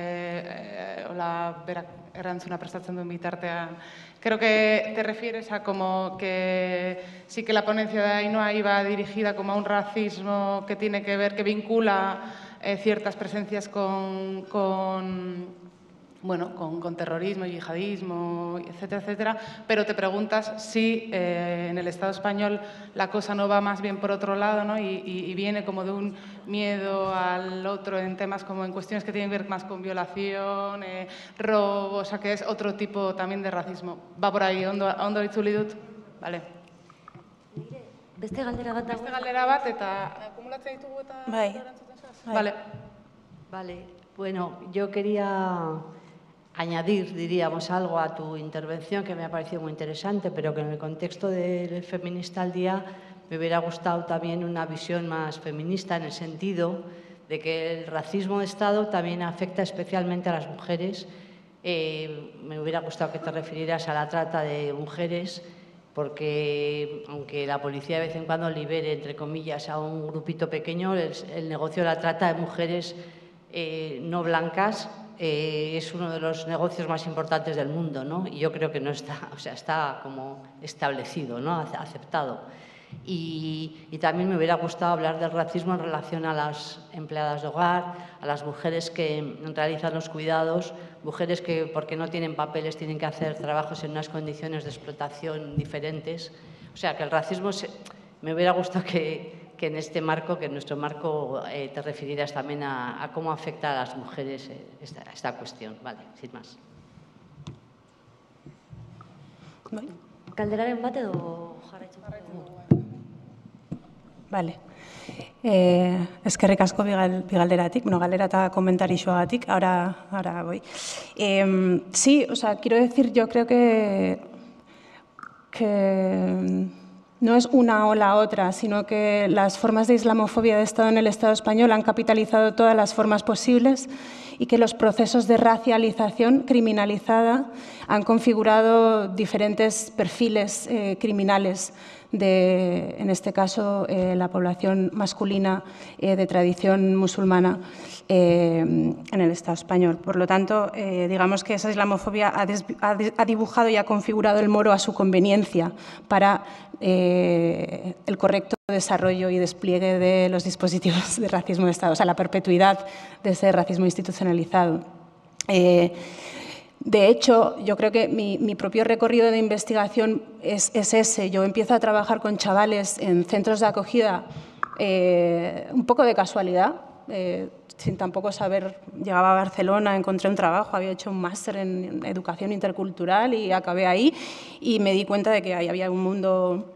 berak erantzuna prestatzen duen bitartean. Creo que te refieres a como que sí que la ponencia de Ainhoa iba dirigida como a un racismo que tiene que ver, que vincula eh, ciertas presencias con, con, bueno, con, con terrorismo, yihadismo, etcétera, etcétera, pero te preguntas si eh, en el Estado español la cosa no va más bien por otro lado, ¿no? y, y, y viene como de un miedo al otro en temas como en cuestiones que tienen que ver más con violación, eh, robo, o sea que es otro tipo también de racismo. Va por ahí, ondo, ondo itzuli dut? Vale. Beste galdera bat dago. Beste galdera bat eta akumulatzen ditugu eta... Bai. Vale. Vale, bueno, yo quería añadir, diríamos, algo a tu intervención que me ha parecido muy interesante, pero que en el contexto del Feminista al Día me hubiera gustado también una visión más feminista en el sentido de que el racismo de Estado también afecta especialmente a las mujeres. Eh, me hubiera gustado que te refirieras a la trata de mujeres, porque aunque la policía de vez en cuando libere, entre comillas, a un grupito pequeño, el, el negocio de la trata de mujeres eh, no blancas Eh, es uno de los negocios más importantes del mundo, ¿no? Y yo creo que no está, o sea, está como establecido, ¿no? Aceptado. Y, y también me hubiera gustado hablar del racismo en relación a las empleadas de hogar, a las mujeres que realizan los cuidados, mujeres que, porque no tienen papeles, tienen que hacer trabajos en unas condiciones de explotación diferentes. O sea, que el racismo, se, me hubiera gustado que... que en este marco, que en nuestro marco eh, te refirieras también a, a cómo afecta a las mujeres eh, esta, esta cuestión. Vale, sin más. Galderaren bat edo jarraitzen? Vale. Eh, eskerrik asko bigal, bigalderatik, bueno, galdera eta komentarixoagatik, ahora, ahora voy. Eh, sí, o sea, quiero decir, yo creo que... que no es una o la otra, sino que las formas de islamofobia de Estado en el Estado español han capitalizado todas las formas posibles y que los procesos de racialización criminalizada han configurado diferentes perfiles eh, criminales de, en este caso, eh, la población masculina eh, de tradición musulmana eh, en el Estado español. Por lo tanto, eh, digamos que esa islamofobia ha, des, ha, ha dibujado y ha configurado el moro a su conveniencia para eh, el correcto desarrollo y despliegue de los dispositivos de racismo de Estado, o sea, la perpetuidad de ese racismo institucionalizado. Eh, De hecho, yo creo que mi, mi propio recorrido de investigación es, es ese. Yo empiezo a trabajar con chavales en centros de acogida eh, un poco de casualidad, eh, sin tampoco saber. Llegaba a Barcelona, encontré un trabajo, había hecho un máster en educación intercultural y acabé ahí y me di cuenta de que ahí había un mundo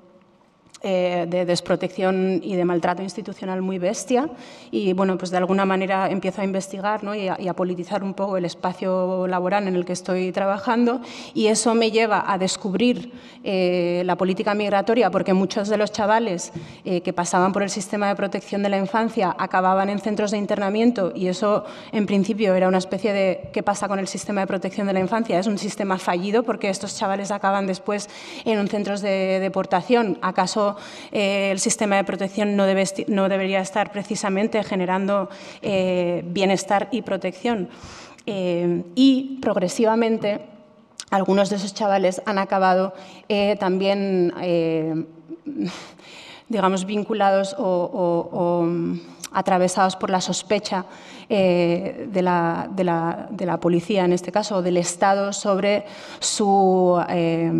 Eh, de desprotección y de maltrato institucional muy bestia y, bueno, pues de alguna manera empiezo a investigar, ¿no? y, a, y a politizar un poco el espacio laboral en el que estoy trabajando y eso me lleva a descubrir eh, la política migratoria porque muchos de los chavales eh, que pasaban por el sistema de protección de la infancia acababan en centros de internamiento y eso en principio era una especie de ¿qué pasa con el sistema de protección de la infancia? Es un sistema fallido porque estos chavales acaban después en un centros de deportación. ¿Acaso Eh, el sistema de protección no, debe, no debería estar precisamente generando eh, bienestar y protección? Eh, y progresivamente algunos de esos chavales han acabado eh, también, eh, digamos, vinculados o, o, o atravesados por la sospecha eh, de, la, de, la, de la policía, en este caso, o del Estado sobre su... Eh,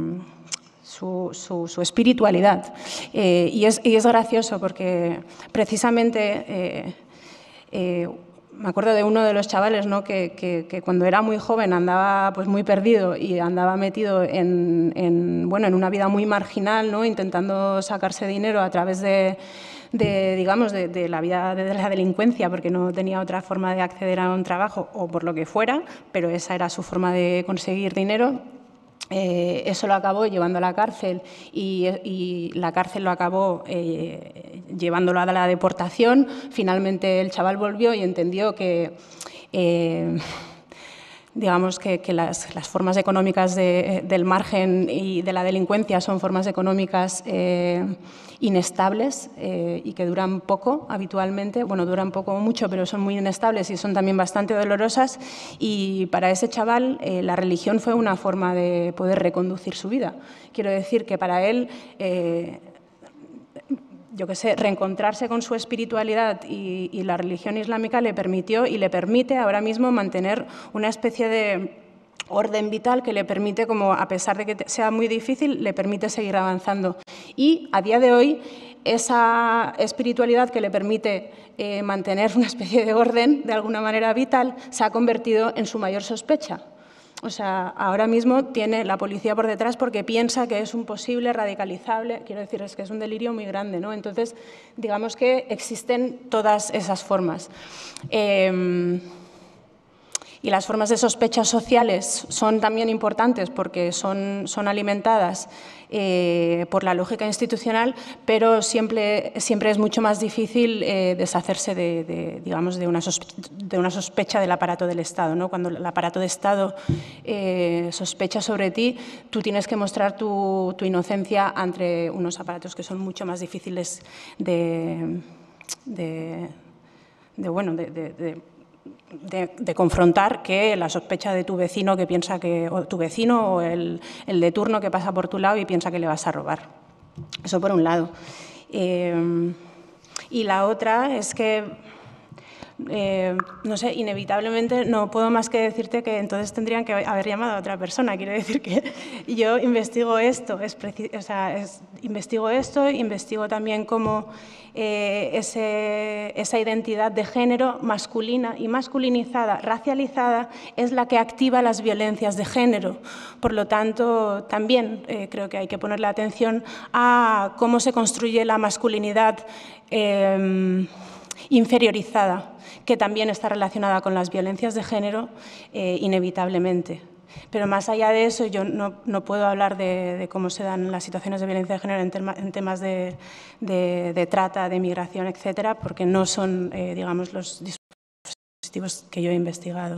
Su, su, su espiritualidad. Eh, y, es, y es gracioso porque precisamente eh, eh, me acuerdo de uno de los chavales, ¿no? que, que, que cuando era muy joven andaba pues, muy perdido y andaba metido en, en, bueno, en una vida muy marginal, ¿no? intentando sacarse dinero a través de, de, digamos, de, de la vida de la delincuencia, porque no tenía otra forma de acceder a un trabajo o por lo que fuera, pero esa era su forma de conseguir dinero. Eh, eso lo acabó llevando a la cárcel y, y la cárcel lo acabó eh, llevándolo a la deportación. Finalmente el chaval volvió y entendió que, eh, digamos que, que las, las formas económicas de, del margen y de la delincuencia son formas económicas eh, inestables eh, y que duran poco habitualmente. Bueno, duran poco o mucho, pero son muy inestables y son también bastante dolorosas. Y para ese chaval eh, la religión fue una forma de poder reconducir su vida. Quiero decir que para él, eh, yo qué sé, reencontrarse con su espiritualidad y, y la religión islámica le permitió y le permite ahora mismo mantener una especie de orden vital que le permite, como a pesar de que sea muy difícil, le permite seguir avanzando. Y a día de hoy, esa espiritualidad que le permite eh, mantener una especie de orden, de alguna manera vital, se ha convertido en su mayor sospecha. O sea, ahora mismo tiene la policía por detrás porque piensa que es un posible radicalizable. Quiero decir, es que es un delirio muy grande, ¿no? Entonces, digamos que existen todas esas formas. Eh, Y las formas de sospechas sociales son también importantes porque son, son alimentadas eh, por la lógica institucional, pero siempre, siempre es mucho más difícil eh, deshacerse de, de, digamos, de, una sospecha, de una sospecha del aparato del Estado, ¿no? Cuando el aparato de Estado eh, sospecha sobre ti, tú tienes que mostrar tu, tu inocencia ante unos aparatos que son mucho más difíciles de, de, de bueno, de, de, de De, de confrontar que la sospecha de tu vecino que piensa que, o tu vecino o el, el de turno que pasa por tu lado y piensa que le vas a robar. Eso por un lado. Eh, y la otra es que, eh, no sé, inevitablemente no puedo más que decirte que entonces tendrían que haber llamado a otra persona. Quiero decir que yo investigo esto, es o sea, es, investigo esto, investigo también cómo eh, ese, esa identidad de género masculina y masculinizada, racializada, es la que activa las violencias de género. Por lo tanto, también eh, creo que hay que ponerle atención a cómo se construye la masculinidad eh, inferiorizada, que también está relacionada con las violencias de género, eh, inevitablemente. Pero más allá de eso, yo no, no puedo hablar de, de cómo se dan las situaciones de violencia de género en, tema, en temas de, de, de trata, de migración, etcétera, porque no son, eh, digamos, los dispositivos que yo he investigado.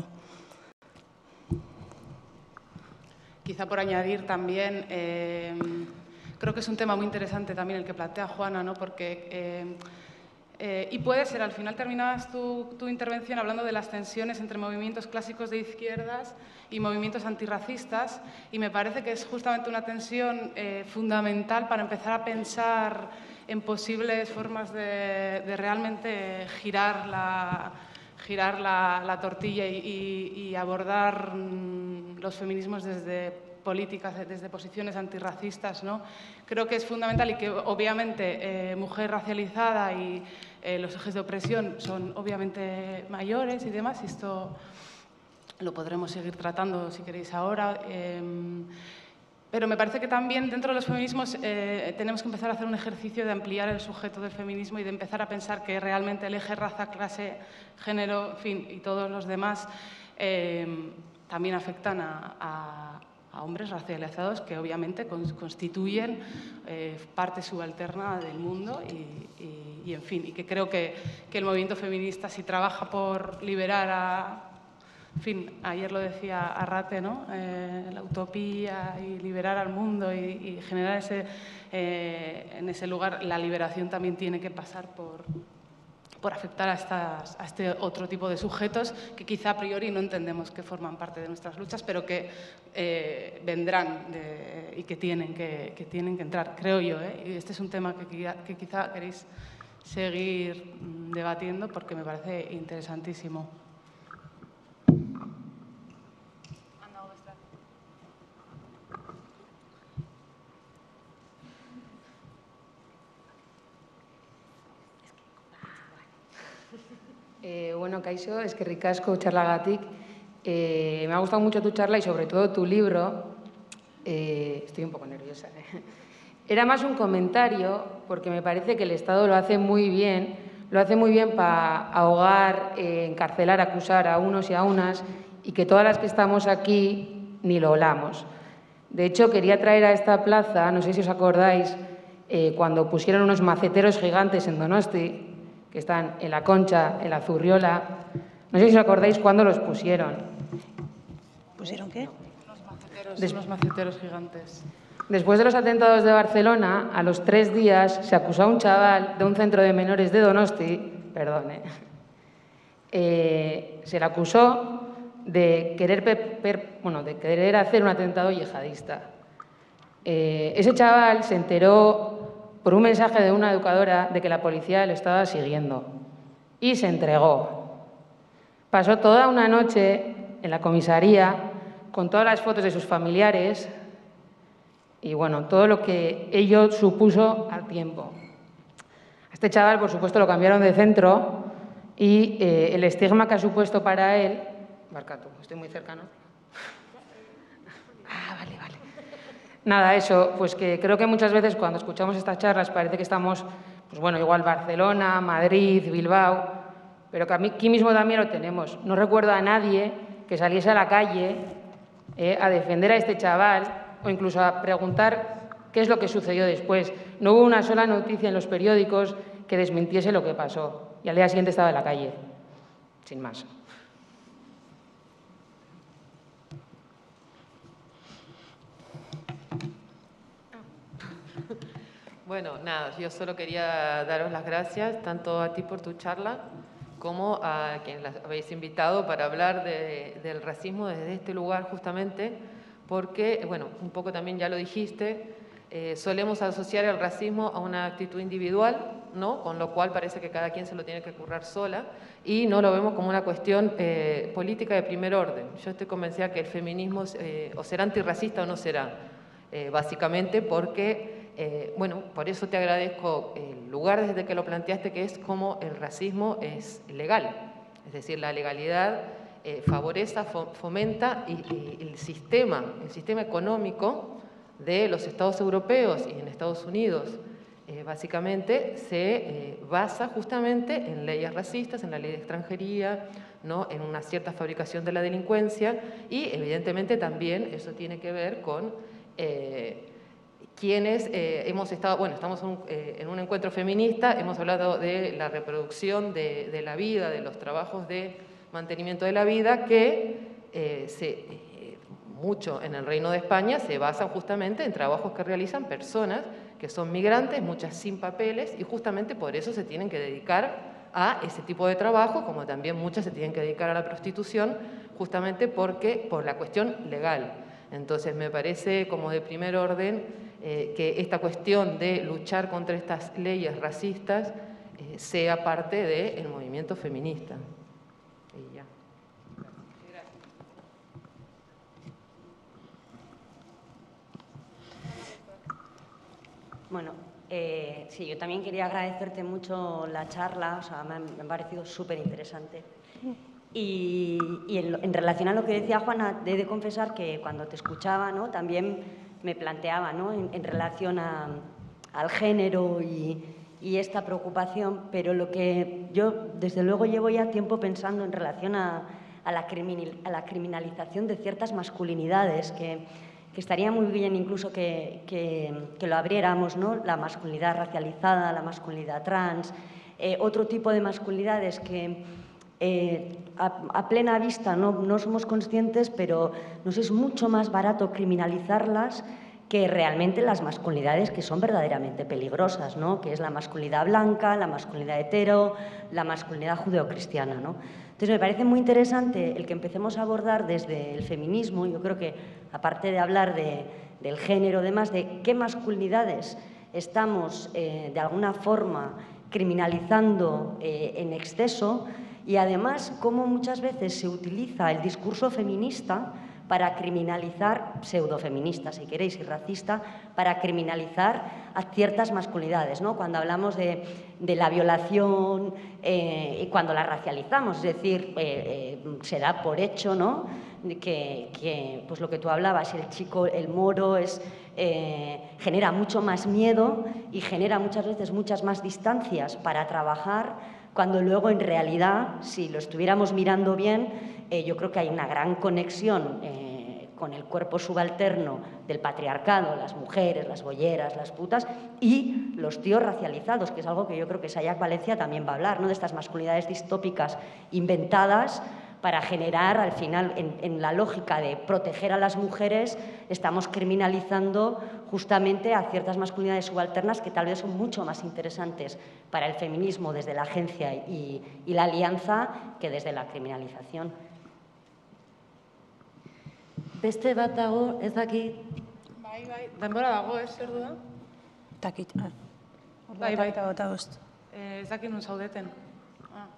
Quizá por añadir también, eh, creo que es un tema muy interesante también el que plantea Juana, ¿no? Porque eh, Eh, y puede ser, al final terminabas tu, tu intervención hablando de las tensiones entre movimientos clásicos de izquierdas y movimientos antirracistas, y me parece que es justamente una tensión eh, fundamental para empezar a pensar en posibles formas de, de realmente girar la, girar la, la tortilla y, y, y abordar mm, los feminismos desde políticas, desde posiciones antirracistas, ¿no? Creo que es fundamental y que obviamente eh, mujer racializada y eh, los ejes de opresión son obviamente mayores y demás, y esto lo podremos seguir tratando si queréis ahora. Eh, pero me parece que también dentro de los feminismos eh, tenemos que empezar a hacer un ejercicio de ampliar el sujeto del feminismo y de empezar a pensar que realmente el eje raza, clase, género, en fin, y todos los demás eh, también afectan a, a a hombres racializados que obviamente constituyen eh, parte subalterna del mundo y, y, y, en fin, y que creo que, que el movimiento feminista, si trabaja por liberar a, en fin, ayer lo decía Arrate, ¿no? Eh, la utopía y liberar al mundo y, y generar ese, eh, en ese lugar, la liberación también tiene que pasar por... por afectar a, estas, a este otro tipo de sujetos que quizá a priori no entendemos que forman parte de nuestras luchas, pero que eh, vendrán de, y que tienen que, que tienen que entrar, creo yo. ¿eh? Y este es un tema que, que quizá queréis seguir debatiendo porque me parece interesantísimo. Eh, bueno, Kaixo, eskerrik asko charlagatik. Eh, me ha gustado mucho tu charla y sobre todo tu libro. Eh, estoy un poco nerviosa. ¿eh? Era más un comentario, porque me parece que el Estado lo hace muy bien, lo hace muy bien para ahogar, eh, encarcelar, acusar a unos y a unas, y que todas las que estamos aquí ni lo olamos. De hecho, quería traer a esta plaza, no sé si os acordáis, eh, cuando pusieron unos maceteros gigantes en Donosti, que están en La Concha, en la Zurriola, no sé si os acordáis cuándo los pusieron. ¿Pusieron qué? Unos maceteros, unos maceteros gigantes. Después de los atentados de Barcelona, a los tres días se acusó a un chaval de un centro de menores de Donosti, perdón, eh, eh, se le acusó de querer, per, per, bueno, de querer hacer un atentado yihadista. Eh, ese chaval se enteró por un mensaje de una educadora de que la policía lo estaba siguiendo y se entregó. Pasó toda una noche en la comisaría con todas las fotos de sus familiares y, bueno, todo lo que ello supuso al tiempo. A este chaval, por supuesto, lo cambiaron de centro y eh, el estigma que ha supuesto para él... Barcatu, estoy muy cercano. Ah, vale, vale. Nada, eso, pues que creo que muchas veces cuando escuchamos estas charlas parece que estamos, pues bueno, igual Barcelona, Madrid, Bilbao, pero que aquí mismo también lo tenemos. No recuerdo a nadie que saliese a la calle eh, a defender a este chaval o incluso a preguntar qué es lo que sucedió después. No hubo una sola noticia en los periódicos que desmintiese lo que pasó y al día siguiente estaba en la calle, sin más. Bueno, nada, yo solo quería daros las gracias, tanto a ti por tu charla, como a quienes las habéis invitado para hablar de, del racismo desde este lugar justamente, porque, bueno, un poco también ya lo dijiste, eh, solemos asociar el racismo a una actitud individual, ¿no? Con lo cual parece que cada quien se lo tiene que currar sola, y no lo vemos como una cuestión eh, política de primer orden. Yo estoy convencida que el feminismo eh, o será antirracista o no será, eh, básicamente porque... Eh, bueno, por eso te agradezco el lugar desde que lo planteaste, que es cómo el racismo es legal. Es decir, la legalidad eh, favorece, fomenta y, y el sistema, el sistema económico de los Estados europeos y en Estados Unidos, eh, básicamente, se eh, basa justamente en leyes racistas, en la ley de extranjería, ¿no? En una cierta fabricación de la delincuencia y, evidentemente, también eso tiene que ver con... Eh, quienes eh, hemos estado, bueno, estamos en un, eh, en un encuentro feminista, hemos hablado de la reproducción de, de la vida, de los trabajos de mantenimiento de la vida, que eh, se, eh, mucho en el Reino de España se basan justamente en trabajos que realizan personas que son migrantes, muchas sin papeles, y justamente por eso se tienen que dedicar a ese tipo de trabajo, como también muchas se tienen que dedicar a la prostitución, justamente porque, por la cuestión legal. Entonces, me parece como de primer orden eh, que esta cuestión de luchar contra estas leyes racistas eh, sea parte del movimiento feminista. Y ya. Bueno, eh, sí, yo también quería agradecerte mucho la charla, o sea, me ha, me ha parecido súper interesante. Y, y en, en relación a lo que decía Juana, he de confesar que cuando te escuchaba, ¿no?, también me planteaba, ¿no?, en, en relación a, al género y, y esta preocupación, pero lo que yo desde luego llevo ya tiempo pensando en relación a, a, la, criminal, a la criminalización de ciertas masculinidades, que, que estaría muy bien incluso que, que, que lo abriéramos, ¿no?, la masculinidad racializada, la masculinidad trans, eh, otro tipo de masculinidades que... Eh, a, a plena vista no, no somos conscientes, pero nos es mucho más barato criminalizarlas que realmente las masculinidades que son verdaderamente peligrosas, ¿no?, que es la masculinidad blanca, la masculinidad hetero, la masculinidad judeocristiana, ¿no? Entonces, me parece muy interesante el que empecemos a abordar desde el feminismo, yo creo que, aparte de hablar de, del género, demás, de qué masculinidades estamos, eh, de alguna forma, criminalizando eh, en exceso. Y además, cómo muchas veces se utiliza el discurso feminista para criminalizar, pseudofeminista, si queréis, y racista, para criminalizar a ciertas masculinidades, ¿no? Cuando hablamos de, de la violación eh, y cuando la racializamos, es decir, eh, eh, se da por hecho, ¿no?, Que, que pues lo que tú hablabas, el chico, el moro, es, eh, genera mucho más miedo y genera muchas veces muchas más distancias para trabajar, cuando luego en realidad, si lo estuviéramos mirando bien, eh, yo creo que hay una gran conexión eh, con el cuerpo subalterno del patriarcado, las mujeres, las bolleras, las putas, y los tíos racializados, que es algo que yo creo que Sayak Valencia también va a hablar, ¿no? De estas masculinidades distópicas inventadas para generar, al final, en, en la lógica de proteger a las mujeres, estamos criminalizando justamente a ciertas masculinidades subalternas que tal vez son mucho más interesantes para el feminismo desde la agencia y, y la alianza que desde la criminalización. Beste bat dago, ez dakit. Bai, bai, denbora dago, ez, zer du da? Takit, ah. Bai, bai. Eh, ez dakit nun zaudeten. Ah.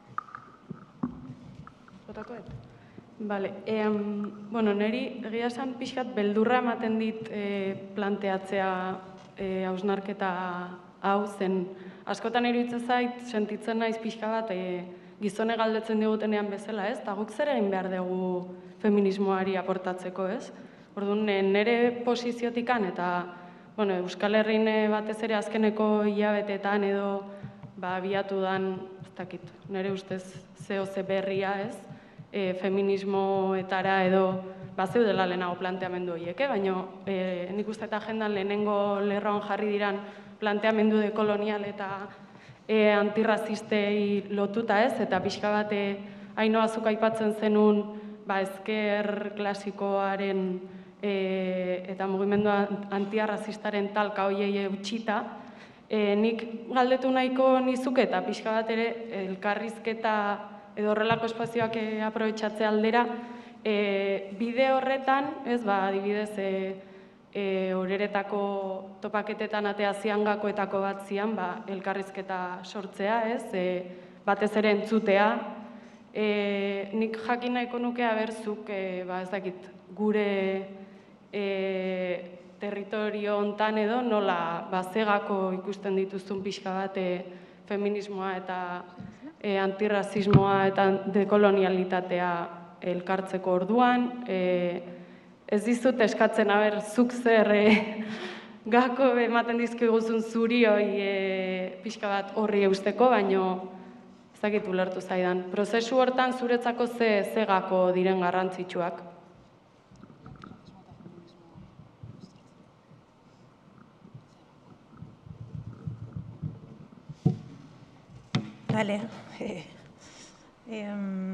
Botako et? Bale, eh, bueno, niri egia esan pixkat beldurra ematen dit eh, planteatzea eh, hausnarketa hau zen. Askotan iruditzen zait, sentitzen naiz pixka bat eh, gizone galdetzen digutenean bezala, ez? Ta guk zer egin behar dugu feminismoari aportatzeko, ez? Orduan, nire posiziotikan eta bueno, Euskal Herrin batez ere azkeneko hilabetetan edo ba, abiatu dan, ez dakit, nire ustez zeo ze berria, ez? E, feminismoetara edo bazeudela lehenago planteamendu horiek, baina e, nik uste eta agendan lehenengo lerroan jarri diran planteamendu dekolonial eta e, antirrazistei lotuta, ez? Eta pixka bate Ainoa zuk aipatzen zenun ba, ezker klasikoaren e, eta mugimendu antiarrazistaren talka hoiei eutxita, e, nik galdetu nahiko nizuke eta pixka bat ere elkarrizketa edo horrelako espazioak aprobetxatze aldera, e, bide horretan, ez ba, adibidez, e, e, horeretako topaketetan atea zian gakoetako bat zian, ba, elkarrizketa sortzea, ez, e, batez ere entzutea. E, nik jakin nahiko nuke aberzuk, e, ba, ez dakit, gure e, territorio hontan edo nola bazegako ikusten dituzun pixka bat e, feminismoa eta e, antirrazismoa eta dekolonialitatea elkartzeko orduan. E, ez dizut eskatzen aber zuk zer e, gako ematen dizkiguzun zurioi e, pixka bat horri eusteko, baino ez dakit ulertu zaidan. Prozesu hortan zuretzako ze, ze gako diren garrantzitsuak? Vale. Eh, eh,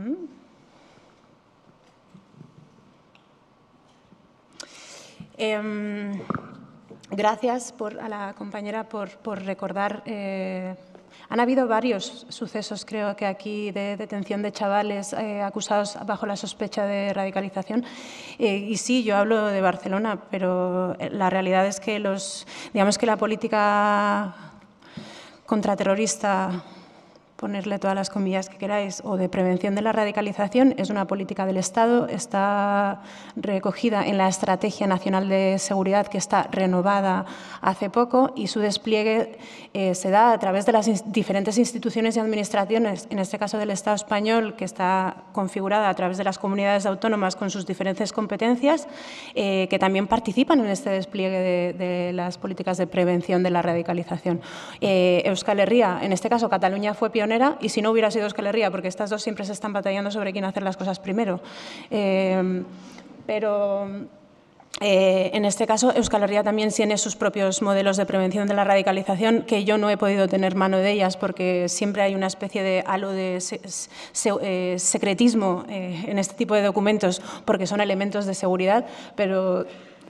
eh, gracias por, a la compañera por, por recordar. Eh, han habido varios sucesos, creo que aquí, de detención de chavales eh, acusados bajo la sospecha de radicalización. Eh, y sí, yo hablo de Barcelona, pero la realidad es que los, digamos que la política contraterrorista, ponerle todas las comillas que queráis, o de prevención de la radicalización, es una política del Estado, está recogida en la Estrategia Nacional de Seguridad, que está renovada hace poco, y su despliegue eh, se da a través de las in- diferentes instituciones y administraciones, en este caso del Estado español, que está configurada a través de las comunidades autónomas con sus diferentes competencias, eh, que también participan en este despliegue de, de las políticas de prevención de la radicalización. Eh, Euskal Herria, en este caso Cataluña, fue pionera, y si no hubiera sido Euskal Herria, porque estas dos siempre se están batallando sobre quién hacer las cosas primero. Eh, pero eh, en este caso Euskal Herria también tiene sus propios modelos de prevención de la radicalización, que yo no he podido tener mano de ellas porque siempre hay una especie de halo de se, se, eh, secretismo eh, en este tipo de documentos, porque son elementos de seguridad, pero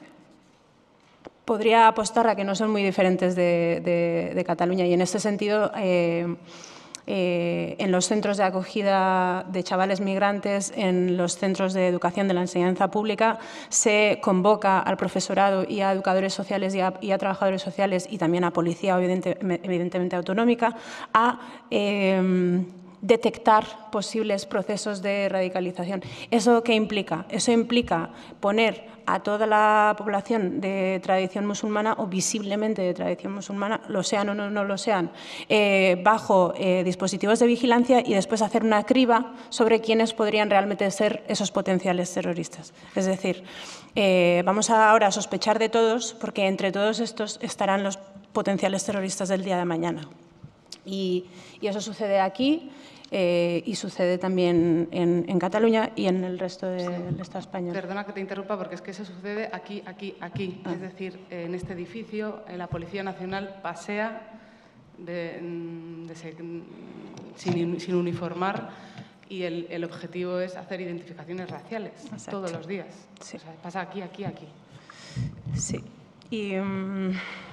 podría apostar a que no son muy diferentes de, de, de Cataluña, y en este sentido eh, Eh, en los centros de acogida de chavales migrantes, en los centros de educación de la enseñanza pública, se convoca al profesorado y a educadores sociales y a, y a trabajadores sociales, y también a policía, evidente, evidentemente autonómica, a eh, detectar posibles procesos de radicalización. ¿Eso qué implica? Eso implica poner a toda la población de tradición musulmana o visiblemente de tradición musulmana, lo sean o no, no lo sean, eh, bajo eh, dispositivos de vigilancia y después hacer una criba sobre quiénes podrían realmente ser esos potenciales terroristas. Es decir, eh, vamos a ahora a sospechar de todos porque entre todos estos estarán los potenciales terroristas del día de mañana. Y, y eso sucede aquí eh, y sucede también en, en Cataluña y en el resto del Estado español. Perdona que te interrumpa porque es que eso sucede aquí, aquí, aquí. Ah. Es decir, en este edificio la Policía Nacional pasea de, de se, sin, sin uniformar y el, el objetivo es hacer identificaciones raciales. Exacto. Todos los días. Sí. O sea, pasa aquí, aquí, aquí. Sí. Y... Um...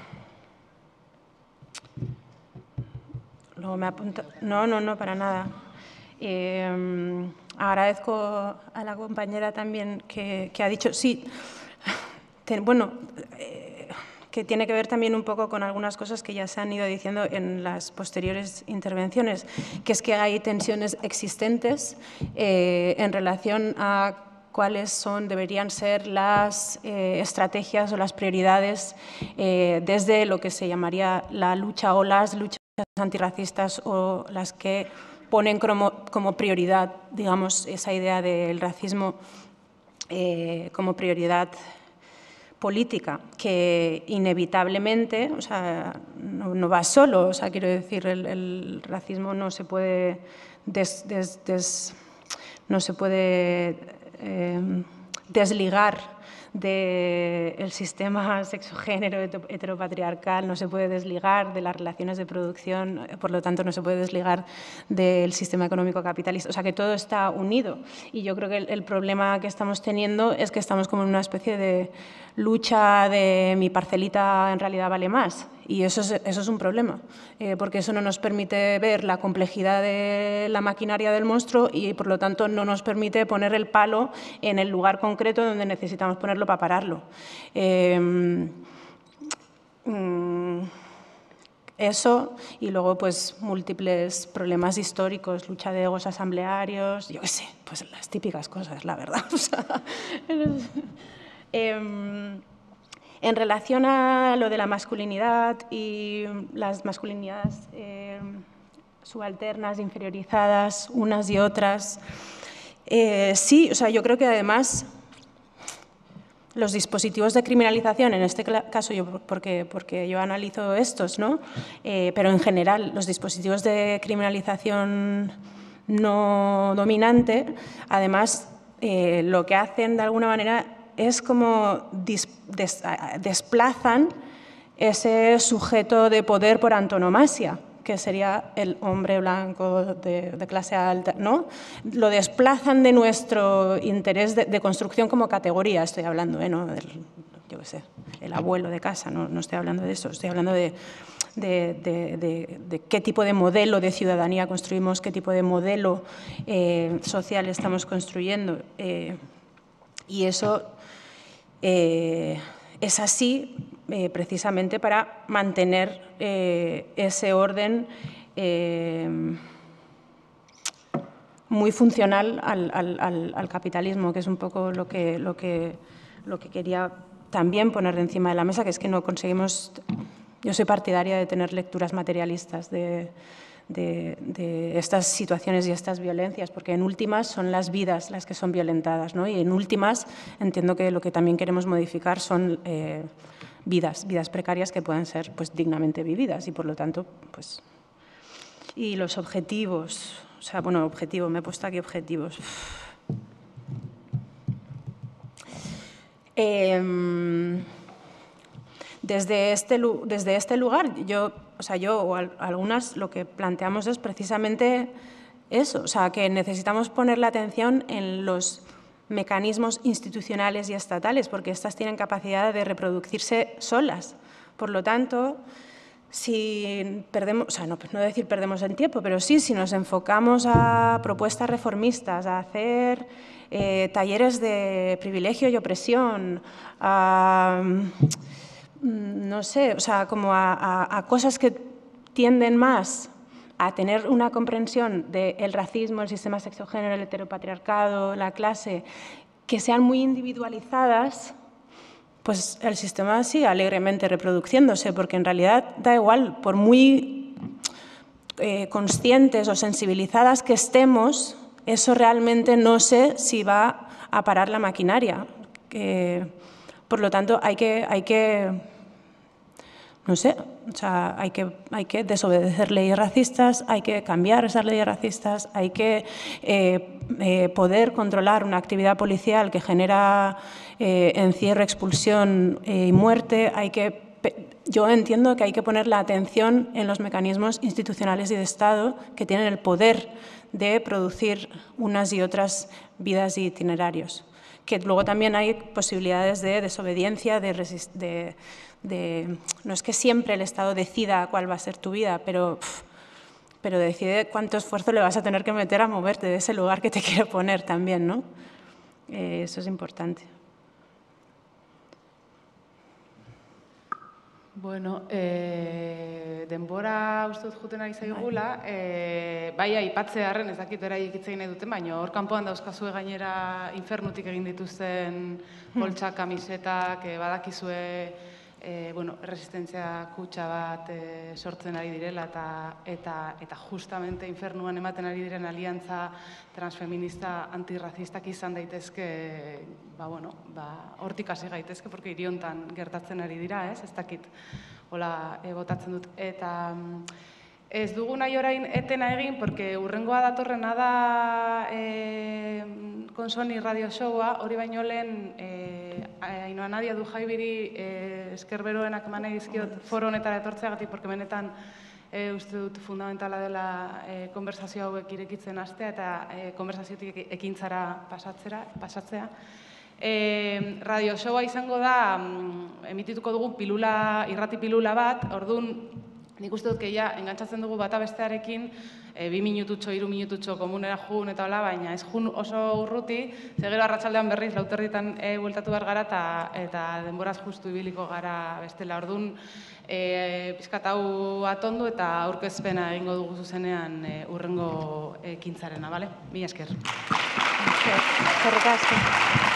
Luego me apunto. No, no, no, para nada. Eh, agradezco a la compañera también que, que ha dicho, sí, te, bueno, eh, que tiene que ver también un poco con algunas cosas que ya se han ido diciendo en las posteriores intervenciones, que es que hay tensiones existentes eh, en relación a cuáles son, deberían ser las eh, estrategias o las prioridades eh, desde lo que se llamaría la lucha o las luchas antirracistas o las que ponen como, como prioridad, digamos, esa idea del racismo eh, como prioridad política, que inevitablemente, o sea, no, no va solo, o sea, quiero decir, el, el racismo no se puede, des, des, des, no se puede eh, desligar del sistema sexogénero heteropatriarcal, no se puede desligar de las relaciones de producción, por lo tanto no se puede desligar del sistema económico capitalista, o sea que todo está unido. Y yo creo que el, el problema que estamos teniendo es que estamos como en una especie de lucha de mi parcelita en realidad vale más, y eso es, eso es un problema, eh, porque eso no nos permite ver la complejidad de la maquinaria del monstruo y por lo tanto no nos permite poner el palo en el lugar concreto donde necesitamos ponerlo para pararlo. Eh, mm, Eso y luego pues múltiples problemas históricos, lucha de egos asamblearios, yo qué sé, pues las típicas cosas, la verdad. O sea, eh, en relación a lo de la masculinidad y las masculinidades eh, subalternas, inferiorizadas, unas y otras, eh, sí, o sea, yo creo que además los dispositivos de criminalización, en este caso yo porque, porque yo analizo estos, ¿no? Eh, pero en general los dispositivos de criminalización no dominante, además eh, lo que hacen de alguna manera es como dis, des, desplazan ese sujeto de poder por antonomasia, que sería el hombre blanco de, de clase alta, ¿no? Lo desplazan de nuestro interés de, de construcción como categoría, estoy hablando, ¿eh? ¿No? Del, yo qué sé, el abuelo de casa, no, no estoy hablando de eso, estoy hablando de, de, de, de, de qué tipo de modelo de ciudadanía construimos, qué tipo de modelo eh, social estamos construyendo. Eh, y eso eh, es así eh, precisamente para mantener eh, ese orden eh, muy funcional al, al, al, al capitalismo, que es un poco lo que, lo, que, lo que quería también poner encima de la mesa, que es que no conseguimos... Yo soy partidaria de tener lecturas materialistas de, de, de estas situaciones y estas violencias, porque en últimas son las vidas las que son violentadas, ¿no? Y en últimas entiendo que lo que también queremos modificar son eh, vidas, vidas precarias que puedan ser pues, dignamente vividas y por lo tanto, pues... Y los objetivos, o sea, bueno, objetivo, me he puesto aquí objetivos. Eh, desde, este, desde este lugar, yo, o sea, yo o algunas lo que planteamos es precisamente eso, o sea, que necesitamos poner la atención en los mecanismos institucionales y estatales, porque estas tienen capacidad de reproducirse solas. Por lo tanto, si perdemos, o sea, no, no decir perdemos el tiempo, pero sí, si nos enfocamos a propuestas reformistas, a hacer eh, talleres de privilegio y opresión, a, no sé, o sea, como a, a, a cosas que tienden más a tener una comprensión del racismo, el sistema sexogénero, el heteropatriarcado, la clase, que sean muy individualizadas, pues el sistema sigue alegremente reproduciéndose, porque en realidad da igual, por muy eh, conscientes o sensibilizadas que estemos, eso realmente no sé si va a parar la maquinaria. Que, por lo tanto, hay que, hay que no sé, o sea, hay que, hay que desobedecer leyes racistas, hay que cambiar esas leyes racistas, hay que eh, eh, poder controlar una actividad policial que genera eh, encierro, expulsión eh, y muerte. Hay que, yo entiendo que hay que poner la atención en los mecanismos institucionales y de Estado que tienen el poder de producir unas y otras vidas y itinerarios. Que luego también hay posibilidades de desobediencia, de, de, de... No es que siempre el Estado decida cuál va a ser tu vida, pero, pero decide cuánto esfuerzo le vas a tener que meter a moverte de ese lugar que te quiere poner también, ¿no? Eh, eso es importante. Bueno, e, denbora uste dut juten ari zaigula, e, bai aipatzearren ez dakit beraiek hitz egin nahi duten, baina hor kanpoan dauzkazue gainera infernutik egin dituzten poltsak, kamisetak, e, badakizue e, bueno, resistentzia kutxa bat e, sortzen ari direla eta, eta, eta justamente infernuan ematen ari diren aliantza transfeminista antirrazistak izan daitezke, ba, bueno, ba, hortik hasi gaitezke, porque hiriontan gertatzen ari dira, ez? Ez dakit, hola, e, botatzen dut. Eta ez dugu nahi orain etena egin, porque urrengoa datorrena da e, Konsoni radio showa, hori baino lehen e, Ainhoa Nadia Dujaibiri e, esker beroenak eman nahi dizkiot foro honetara etortzeagatik, porque benetan e, uste dut fundamentala dela e, konversazio hauek irekitzen hastea eta e, konversaziotik ekintzara pasatzera, pasatzea. E, radio showa izango da, emitituko dugu pilula, irrati pilula bat, orduan nik uste dut que ja engantzatzen dugu bata bestearekin, e, bi minututxo, hiru minututxo komunera jun eta hola, baina ez jun oso urruti, ze gero arratsaldean berriz lauterditan e, bueltatu behar gara eta, eta denboraz justu ibiliko gara bestela. Orduan, e, pizkat hau atondu eta aurkezpena egingo dugu zuzenean e, urrengo ekintzarena, bale? Mila esker. Eskerrik asko.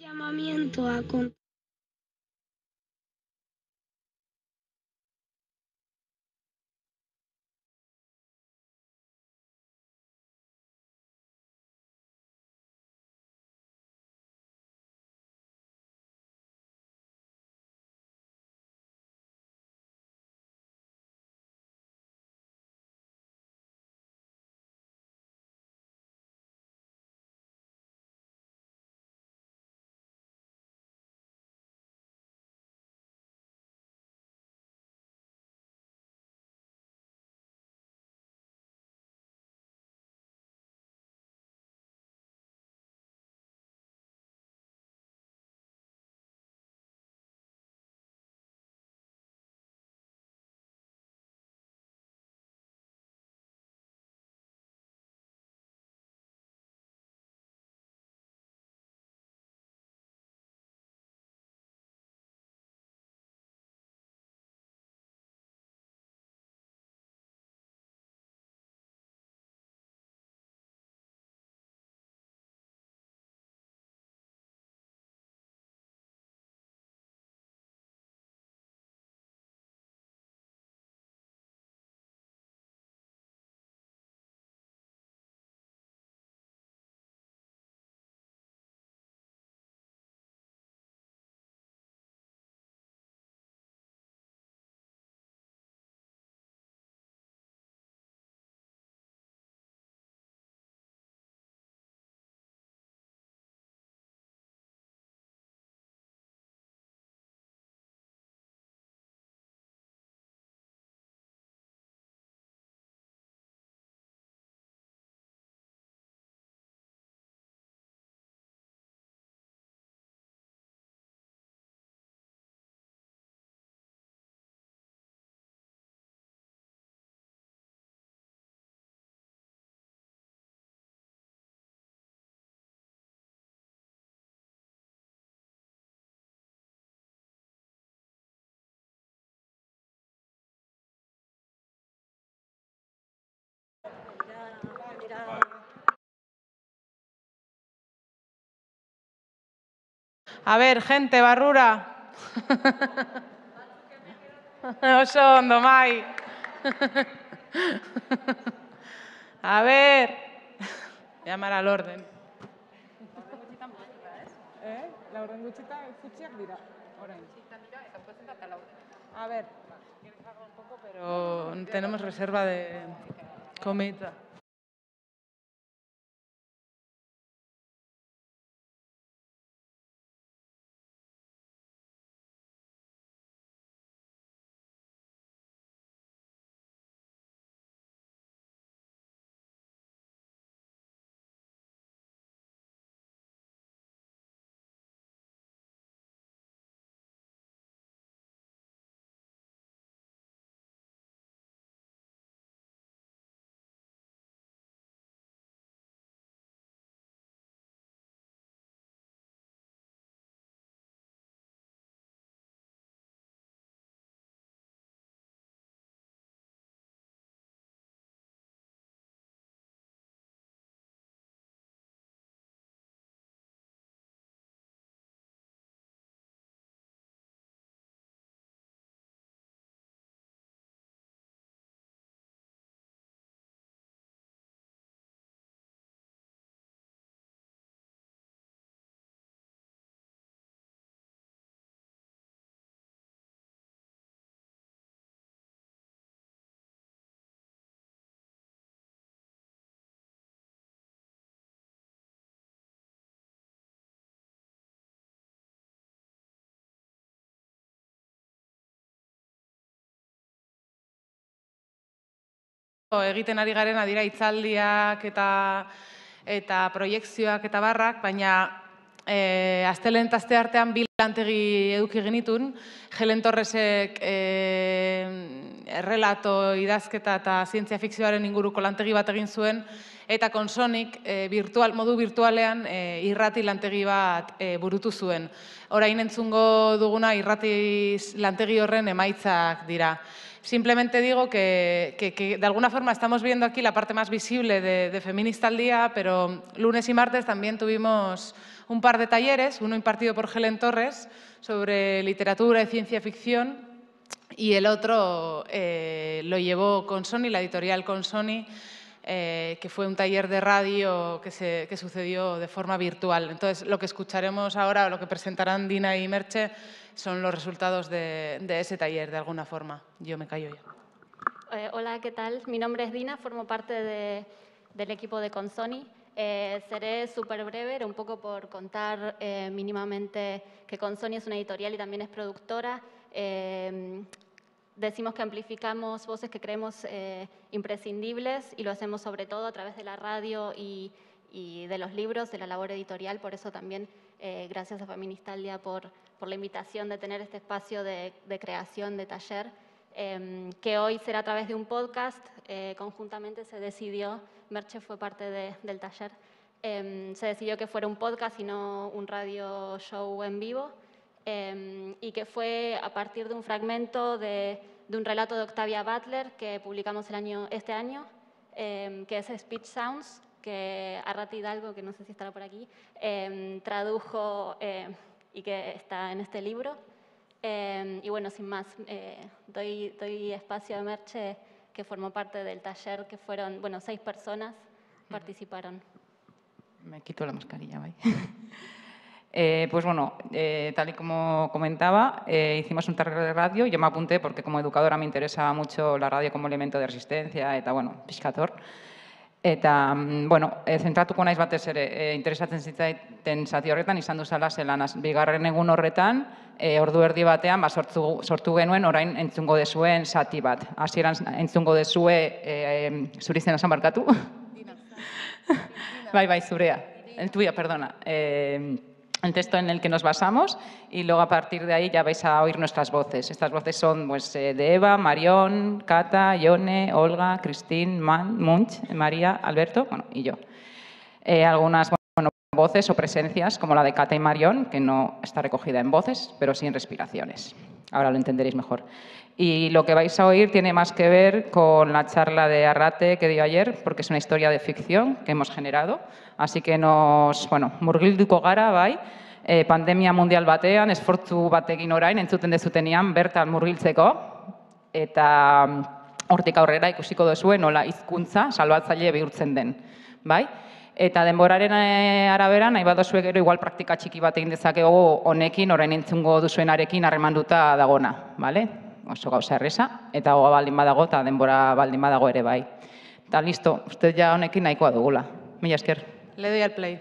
Llamamiento a con A ver, gente, barrura. Oso ondo, mai. A ver. Llamar al orden. Eh? Laurden gutxita futxiak dira. Orain. A ver, un poco, pero tenemos reserva de comida. Egiten ari garen adira hitzaldiak eta eta proiekzioak eta barrak, baina e, astelehen eta asteartean bi lantegi eduki genitun. Helen Torresek e, errelato, idazketa eta zientzia fikzioaren inguruko lantegi bat egin zuen, eta Konsonik e, virtual, modu virtualean e, irrati lantegi bat e, burutu zuen. Orain entzungo duguna irrati lantegi horren emaitzak dira. Simplemente digo que, que, que de alguna forma estamos viendo aquí la parte más visible de, de Feminista al Día, pero lunes y martes también tuvimos un par de talleres, uno impartido por Helen Torres sobre literatura y ciencia ficción y el otro eh, lo llevó Consoni, la editorial Consoni, eh, que fue un taller de radio que, se, que sucedió de forma virtual. Entonces, lo que escucharemos ahora, o lo que presentarán Dina y Merche, son los resultados de, de ese taller, de alguna forma. Yo me callo ya. Eh, hola, ¿qué tal? Mi nombre es Dina, formo parte de, del equipo de Consoni. Eh, seré súper breve, era un poco por contar eh, mínimamente que Consoni es una editorial y también es productora. Eh, decimos que amplificamos voces que creemos eh, imprescindibles y lo hacemos sobre todo a través de la radio y, y de los libros, de la labor editorial. Por eso también eh, gracias a Feministaldia por, por la invitación de tener este espacio de, de creación, de taller, eh, que hoy será a través de un podcast. Eh, conjuntamente se decidió, Merche fue parte de, del taller, eh, se decidió que fuera un podcast y no un radio show en vivo. Eh, y que fue a partir de un fragmento de, de un relato de Octavia Butler que publicamos el año, este año, eh, que es Speech Sounds, que Arrati Hidalgo, que no sé si estará por aquí, eh, tradujo eh, y que está en este libro. Eh, y bueno, sin más, eh, doy, doy espacio a Merche, que formó parte del taller, que fueron, bueno, seis personas participaron. Me quito la mascarilla, ¿vale? Eh, pues bueno, eh, tal y como comentaba, eh, hicimos un taller de radio. Yo me apunté porque como educadora me interesaba mucho la radio como elemento de resistencia eta, bueno, pixkator. Eta, bueno, eh, zentratuko naiz batez ere, eh, interesatzen zitzaiten zati horretan, izan duzala zelan, bigarren egun horretan, eh, ordu erdi batean, ba, sortu, sortu genuen orain entzungo dezuen zati bat. Hasieran entzungo dezue, eh, zuri zen esan barkatu? Bai, bai, zurea. Tuya, perdona. Eh, el texto en el que nos basamos y luego a partir de ahí ya vais a oír nuestras voces. Estas voces son pues, eh, de Eva, Marión, Cata, Ione, Olga, Cristín, Man, Munch, María, Alberto, bueno, y yo. Eh, algunas bueno, voces o presencias como la de Cata y Marión, que no está recogida en voces, pero sí en respiraciones. Ahora lo entenderéis mejor. Y lo que vais a oír tiene más que ver con la charla de Arrate que dio ayer, porque es una historia de ficción que hemos generado. Así que nos, bueno, murgilduko gara, bai, eh, pandemia mundial batean, esfortzu batekin orain, entzuten dezutenean, bertan murgiltzeko, eta hortik aurrera ikusiko duzue nola hizkuntza salbatzaile bihurtzen den, bai? Eta denboraren arabera, nahi bat duzue gero igual praktika txiki bat egin dezakegu honekin, orain entzungo duzuenarekin harremanduta dagona, bale? Oso gauza erreza, eta goga baldin badago, eta denbora baldin badago ere bai. Eta listo, uste ja honekin nahikoa dugula. Mila esker. Le doy al play.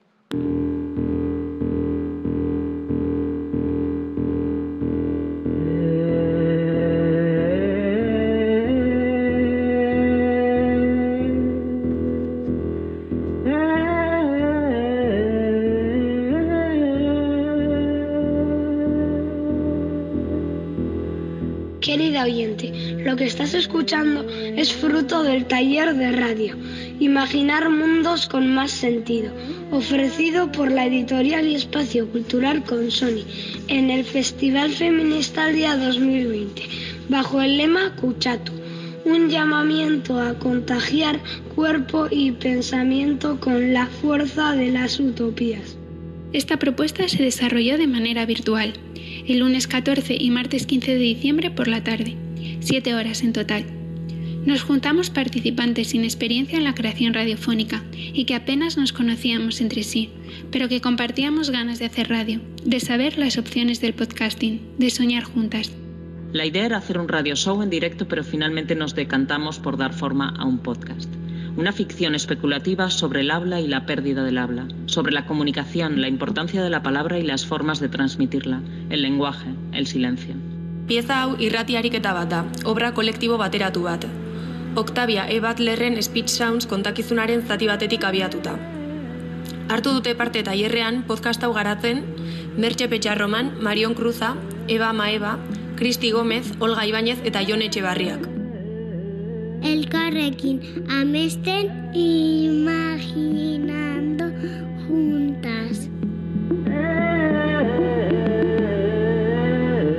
Querida oyente, lo que estás escuchando es fruto del taller de radio Imaginar mundos con más sentido, ofrecido por la editorial y espacio cultural Consoni en el Festival Feministaldia dos mil veinte, bajo el lema Kutsatu, un llamamiento a contagiar cuerpo y pensamiento con la fuerza de las utopías. Esta propuesta se desarrolló de manera virtual, el lunes catorce y martes quince de diciembre por la tarde, siete horas en total. Nos juntamos participantes sin experiencia en la creación radiofónica y que apenas nos conocíamos entre sí, pero que compartíamos ganas de hacer radio, de saber las opciones del podcasting, de soñar juntas. La idea era hacer un radio show en directo, pero finalmente nos decantamos por dar forma a un podcast. Una ficción especulativa sobre el habla y la pérdida del habla, sobre la comunicación, la importancia de la palabra y las formas de transmitirla, el lenguaje, el silencio. Pieza hau irrati ariketa bat da, obra kolektibo bateratu bat. Octavia E. Butlerren Speech Sounds kontakizunaren zati batetik abiatuta. Hartu dute parte tailerrean podcast hau garatzen Merche Petxarroman, Marion Cruza, Eva Maeva, Cristi Gómez, Olga Ibáñez eta Jon Etxebarriak. Elkarrekin amesten imaginando juntas.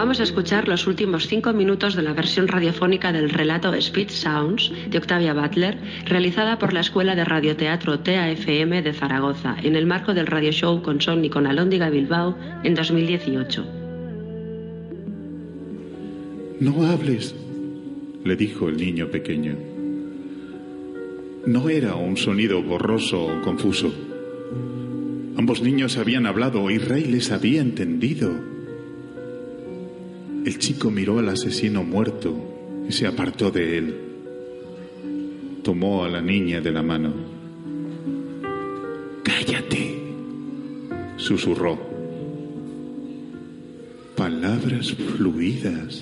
vamos a escuchar los últimos cinco minutos de la versión radiofónica del relato Speech Sounds de Octavia Butler, realizada por la Escuela de Radioteatro T A F M de Zaragoza, en el marco del radio show Consonni con Alhóndiga Bilbao en dos mil dieciocho. No hables, le dijo el niño pequeño. No era un sonido borroso o confuso. Ambos niños habían hablado y Ray les había entendido. El chico miró al asesino muerto y se apartó de él. Tomó a la niña de la mano. «Cállate», susurró. Palabras fluidas.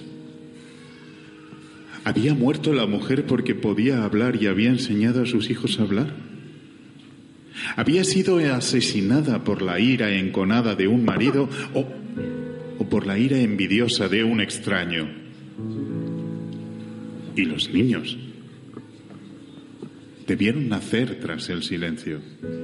¿Había muerto la mujer porque podía hablar y había enseñado a sus hijos a hablar? ¿Había sido asesinada por la ira enconada de un marido o, o por la ira envidiosa de un extraño? Y los niños debieron nacer tras el silencio.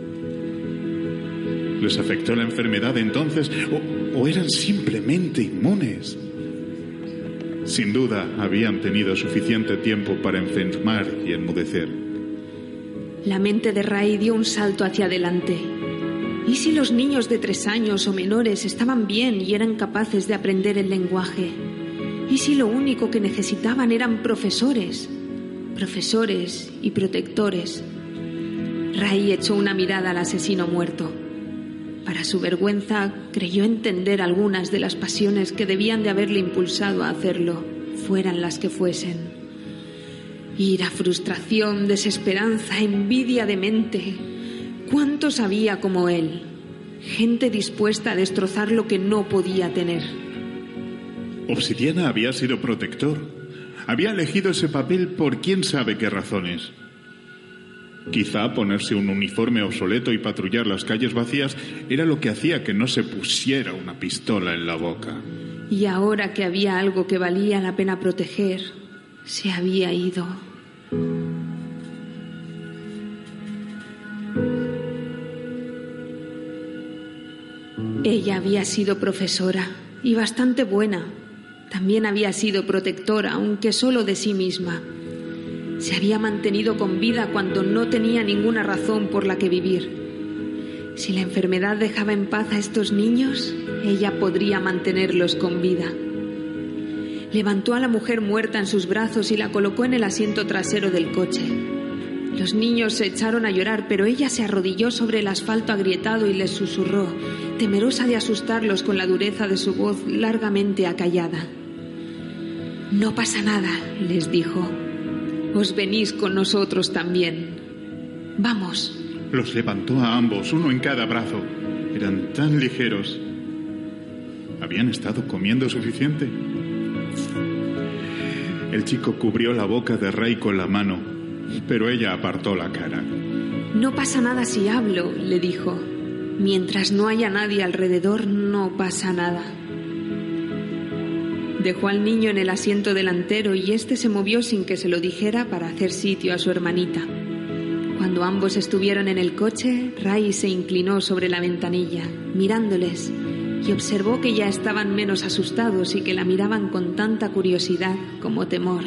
¿Les afectó la enfermedad entonces o, o eran simplemente inmunes? Sin duda, habían tenido suficiente tiempo para enfermar y enmudecer. La mente de Ray dio un salto hacia adelante. ¿Y si los niños de tres años o menores estaban bien y eran capaces de aprender el lenguaje? ¿Y si lo único que necesitaban eran profesores? Profesores y protectores. Ray echó una mirada al asesino muerto. Para su vergüenza, creyó entender algunas de las pasiones que debían de haberle impulsado a hacerlo, fueran las que fuesen. Ira, frustración, desesperanza, envidia demente. ¿Cuántos había como él? Gente dispuesta a destrozar lo que no podía tener. Obsidiana había sido protector. Había elegido ese papel por quién sabe qué razones. Quizá ponerse un uniforme obsoleto y patrullar las calles vacías era lo que hacía que no se pusiera una pistola en la boca. Y ahora que había algo que valía la pena proteger, se había ido. Ella había sido profesora y bastante buena. También había sido protectora, aunque solo de sí misma. Se había mantenido con vida cuando no tenía ninguna razón por la que vivir. Si la enfermedad dejaba en paz a estos niños, ella podría mantenerlos con vida. Levantó a la mujer muerta en sus brazos y la colocó en el asiento trasero del coche. Los niños se echaron a llorar, pero ella se arrodilló sobre el asfalto agrietado y les susurró, temerosa de asustarlos con la dureza de su voz largamente acallada. «No pasa nada», les dijo. «Os venís con nosotros también. Vamos». Los levantó a ambos, uno en cada brazo. Eran tan ligeros. ¿Habían estado comiendo suficiente? El chico cubrió la boca de Ray con la mano, pero ella apartó la cara. «No pasa nada si hablo», le dijo. «Mientras no haya nadie alrededor, no pasa nada». Dejó al niño en el asiento delantero y éste se movió sin que se lo dijera para hacer sitio a su hermanita. Cuando ambos estuvieron en el coche, Ray se inclinó sobre la ventanilla, mirándoles, y observó que ya estaban menos asustados y que la miraban con tanta curiosidad como temor.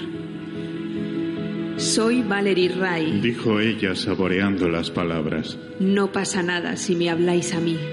«Soy Valerie Ray», dijo ella saboreando las palabras. «No pasa nada si me habláis a mí».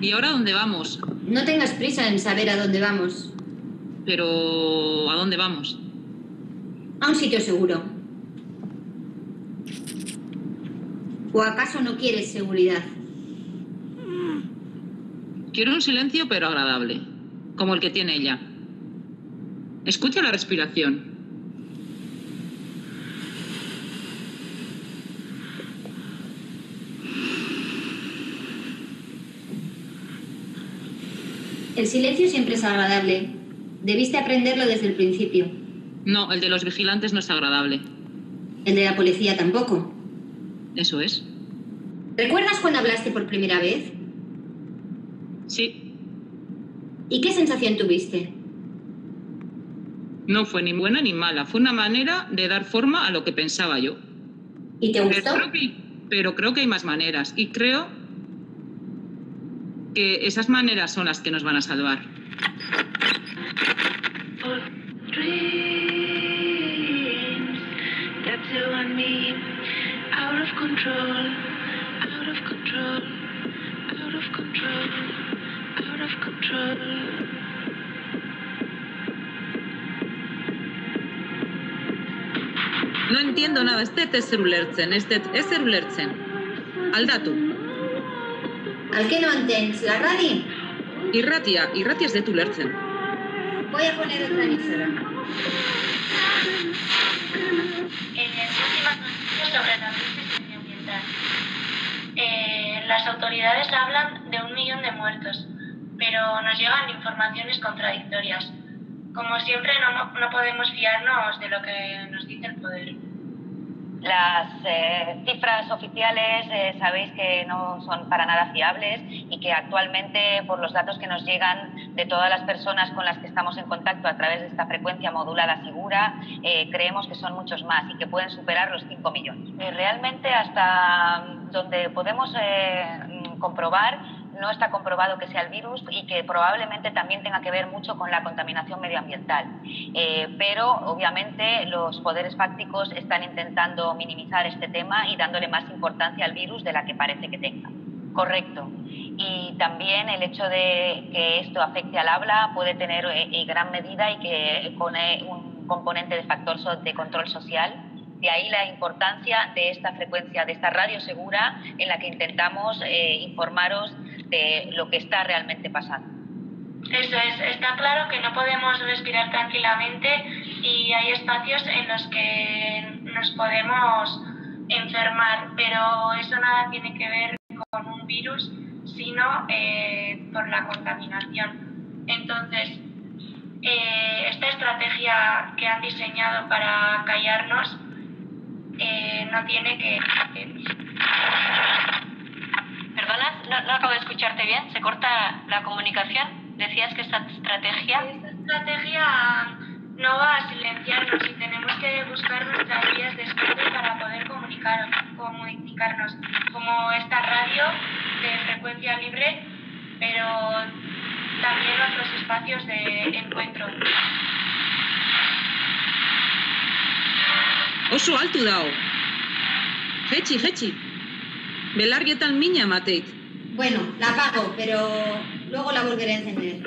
¿Y ahora dónde vamos? No tengas prisa en saber a dónde vamos. Pero, ¿a dónde vamos? A un sitio seguro. ¿O acaso no quieres seguridad? Quiero un silencio pero agradable, como el que tiene ella. Escucha la respiración. El silencio siempre es agradable. Debiste aprenderlo desde el principio. No, el de los vigilantes no es agradable. El de la policía tampoco. Eso es. ¿Recuerdas cuando hablaste por primera vez? Sí. ¿Y qué sensación tuviste? No fue ni buena ni mala. Fue una manera de dar forma a lo que pensaba yo. ¿Y te gustó? Pero creo que, pero creo que hay más maneras. Y creo que esas maneras son las que nos van a salvar. No entiendo nada, ez dut ezer ulertzen, ez dut ezer ulertzen. Aldatu. ¿Al qué no entens? ¿La radio? Irratia, irratia ez dut ulertzen. Voy a poner otra emisora. En las últimas noticias sobre la crisis medioambiental. Eh, las autoridades hablan de un millón de muertos, pero nos llegan informaciones contradictorias. Como siempre, no, no podemos fiarnos de lo que nos dice el poder. Las eh, cifras oficiales eh, sabéis que no son para nada fiables y que actualmente, por los datos que nos llegan de todas las personas con las que estamos en contacto a través de esta frecuencia modulada segura, eh, creemos que son muchos más y que pueden superar los cinco millones. Eh, realmente, hasta donde podemos eh, comprobar, no está comprobado que sea el virus y que probablemente también tenga que ver mucho con la contaminación medioambiental. Eh, pero, obviamente, los poderes fácticos están intentando minimizar este tema y dándole más importancia al virus de la que parece que tenga. Correcto. Y también el hecho de que esto afecte al habla puede tener en gran medida y que pone un componente de factor de control social. De ahí la importancia de esta frecuencia, de esta radio segura en la que intentamos eh, informaros de lo que está realmente pasando. Eso es, está claro que no podemos respirar tranquilamente y hay espacios en los que nos podemos enfermar, pero eso nada tiene que ver con un virus, sino eh, por la contaminación. Entonces, eh, esta estrategia que han diseñado para callarnos eh, no tiene que... Perdona, no, no acabo de escucharte bien. ¿Se corta la comunicación? Decías que esta estrategia... Esta estrategia no va a silenciarnos y tenemos que buscar nuestras vías de escape para poder comunicar, comunicarnos, como esta radio de frecuencia libre, pero también otros espacios de encuentro. Oso altu dago. Jetxi, jetxi. Belarrietan mina emateit. Bueno, la apago, pero luego la volveré a encender.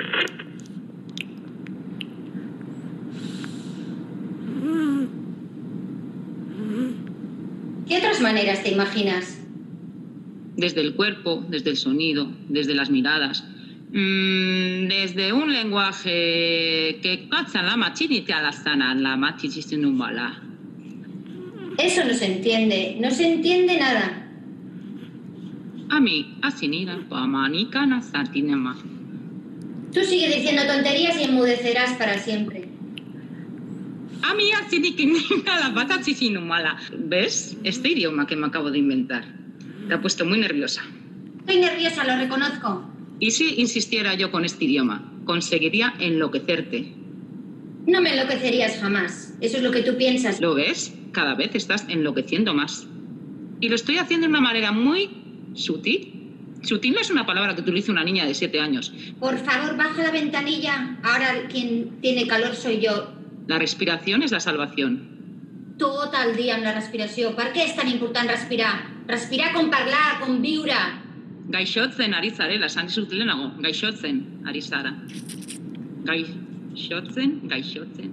¿Qué otras maneras te imaginas? Desde el cuerpo, desde el sonido, desde las miradas. Mm, desde un lenguaje que cacha la machinita la sana, la machinumala. Eso no se entiende, no se entiende nada. A mí, asinira, pamanica, nasatinema. Tú sigue diciendo tonterías y enmudecerás para siempre. A mí, asiniquinina, la patachisinumala. ¿Ves? Este idioma que me acabo de inventar. Te ha puesto muy nerviosa. Estoy nerviosa, lo reconozco. ¿Y si insistiera yo con este idioma? Conseguiría enloquecerte. No me enloquecerías jamás. Eso es lo que tú piensas. ¿Lo ves? Cada vez estás enloqueciendo más. Y lo estoy haciendo de una manera muy sutil. Sutil no es una palabra que utilice una niña de siete años. Por favor, baja la ventanilla. Ahora quien tiene calor soy yo. La respiración es la salvación. Tot el dia amb la respiració. Per què és tan important respirar? Respirar com parlar, com viure. Gaixotzen ari zarela, esan dizut lehenago. Gaixotzen ari zara. Gaixotzen, gaixotzen.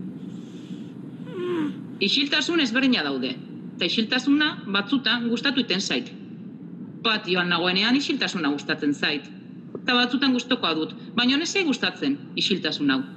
Isiltasun ezberdina daude. Eta isiltasuna batzutan gustatu iten zait. Patioan nagoenean isiltasuna gustatzen zait. Eta batzutan gustokoa dut. Baina honezei gustatzen isiltasun hau.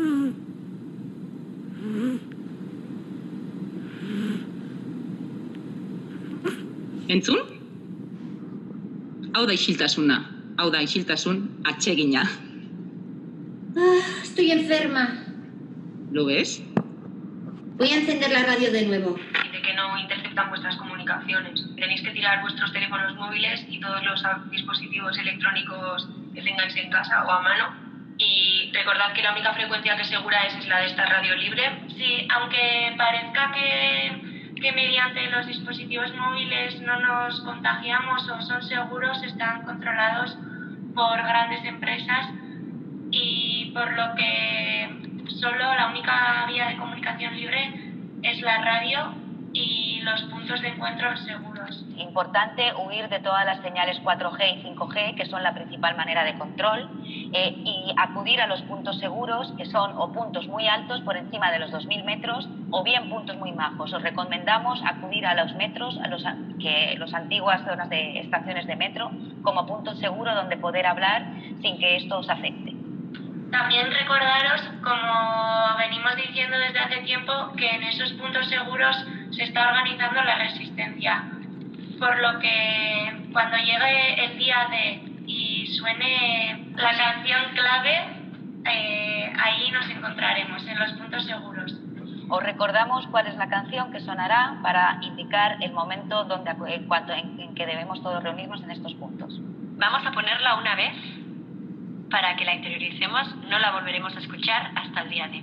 Entzun? Hau da isiltasuna. Hau da isiltasun atsegina. Ah, estoy enferma. ¿Lo ves? Voy a encender la radio de nuevo. Y de que no interceptan vuestras comunicaciones. Tenéis que tirar vuestros teléfonos móviles y todos los dispositivos electrónicos que tengáis en casa o a mano. Y recordad que la única frecuencia que es segura es, es la de esta radio libre. Sí, aunque parezca que, que mediante los dispositivos móviles no nos contagiamos o son seguros, están controlados por grandes empresas y por lo que solo la única vía de comunicación libre es la radio y los puntos de encuentro seguros. Importante huir de todas las señales cuatro G y cinco G, que son la principal manera de control, eh, y acudir a los puntos seguros, que son o puntos muy altos por encima de los dos mil metros o bien puntos muy bajos. Os recomendamos acudir a los metros, a los, que, los antiguas zonas de estaciones de metro, como punto seguro donde poder hablar sin que esto os afecte. También recordaros, como venimos diciendo desde hace tiempo, que en esos puntos seguros se está organizando la resistencia. Por lo que cuando llegue el día D y suene la canción clave, eh, ahí nos encontraremos, en los puntos seguros. Os recordamos cuál es la canción que sonará para indicar el momento donde, en, cuanto, en, en que debemos todos reunirnos en estos puntos. Vamos a ponerla una vez para que la interioricemos. No la volveremos a escuchar hasta el día D.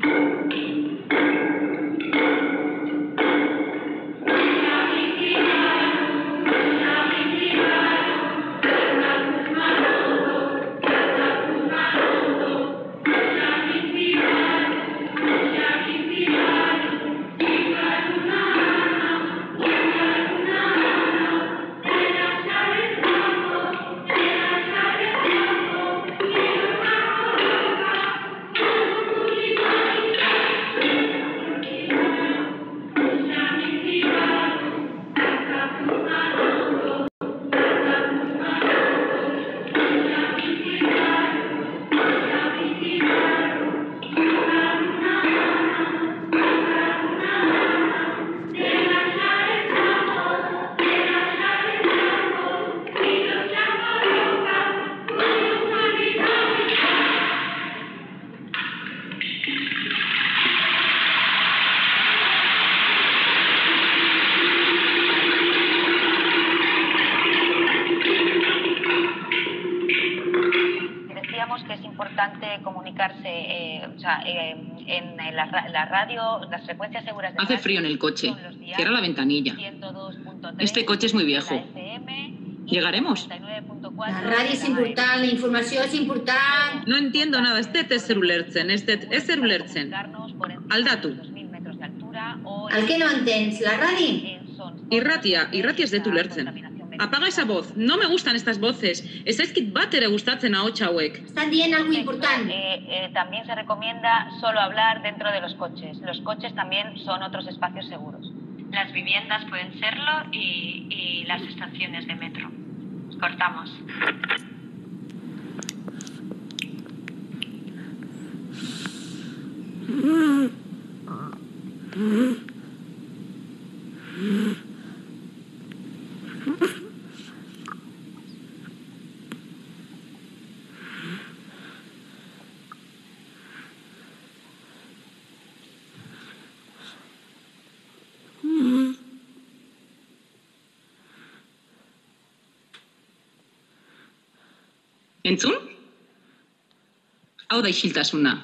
Comunicarse eh, o sea, eh, en la, la radio, las frecuencias seguras de Hace frío en el coche. Cierra la ventanilla. Este coche es muy viejo. ¿Llegaremos? La radio es importante, la información es importante. No entiendo nada. Este es ulertzen. Este es ulertzen. Aldatu. ¿Al qué no entiendes? ¿La radio? Irratia. Irratia es de ulertzen. Apaga esa voz. No me gustan estas voces. Ez zaizkit bat ere gustatzen ahotsa hauek. Están diciendo algo importante. Eh, eh, también se recomienda solo hablar dentro de los coches. Los coches también son otros espacios seguros. Las viviendas pueden serlo y, y las estaciones de metro. Cortamos. Entzun? Hau da isiltasuna.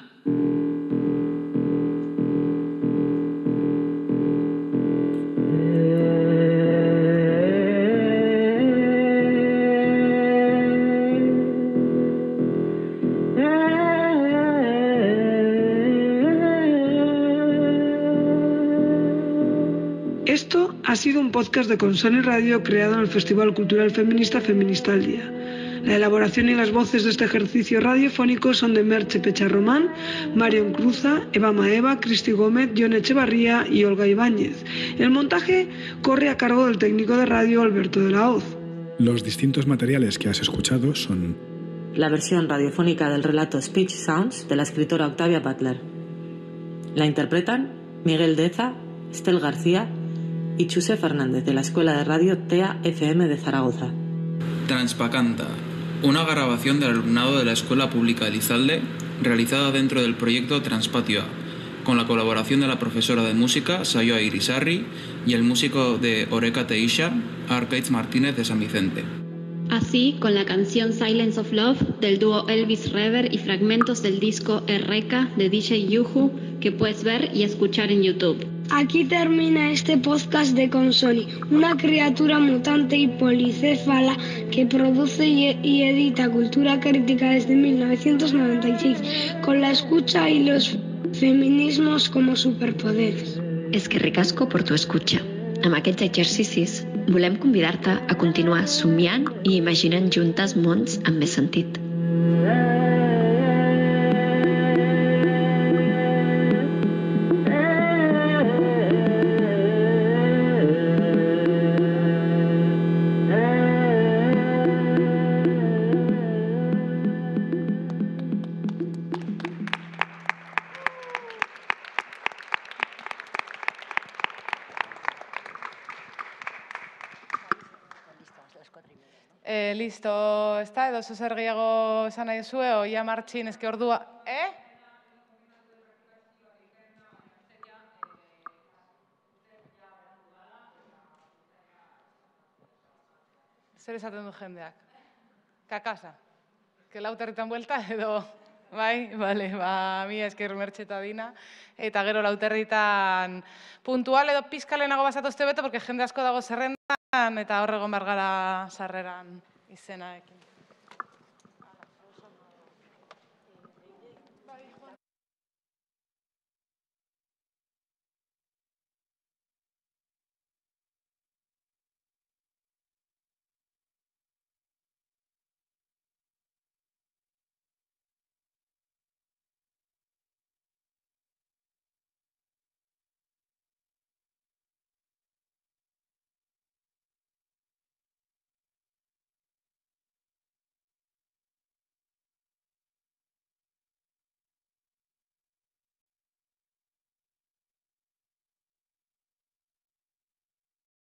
Esto ha sido un podcast de Consoni Radio creado en el Festival Cultural Feminista Feministaldia. La elaboración y las voces de este ejercicio radiofónico son de Merche Pecharromán, Marion Cruza, Eva Maeva, Cristi Gómez, Jon Echevarría y Olga Ibáñez. El montaje corre a cargo del técnico de radio Alberto de la Hoz. Los distintos materiales que has escuchado son la versión radiofónica del relato Speech Sounds de la escritora Octavia Butler. La interpretan Miguel Deza, Estel García y Chuse Fernández de la Escuela de Radio T E A F M de Zaragoza. Transpacanta, una grabación del alumnado de la Escuela Pública de Lizalde realizada dentro del proyecto Transpatio A, con la colaboración de la profesora de música Sayoa Irisarri y el músico de Oreca Teisha, Arcaiz Martínez de San Vicente. Así, con la canción Silence of Love del dúo Elvis Rever y fragmentos del disco Eureka de D J Yuhu que puedes ver y escuchar en YouTube. Aquí termina este podcast de Consoni, una criatura mutante y policéfala que produce y edita cultura crítica desde mil novecientos noventa y seis, con la escucha y los feminismos como superpoderes. Eskerrik asko per tu escucha. Amb aquests exercicis volem convidar-te a continuar somiant i imaginant juntes mons amb més sentit. Eh, listo, ez da, edo zer gehiago esan nahi zue, oia martxin, ezke ordua, eh? Zer esaten du jendeak? Kakasa? Que lauterritan buelta edo... Bai, bale, ba, mi esker Mertxe eta Dina. Eta gero lauterritan puntual edo pizkalenago basatozte beto, porque jende asko dago zerrendan, eta horregon bargara sarreran izenaekin.